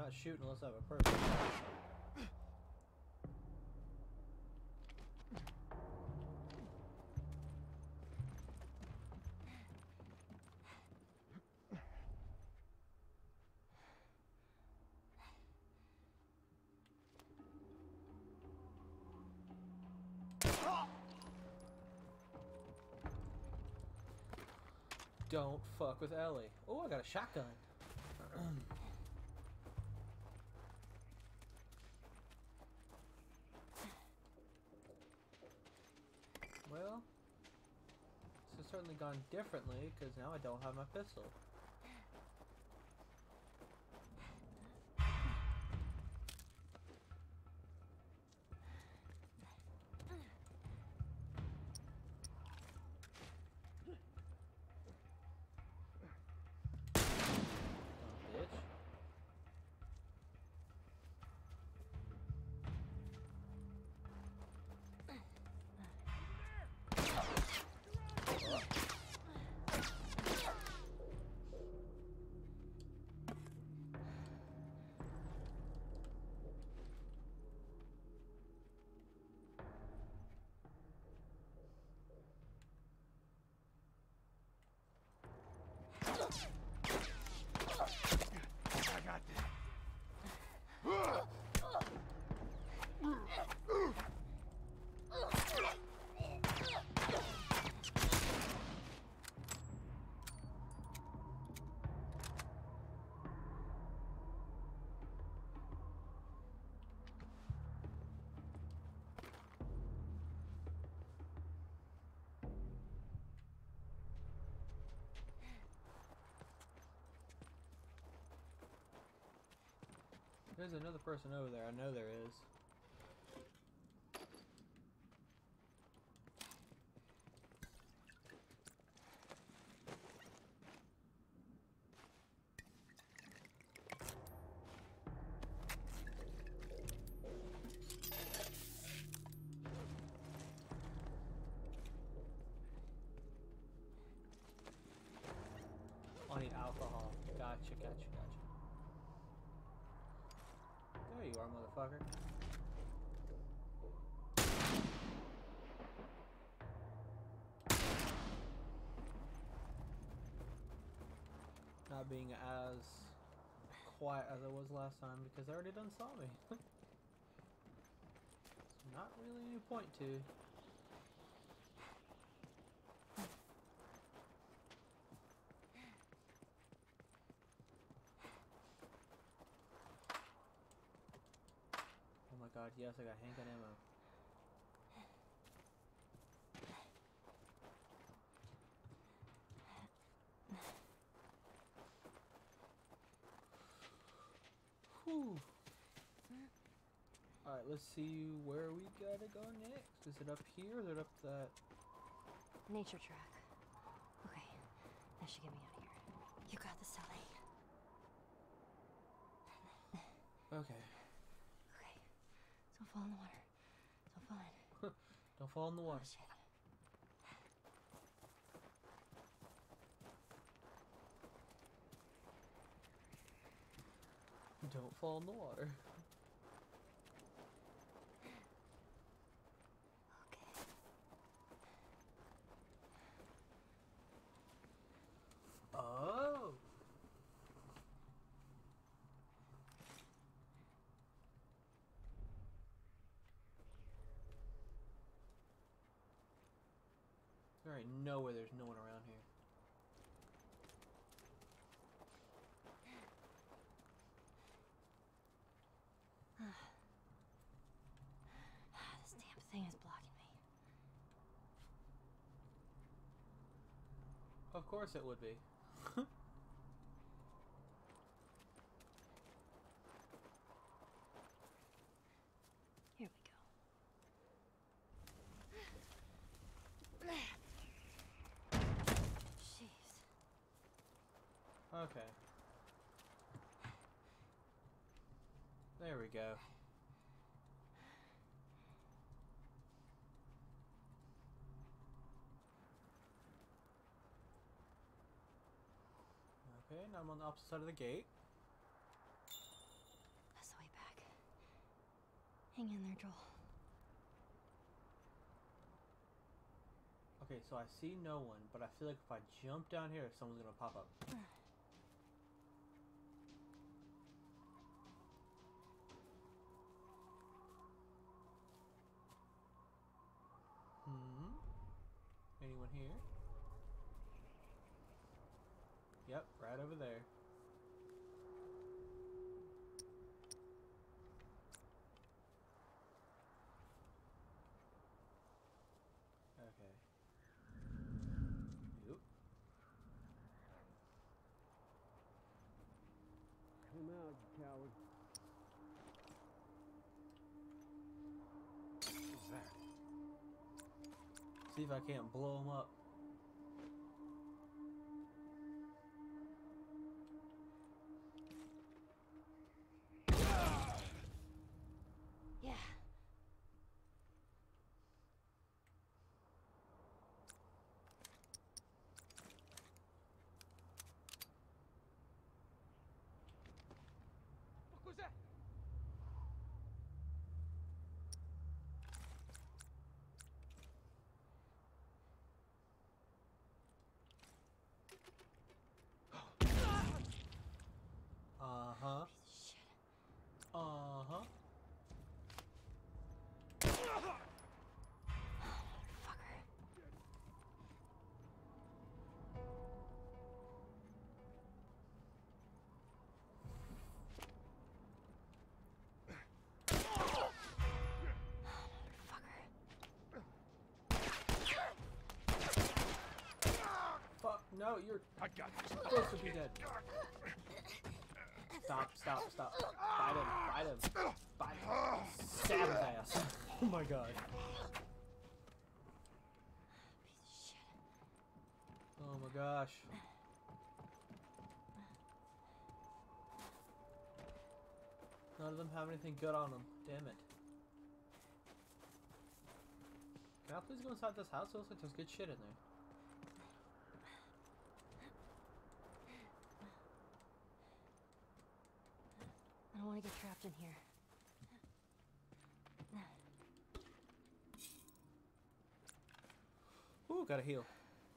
not shooting unless I have a purpose. Don't fuck with Ellie. Oh, I got a shotgun. Well, this has certainly gone differently because now I don't have my pistol. There's another person over there. I know there is. I need alcohol. Gotcha, gotcha, gotcha. There you are, motherfucker. Not being as quiet as I was last time because they already done saw me. So not really any point to. Oh my god, yes, I got handgun ammo. Whew. Alright, let's see where we gotta go next. Is it up here or is it up that? Nature track. Okay, that should get me out of here. You got this, Ellie. Okay. Okay, don't fall in the water. Don't fall in. Don't fall in the water. Oh, shit. Don't fall in the water. Oh. There ain't no way there's no one around here. This damn thing is blocking me. Of course it would be. Here we go. Jeez. Okay. There we go. Okay, now I'm on the opposite side of the gate. Hang in there, Joel. Okay, so I see no one, but I feel like if I jump down here, someone's gonna pop up. Hmm. Anyone here? Yep, right over there. Okay. Nope. Come out, you coward. What's that? See if I can't blow him up. Yeah. What was that? Uh-huh. Shit. Uh-huh. Fucker. Fuck, no, you're I got this. supposed to be dead. Stop, stop, stop. Bite him, bite him. Bite him. Stab his ass. Oh my god. Piece of shit. Oh my gosh. None of them have anything good on them. Damn it. Can I please go inside this house? It looks like there's good shit in there. I don't want to get trapped in here. Ooh, gotta heal.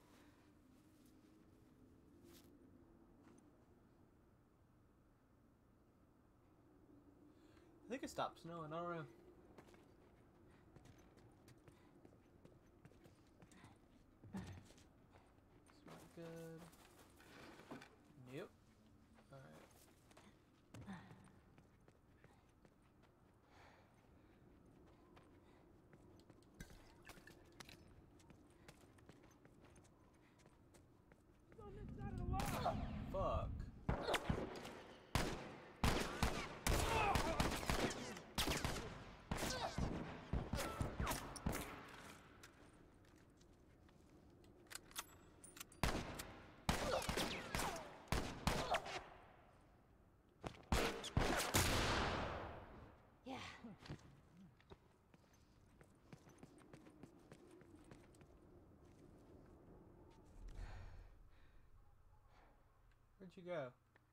I think it stopped snowing. I don't know. It's not good. Nope. Alright. Fuck. Yeah. Where'd you go?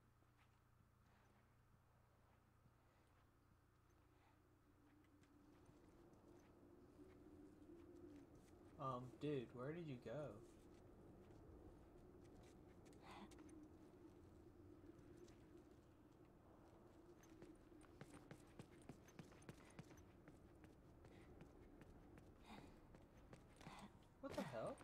Um, dude, where did you go? What the hell?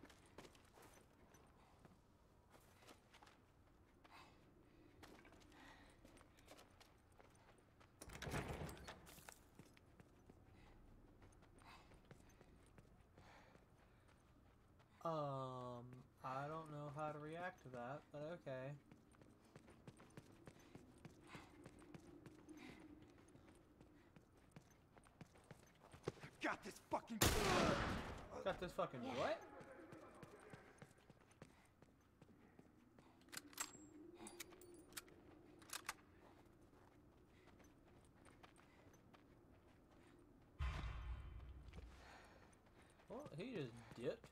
Um, I don't know how to react to that, but okay. Got this fucking. Got this fucking Yeah. what? Well, he just dipped.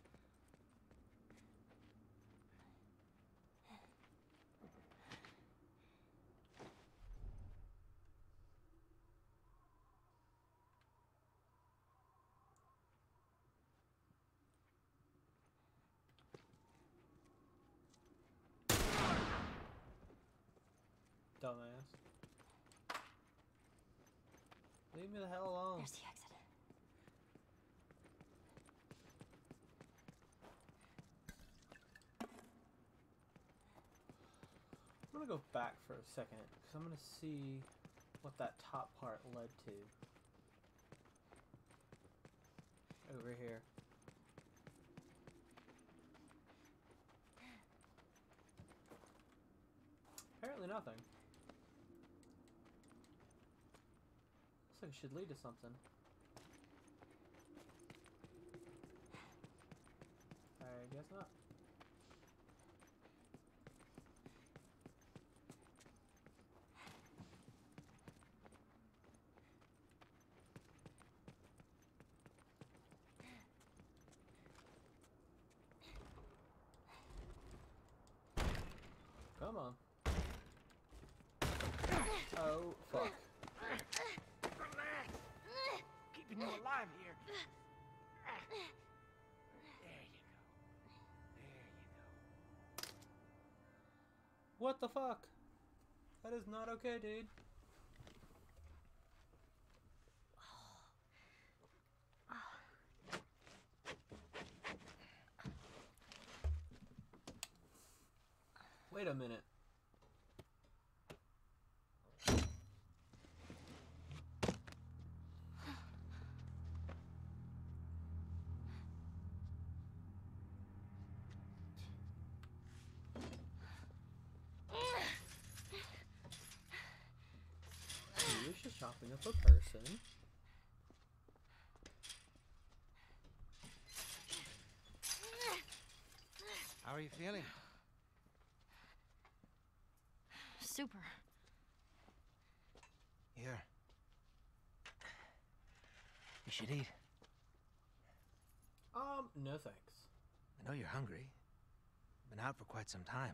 Dumbass. Leave me the hell alone. There's the exit. I'm gonna go back for a second because I'm gonna see what that top part led to. Over here. Apparently nothing. Looks like it should lead to something. I guess not. Come on. Oh, fuck. Relax. Keeping you alive here. There you go. There you go. What the fuck? That is not okay, dude. Wait a minute. You're just chopping up a person. How are you feeling? Super. Here. You should eat. Um, no thanks. I know you're hungry. Been out for quite some time.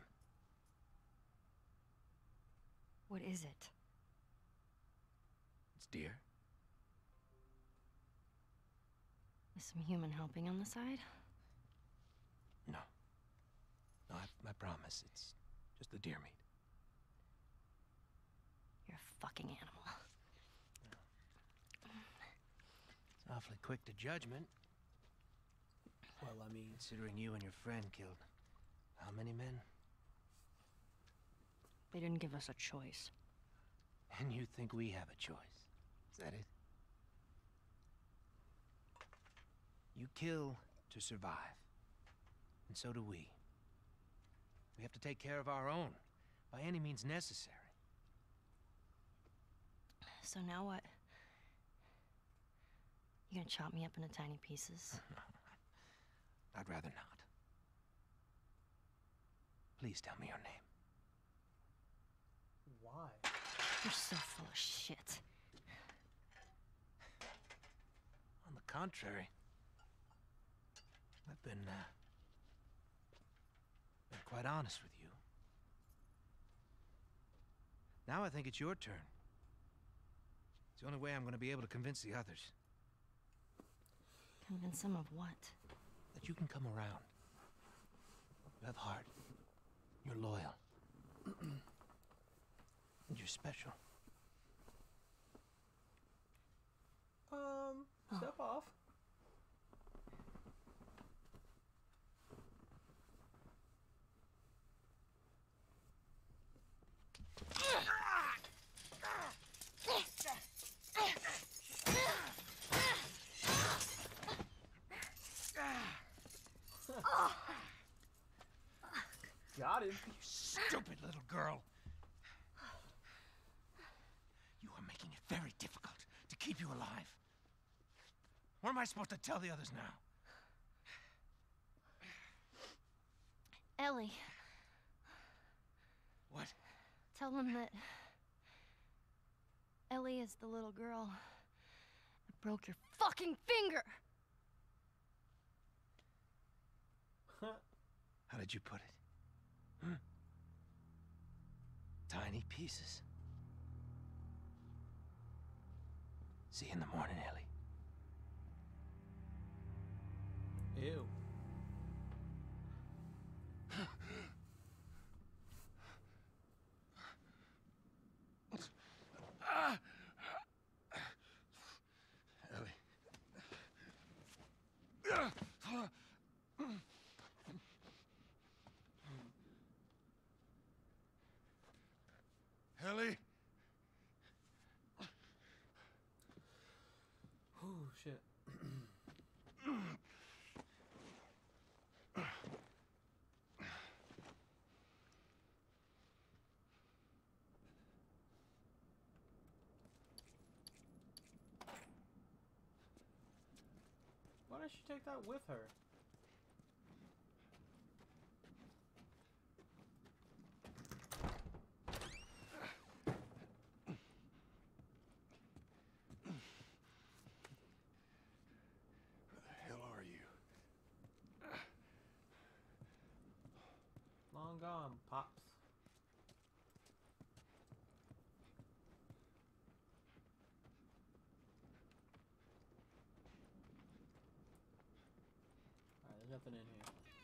What is it? It's deer. With some human helping on the side? No. No, I, I promise. It's just the deer meat. You're a fucking animal. It's awfully quick to judgment. Well, I mean, Considering you and your friend killed how many men? They didn't give us a choice. And you think we have a choice? Is that it? You kill to survive. And so do we. We have to take care of our own, by any means necessary. So now what? You gonna chop me up into tiny pieces? I'd rather not. Please tell me your name. why? You're so full of shit. On the contrary, I've been, uh, been quite honest with you. Now I think it's your turn. It's the only way I'm going to be able to convince the others. Convince them of what? That you can come around. You have heart. You're loyal. And you're special. Um, step off. Got him. You stupid little girl. You are making it very difficult to keep you alive. What am I supposed to tell the others now? Ellie. What? Tell them that Ellie is the little girl that broke your fucking finger. How did you put it? Hmm? Tiny pieces. See you in the morning, Ellie. Ew. shit. Why didn't she take that with her? Where the hell are you? Long gone, Pops. Alright, there's nothing in here.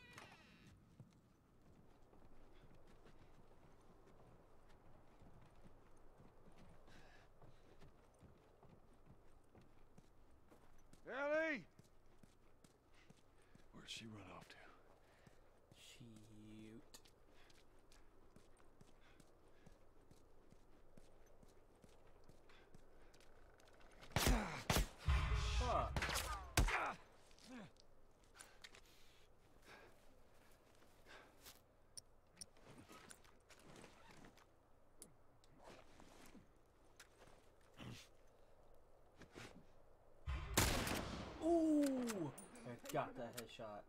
Ellie! Where'd she run off to? Shoot. Fuck. Ooh! I got that headshot.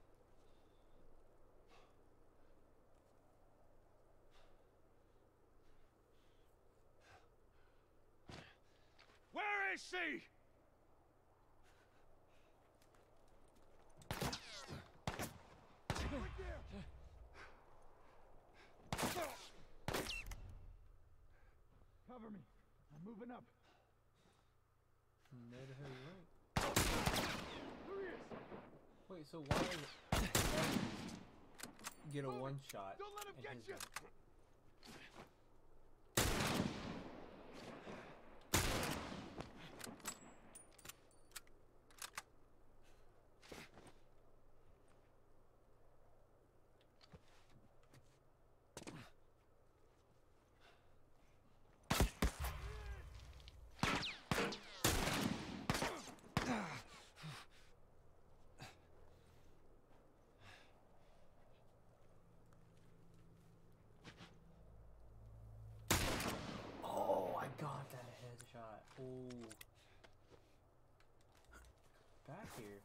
Where is she? Cover me. I'm moving up. Made her right. Wait, so why does it get a one shot? Don't let him and get his you. gun? God, that headshot. Ooh. Back here.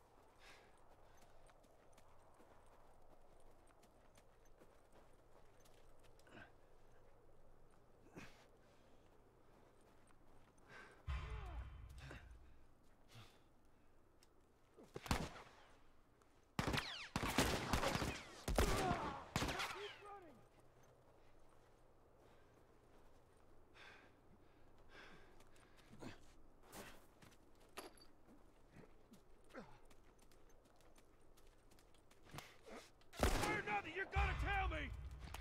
Nothing, you're gonna tell me!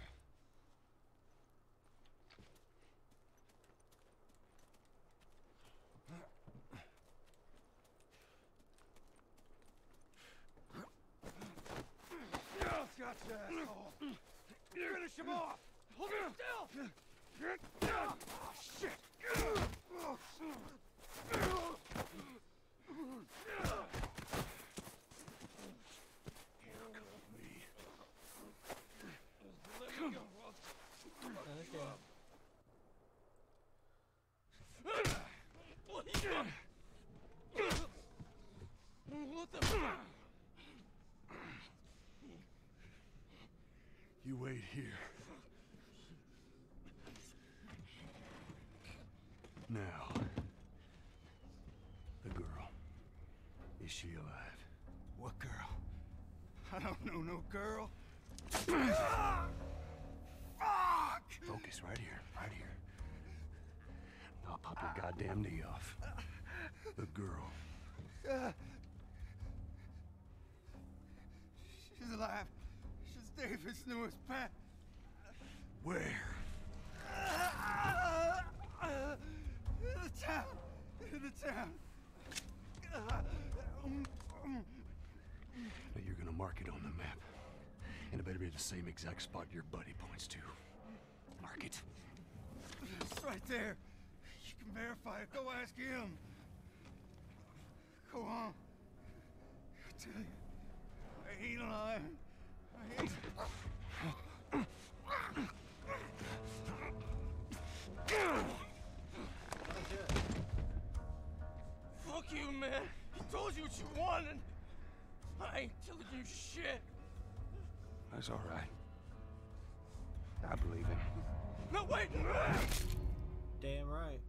Gotcha, asshole! Finish him off! Hold him still! Oh, shit! What the fuck? You wait here. Now, the girl. Is she alive? What girl? I don't know no girl. Fuck! Focus right here, right here. I'll pop your goddamn knee off. The girl. She's alive. She's David's newest pet. Where? In the town. In the town. Now you're gonna mark it on the map. And it better be the same exact spot your buddy points to. Mark it. It's right there. You can verify it. Go ask him. Go you, man. He told you what you wanted. I ain't telling you shit. That's all right. I believe him. No, wait! Damn right.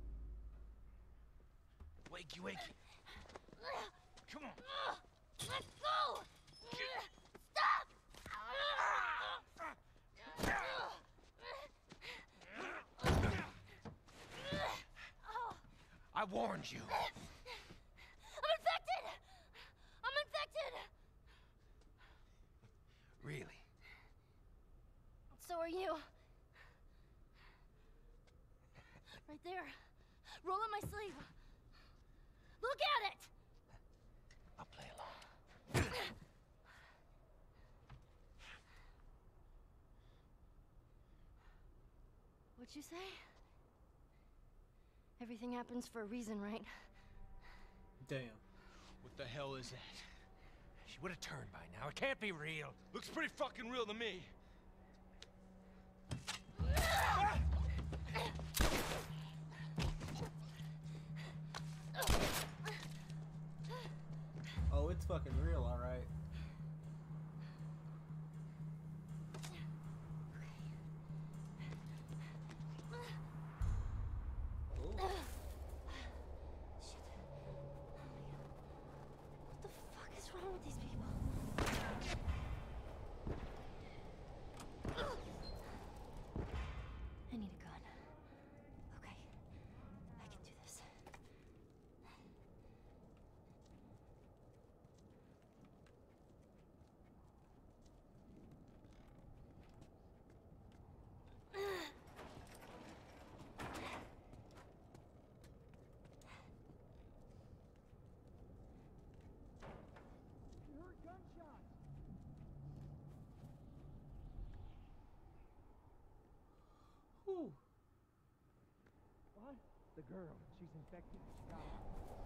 Wakey, wakey. Come on. Let's go! Stop! I warned you. I'm infected! I'm infected! Really? So are you. Right there. Roll up my sleeve. Look at it! I'll play along. What'd you say? Everything happens for a reason, right? Damn. What the hell is that? She would have turned by now. It can't be real. Looks pretty fucking real to me. Oh, it's fucking real, alright. What the fuck is wrong with these people? I need a gun. Okay, I can do this. Whew. What? The girl. She's infected. She got it.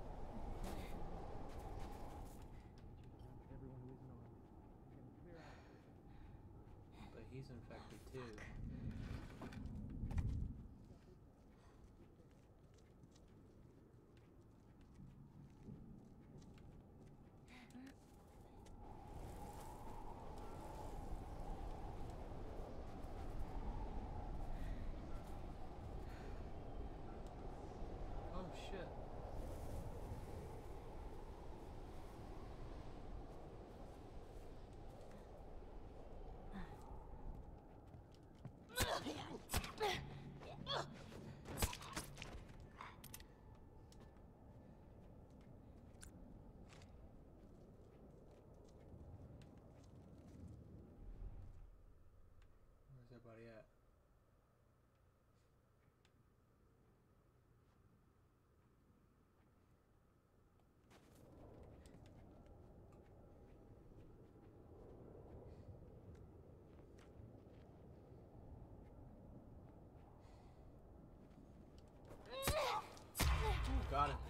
Everyone who isn't armed. We're gonna clear out. But he's infected too. Oh shit. Where's everybody at? Ooh, got it.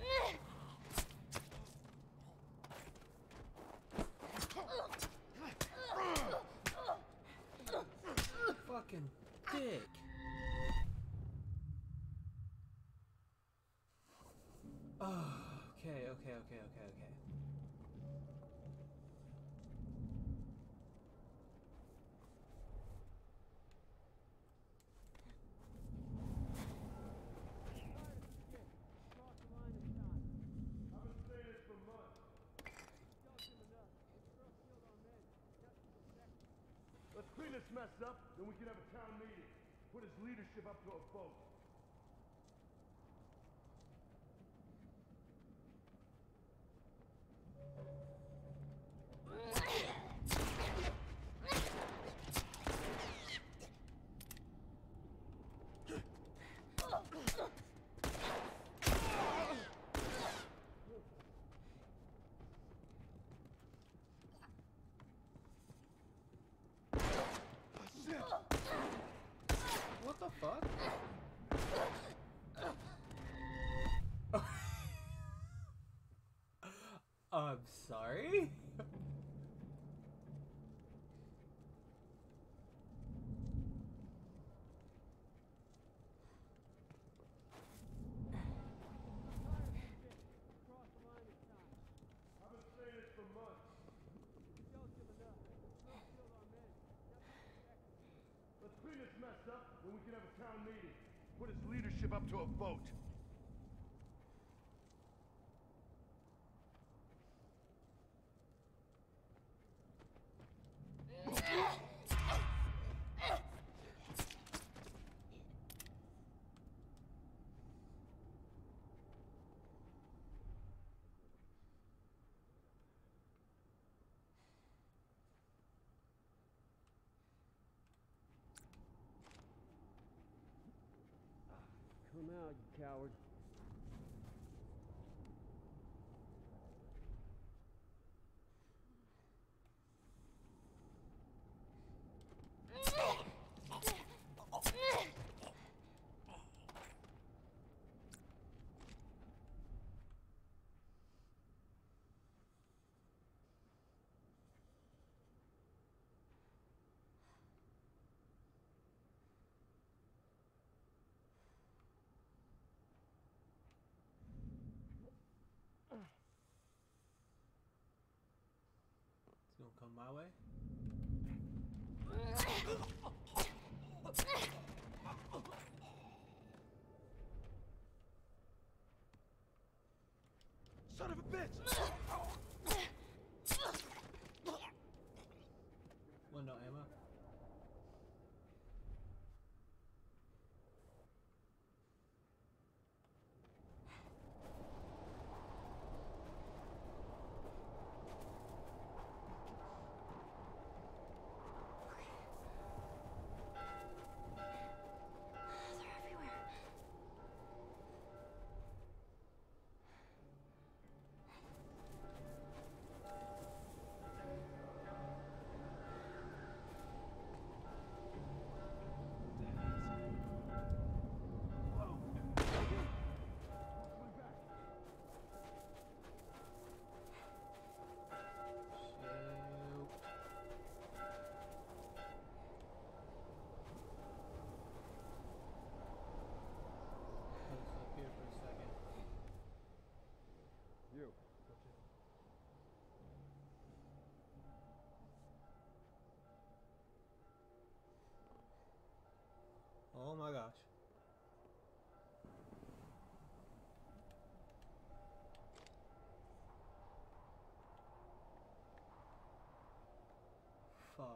Fucking dick. Oh, okay, okay, okay, okay, okay. I've been saying this for months. Let's clean this mess up, then we can have a town meeting. Put his leadership up to a vote. What the fuck? I'm sorry? up, then we can have a town meeting. Put his leadership up to a vote. Come out, you coward. It's gonna come my way. Son of a bitch! Well, no ammo. They're everywhere. You. Oh my gosh. Fuck.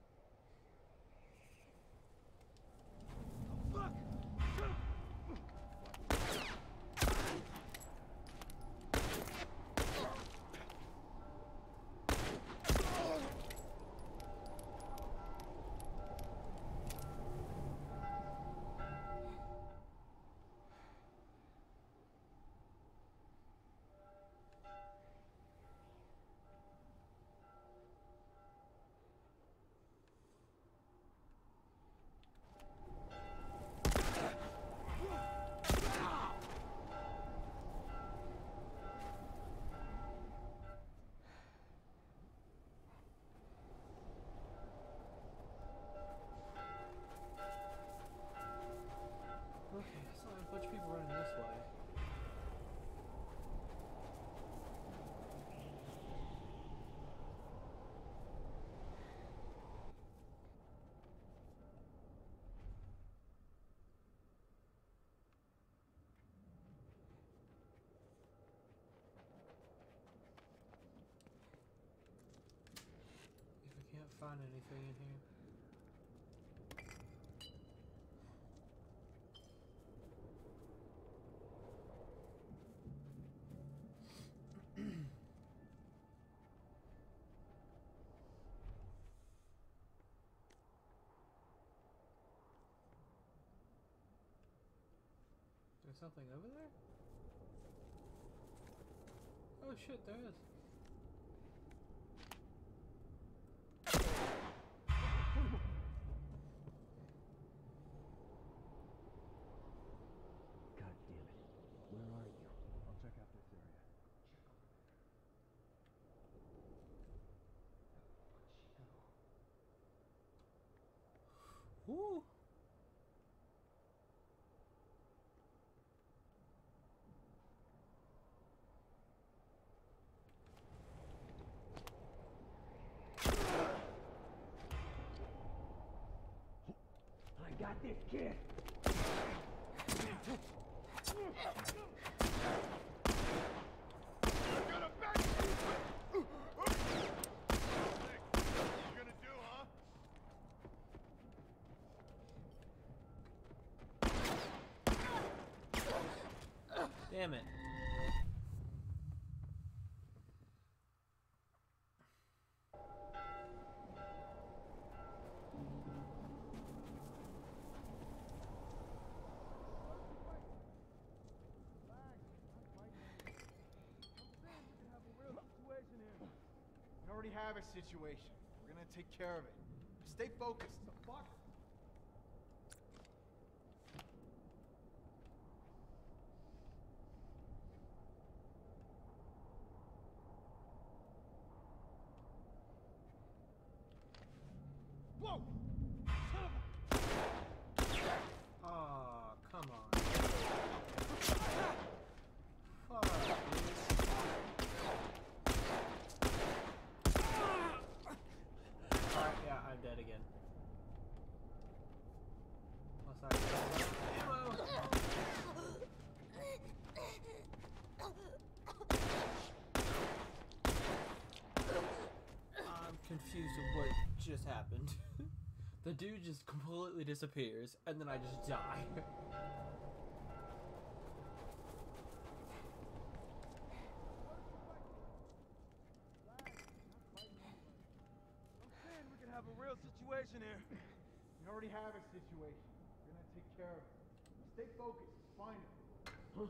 Fuck! Okay, I saw a bunch of people running this way. If I can't find anything in here. There's something over there? Oh shit, there is. God damn it. Where are you? I'll check out this area. Woo! this, kid. I'm gonna back you! What you gonna do, huh? Damn it. We already have a situation. We're gonna take care of it. Stay focused. The fuck? Whoa! Son of a... Aw, come on. Fuck, dude. Alright, yeah, I'm dead again. Unless I get ammo. I'm confused with what just happened. The dude just completely disappears, and then I just die. We can have a real situation here. We already have a situation. We're gonna take care of it. Stay focused. Find it. Huh?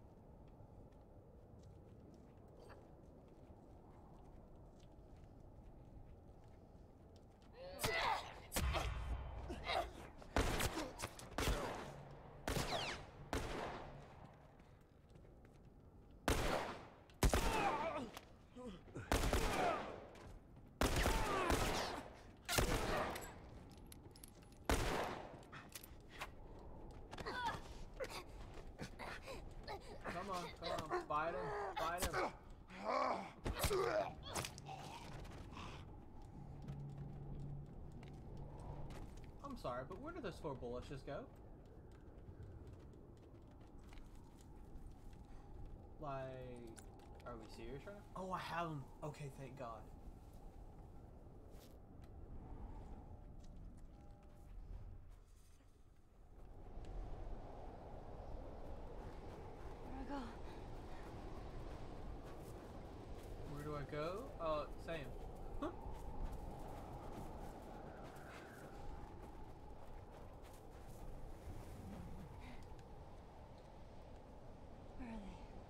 Come on, come on, fight him, fight him. I'm sorry, but where did those four bullets just go? Like, are we serious right now? Oh, I have them. Okay, thank God. Where do I go? Where do I go? Uh, same. Huh? Where are they?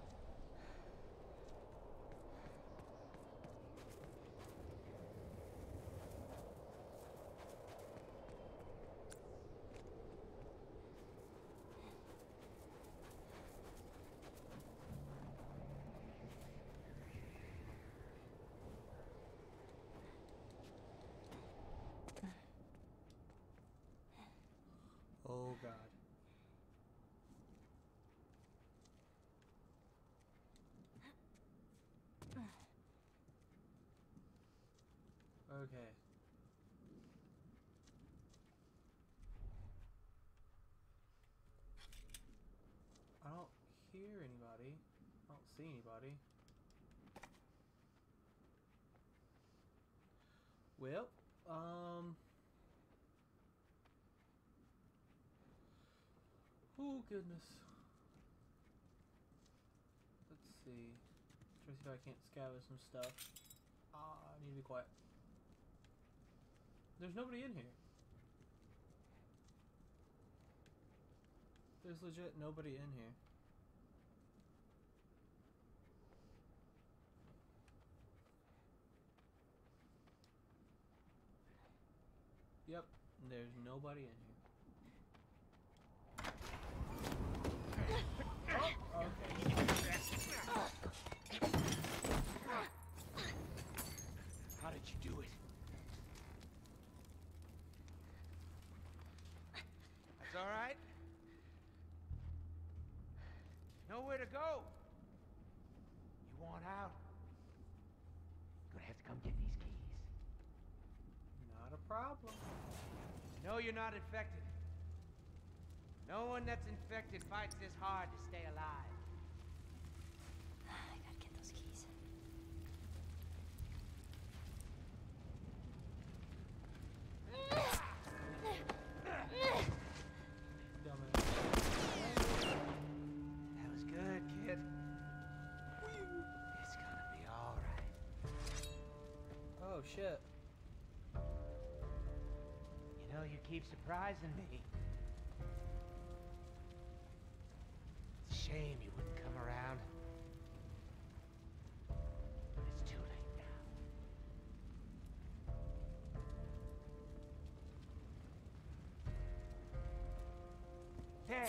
Oh God. Okay. I don't hear anybody. I don't see anybody. Well, um... oh, goodness. Let's see. Try to see if I can't scavenge some stuff. Ah, I need to be quiet. There's nobody in here. There's legit nobody in here. Yep, there's nobody in here. Oh, okay. How did you do it? That's all right. Nowhere to go. You want out? You're gonna have to come get these keys. Not a problem. No, you're not infected. No one that's infected fights this hard to stay alive. I gotta get those keys. That was good, kid. It's gonna be all right. Oh shit. You know, you keep surprising me. It's a shame you wouldn't come around. But it's too late now. There.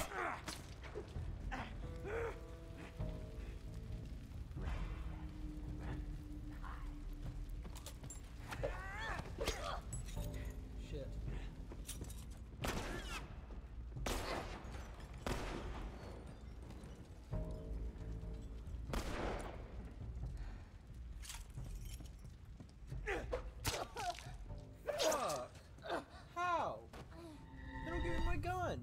Shit. Fuck. How? They don't give me my gun.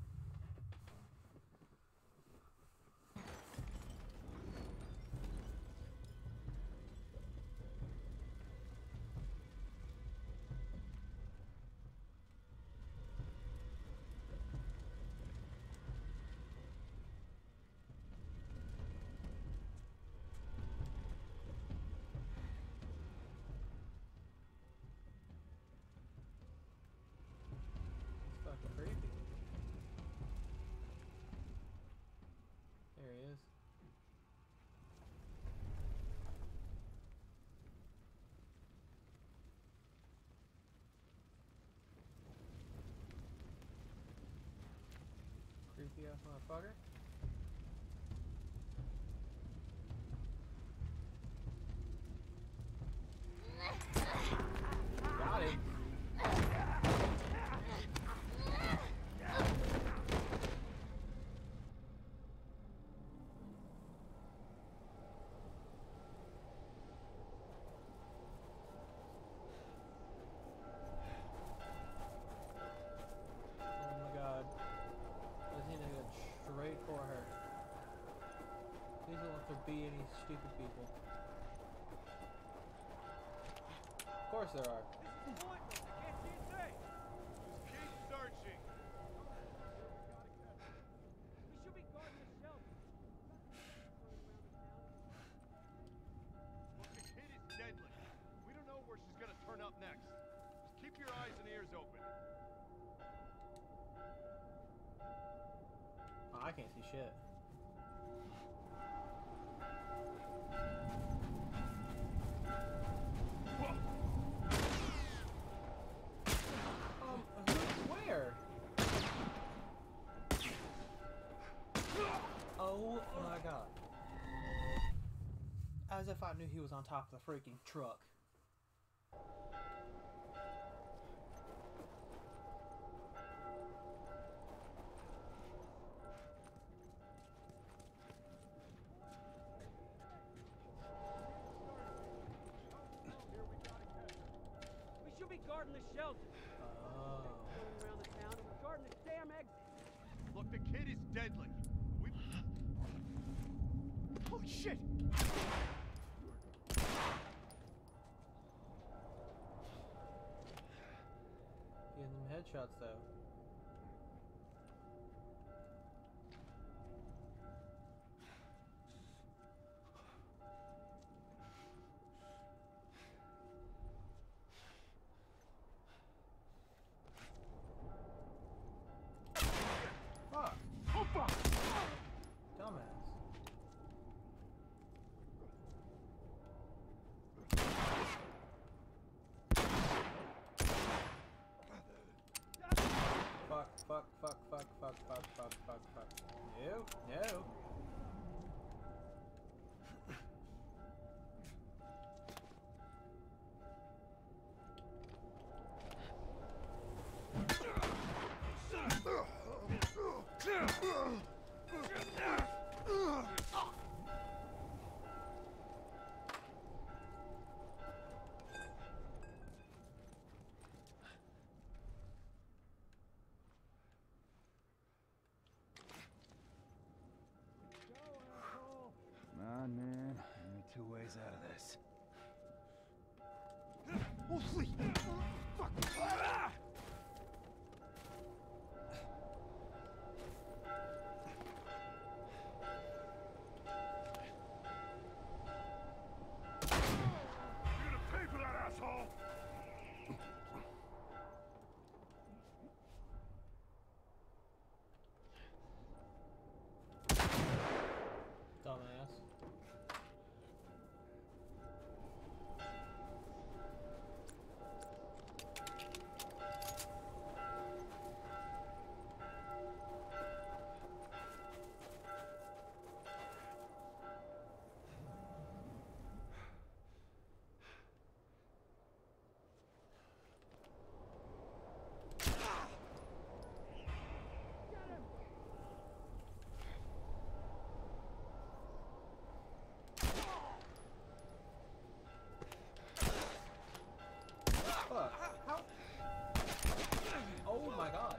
It's fucking creepy. There he is. Creepy ass motherfucker. Got him. Oh my god. I think they got straight for her. Please don't let there be any stupid people. Of course there are. This is pointless. I can't see a thing. Just keep searching. We should be guarding the shelter. Look, the kid is deadly. We don't know where she's gonna turn up next. Just keep your eyes and ears open. Oh, I can't see shit. Um, who- where? Oh my god. As if I knew he was on top of the freaking truck. We should be guarding the shelter. Oh. Going around the town and we're guarding the damn exit. Look, the kid is deadly. We. Holy shit! Getting them headshots though. Fuck. Oh fuck! Dumbass. Fuck, fuck, fuck, fuck, fuck, fuck, fuck, fuck, fuck. No, no. this. Holy fuck! Ah! You're gonna pay for that, asshole! Dumbass. Fuck. How? Oh my god.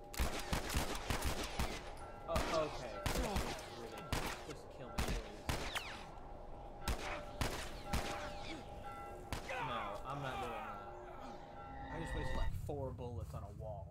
Oh, okay. Really. Just kill me, please. No, I'm not doing that. I just wasted like four bullets on a wall.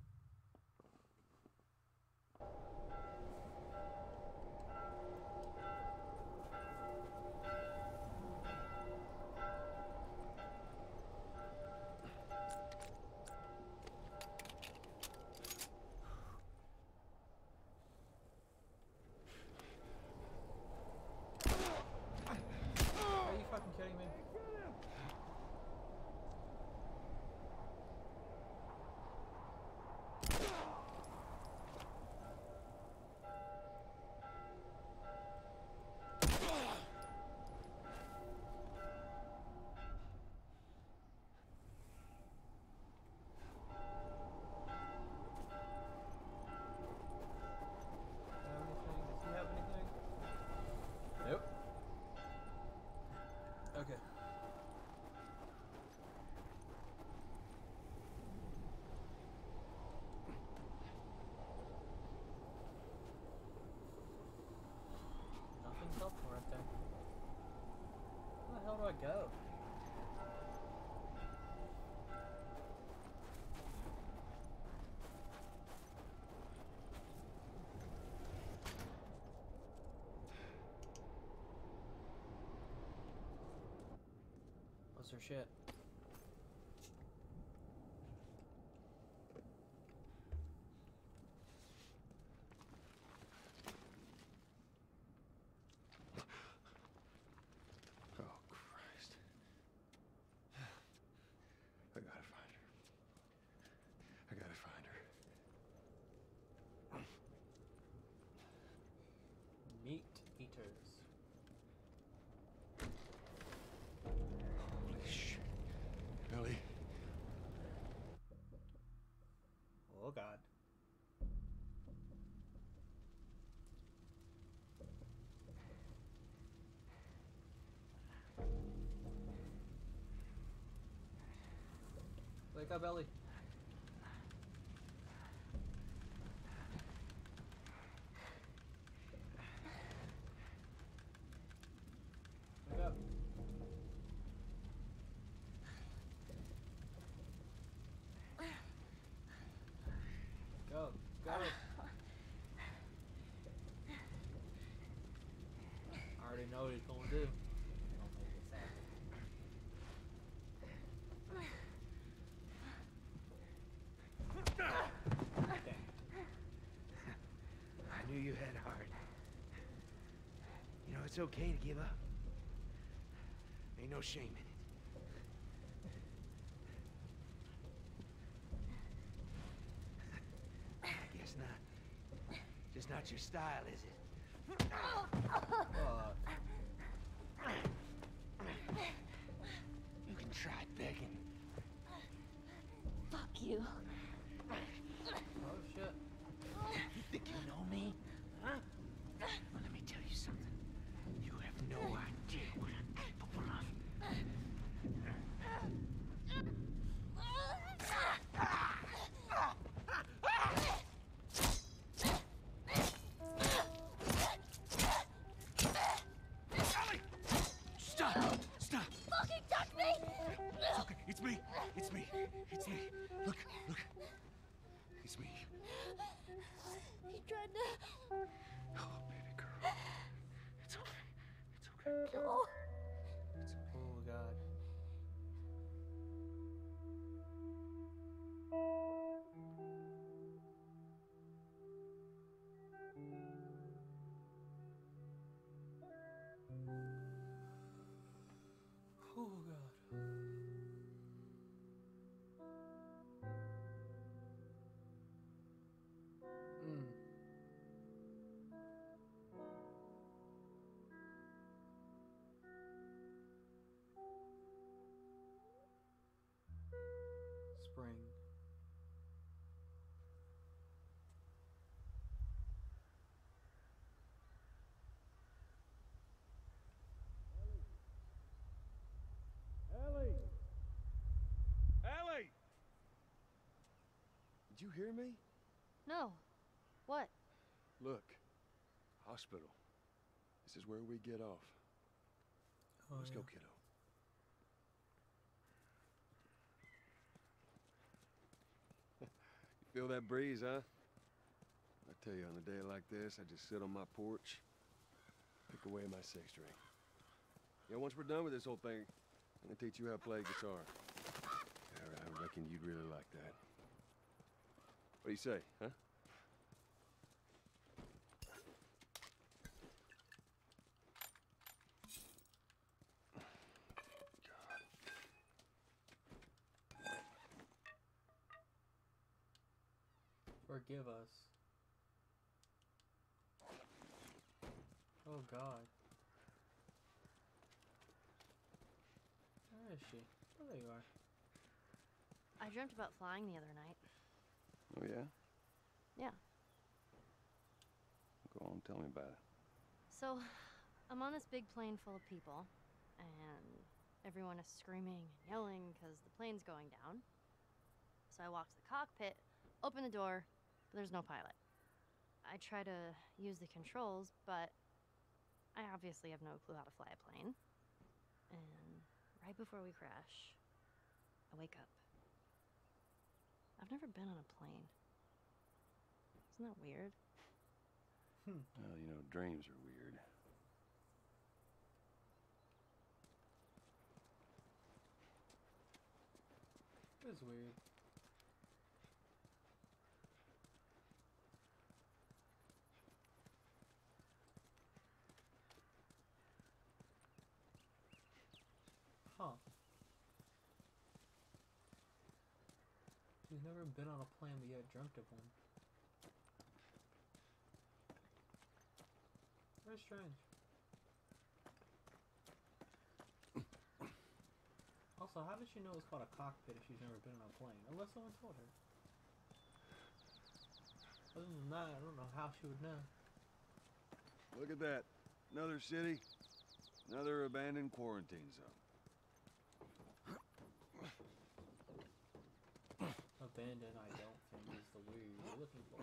Are you fucking kidding me? Have anything? Does he have anything? Nope. Okay. Nothing's helpful right there. Where the hell do I go? What's her shit? Oh, Christ. I gotta find her. I gotta find her. Meat eaters. Holy shit. Ellie. Oh god. Wake up, Ellie. Wake up. Go, go. I already know what he's gonna do. Don't make this happen. Dang. I knew you had heart. You know, it's okay to give up. Ain't no shame in it. I guess not. Just not your style, is it? Fuck. You can try begging. Fuck you. Oh shit. You think you know me? Huh? Well, let me tell you something. You have no idea what I'm capable of. me. It's me. It's me. Look, look. It's me. He tried to... Oh, baby girl. It's okay. It's okay. No. Oh God. Oh God. Mm. Spring. Ellie! Ellie! Did you hear me? No. What? Look. Hospital. This is where we get off. Oh, Let's yeah. go, kiddo. You feel that breeze, huh? I tell you, on a day like this, I just sit on my porch, pick away at my six string. Yeah, once we're done with this whole thing, I'm gonna teach you how to play guitar. I, I reckon you'd really like that. What do you say, huh? Forgive us. Oh God. Where is she? Oh, there you are. I dreamt about flying the other night. Oh, yeah? Yeah. Go on, tell me about it. So, I'm on this big plane full of people, and everyone is screaming and yelling because the plane's going down. So I walk to the cockpit, open the door, but there's no pilot. I try to use the controls, but I obviously have no clue how to fly a plane. And right before we crash, I wake up. I've never been on a plane. Isn't that weird? Hmm. Well, you know, dreams are weird. It is weird. Huh. You've never been on a plane, but yet dreamt of one. Very strange. Also, how did she know it's called a cockpit if she's never been on a plane? Unless someone told her. Other than that, I don't know how she would know. Look at that. Another city. Another abandoned quarantine zone. Abandoned, I don't think, is the word you're looking for.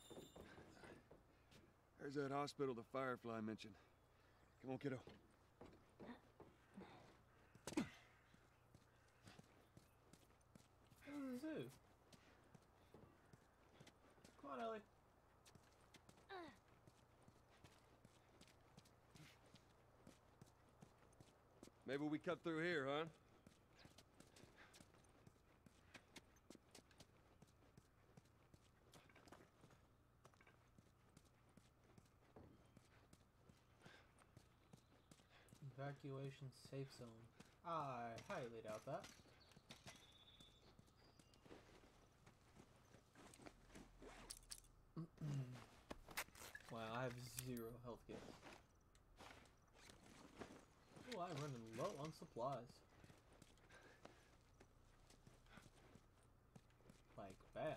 There's that hospital the Firefly mentioned. Come on, kiddo. This is a zoo. Come on, Ellie. Maybe we cut through here, huh? Evacuation safe zone. I highly doubt that. Wow, I have zero health kits. Oh, I'm running low on supplies. Like, bad.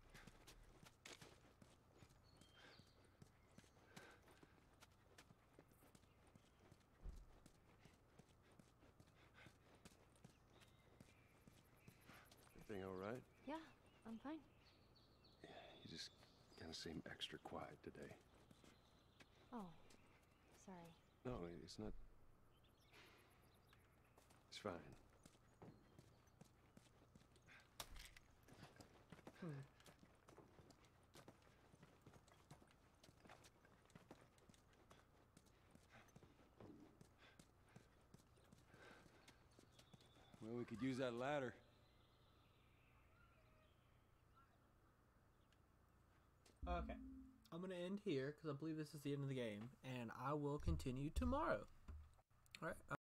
Everything all right? Yeah, I'm fine. Yeah, you just kind of seem extra quiet today. Oh, sorry. No, it's not. It's fine. Hmm. Well, we could use that ladder. Okay. I'm going to end here because I believe this is the end of the game, and I will continue tomorrow. All right.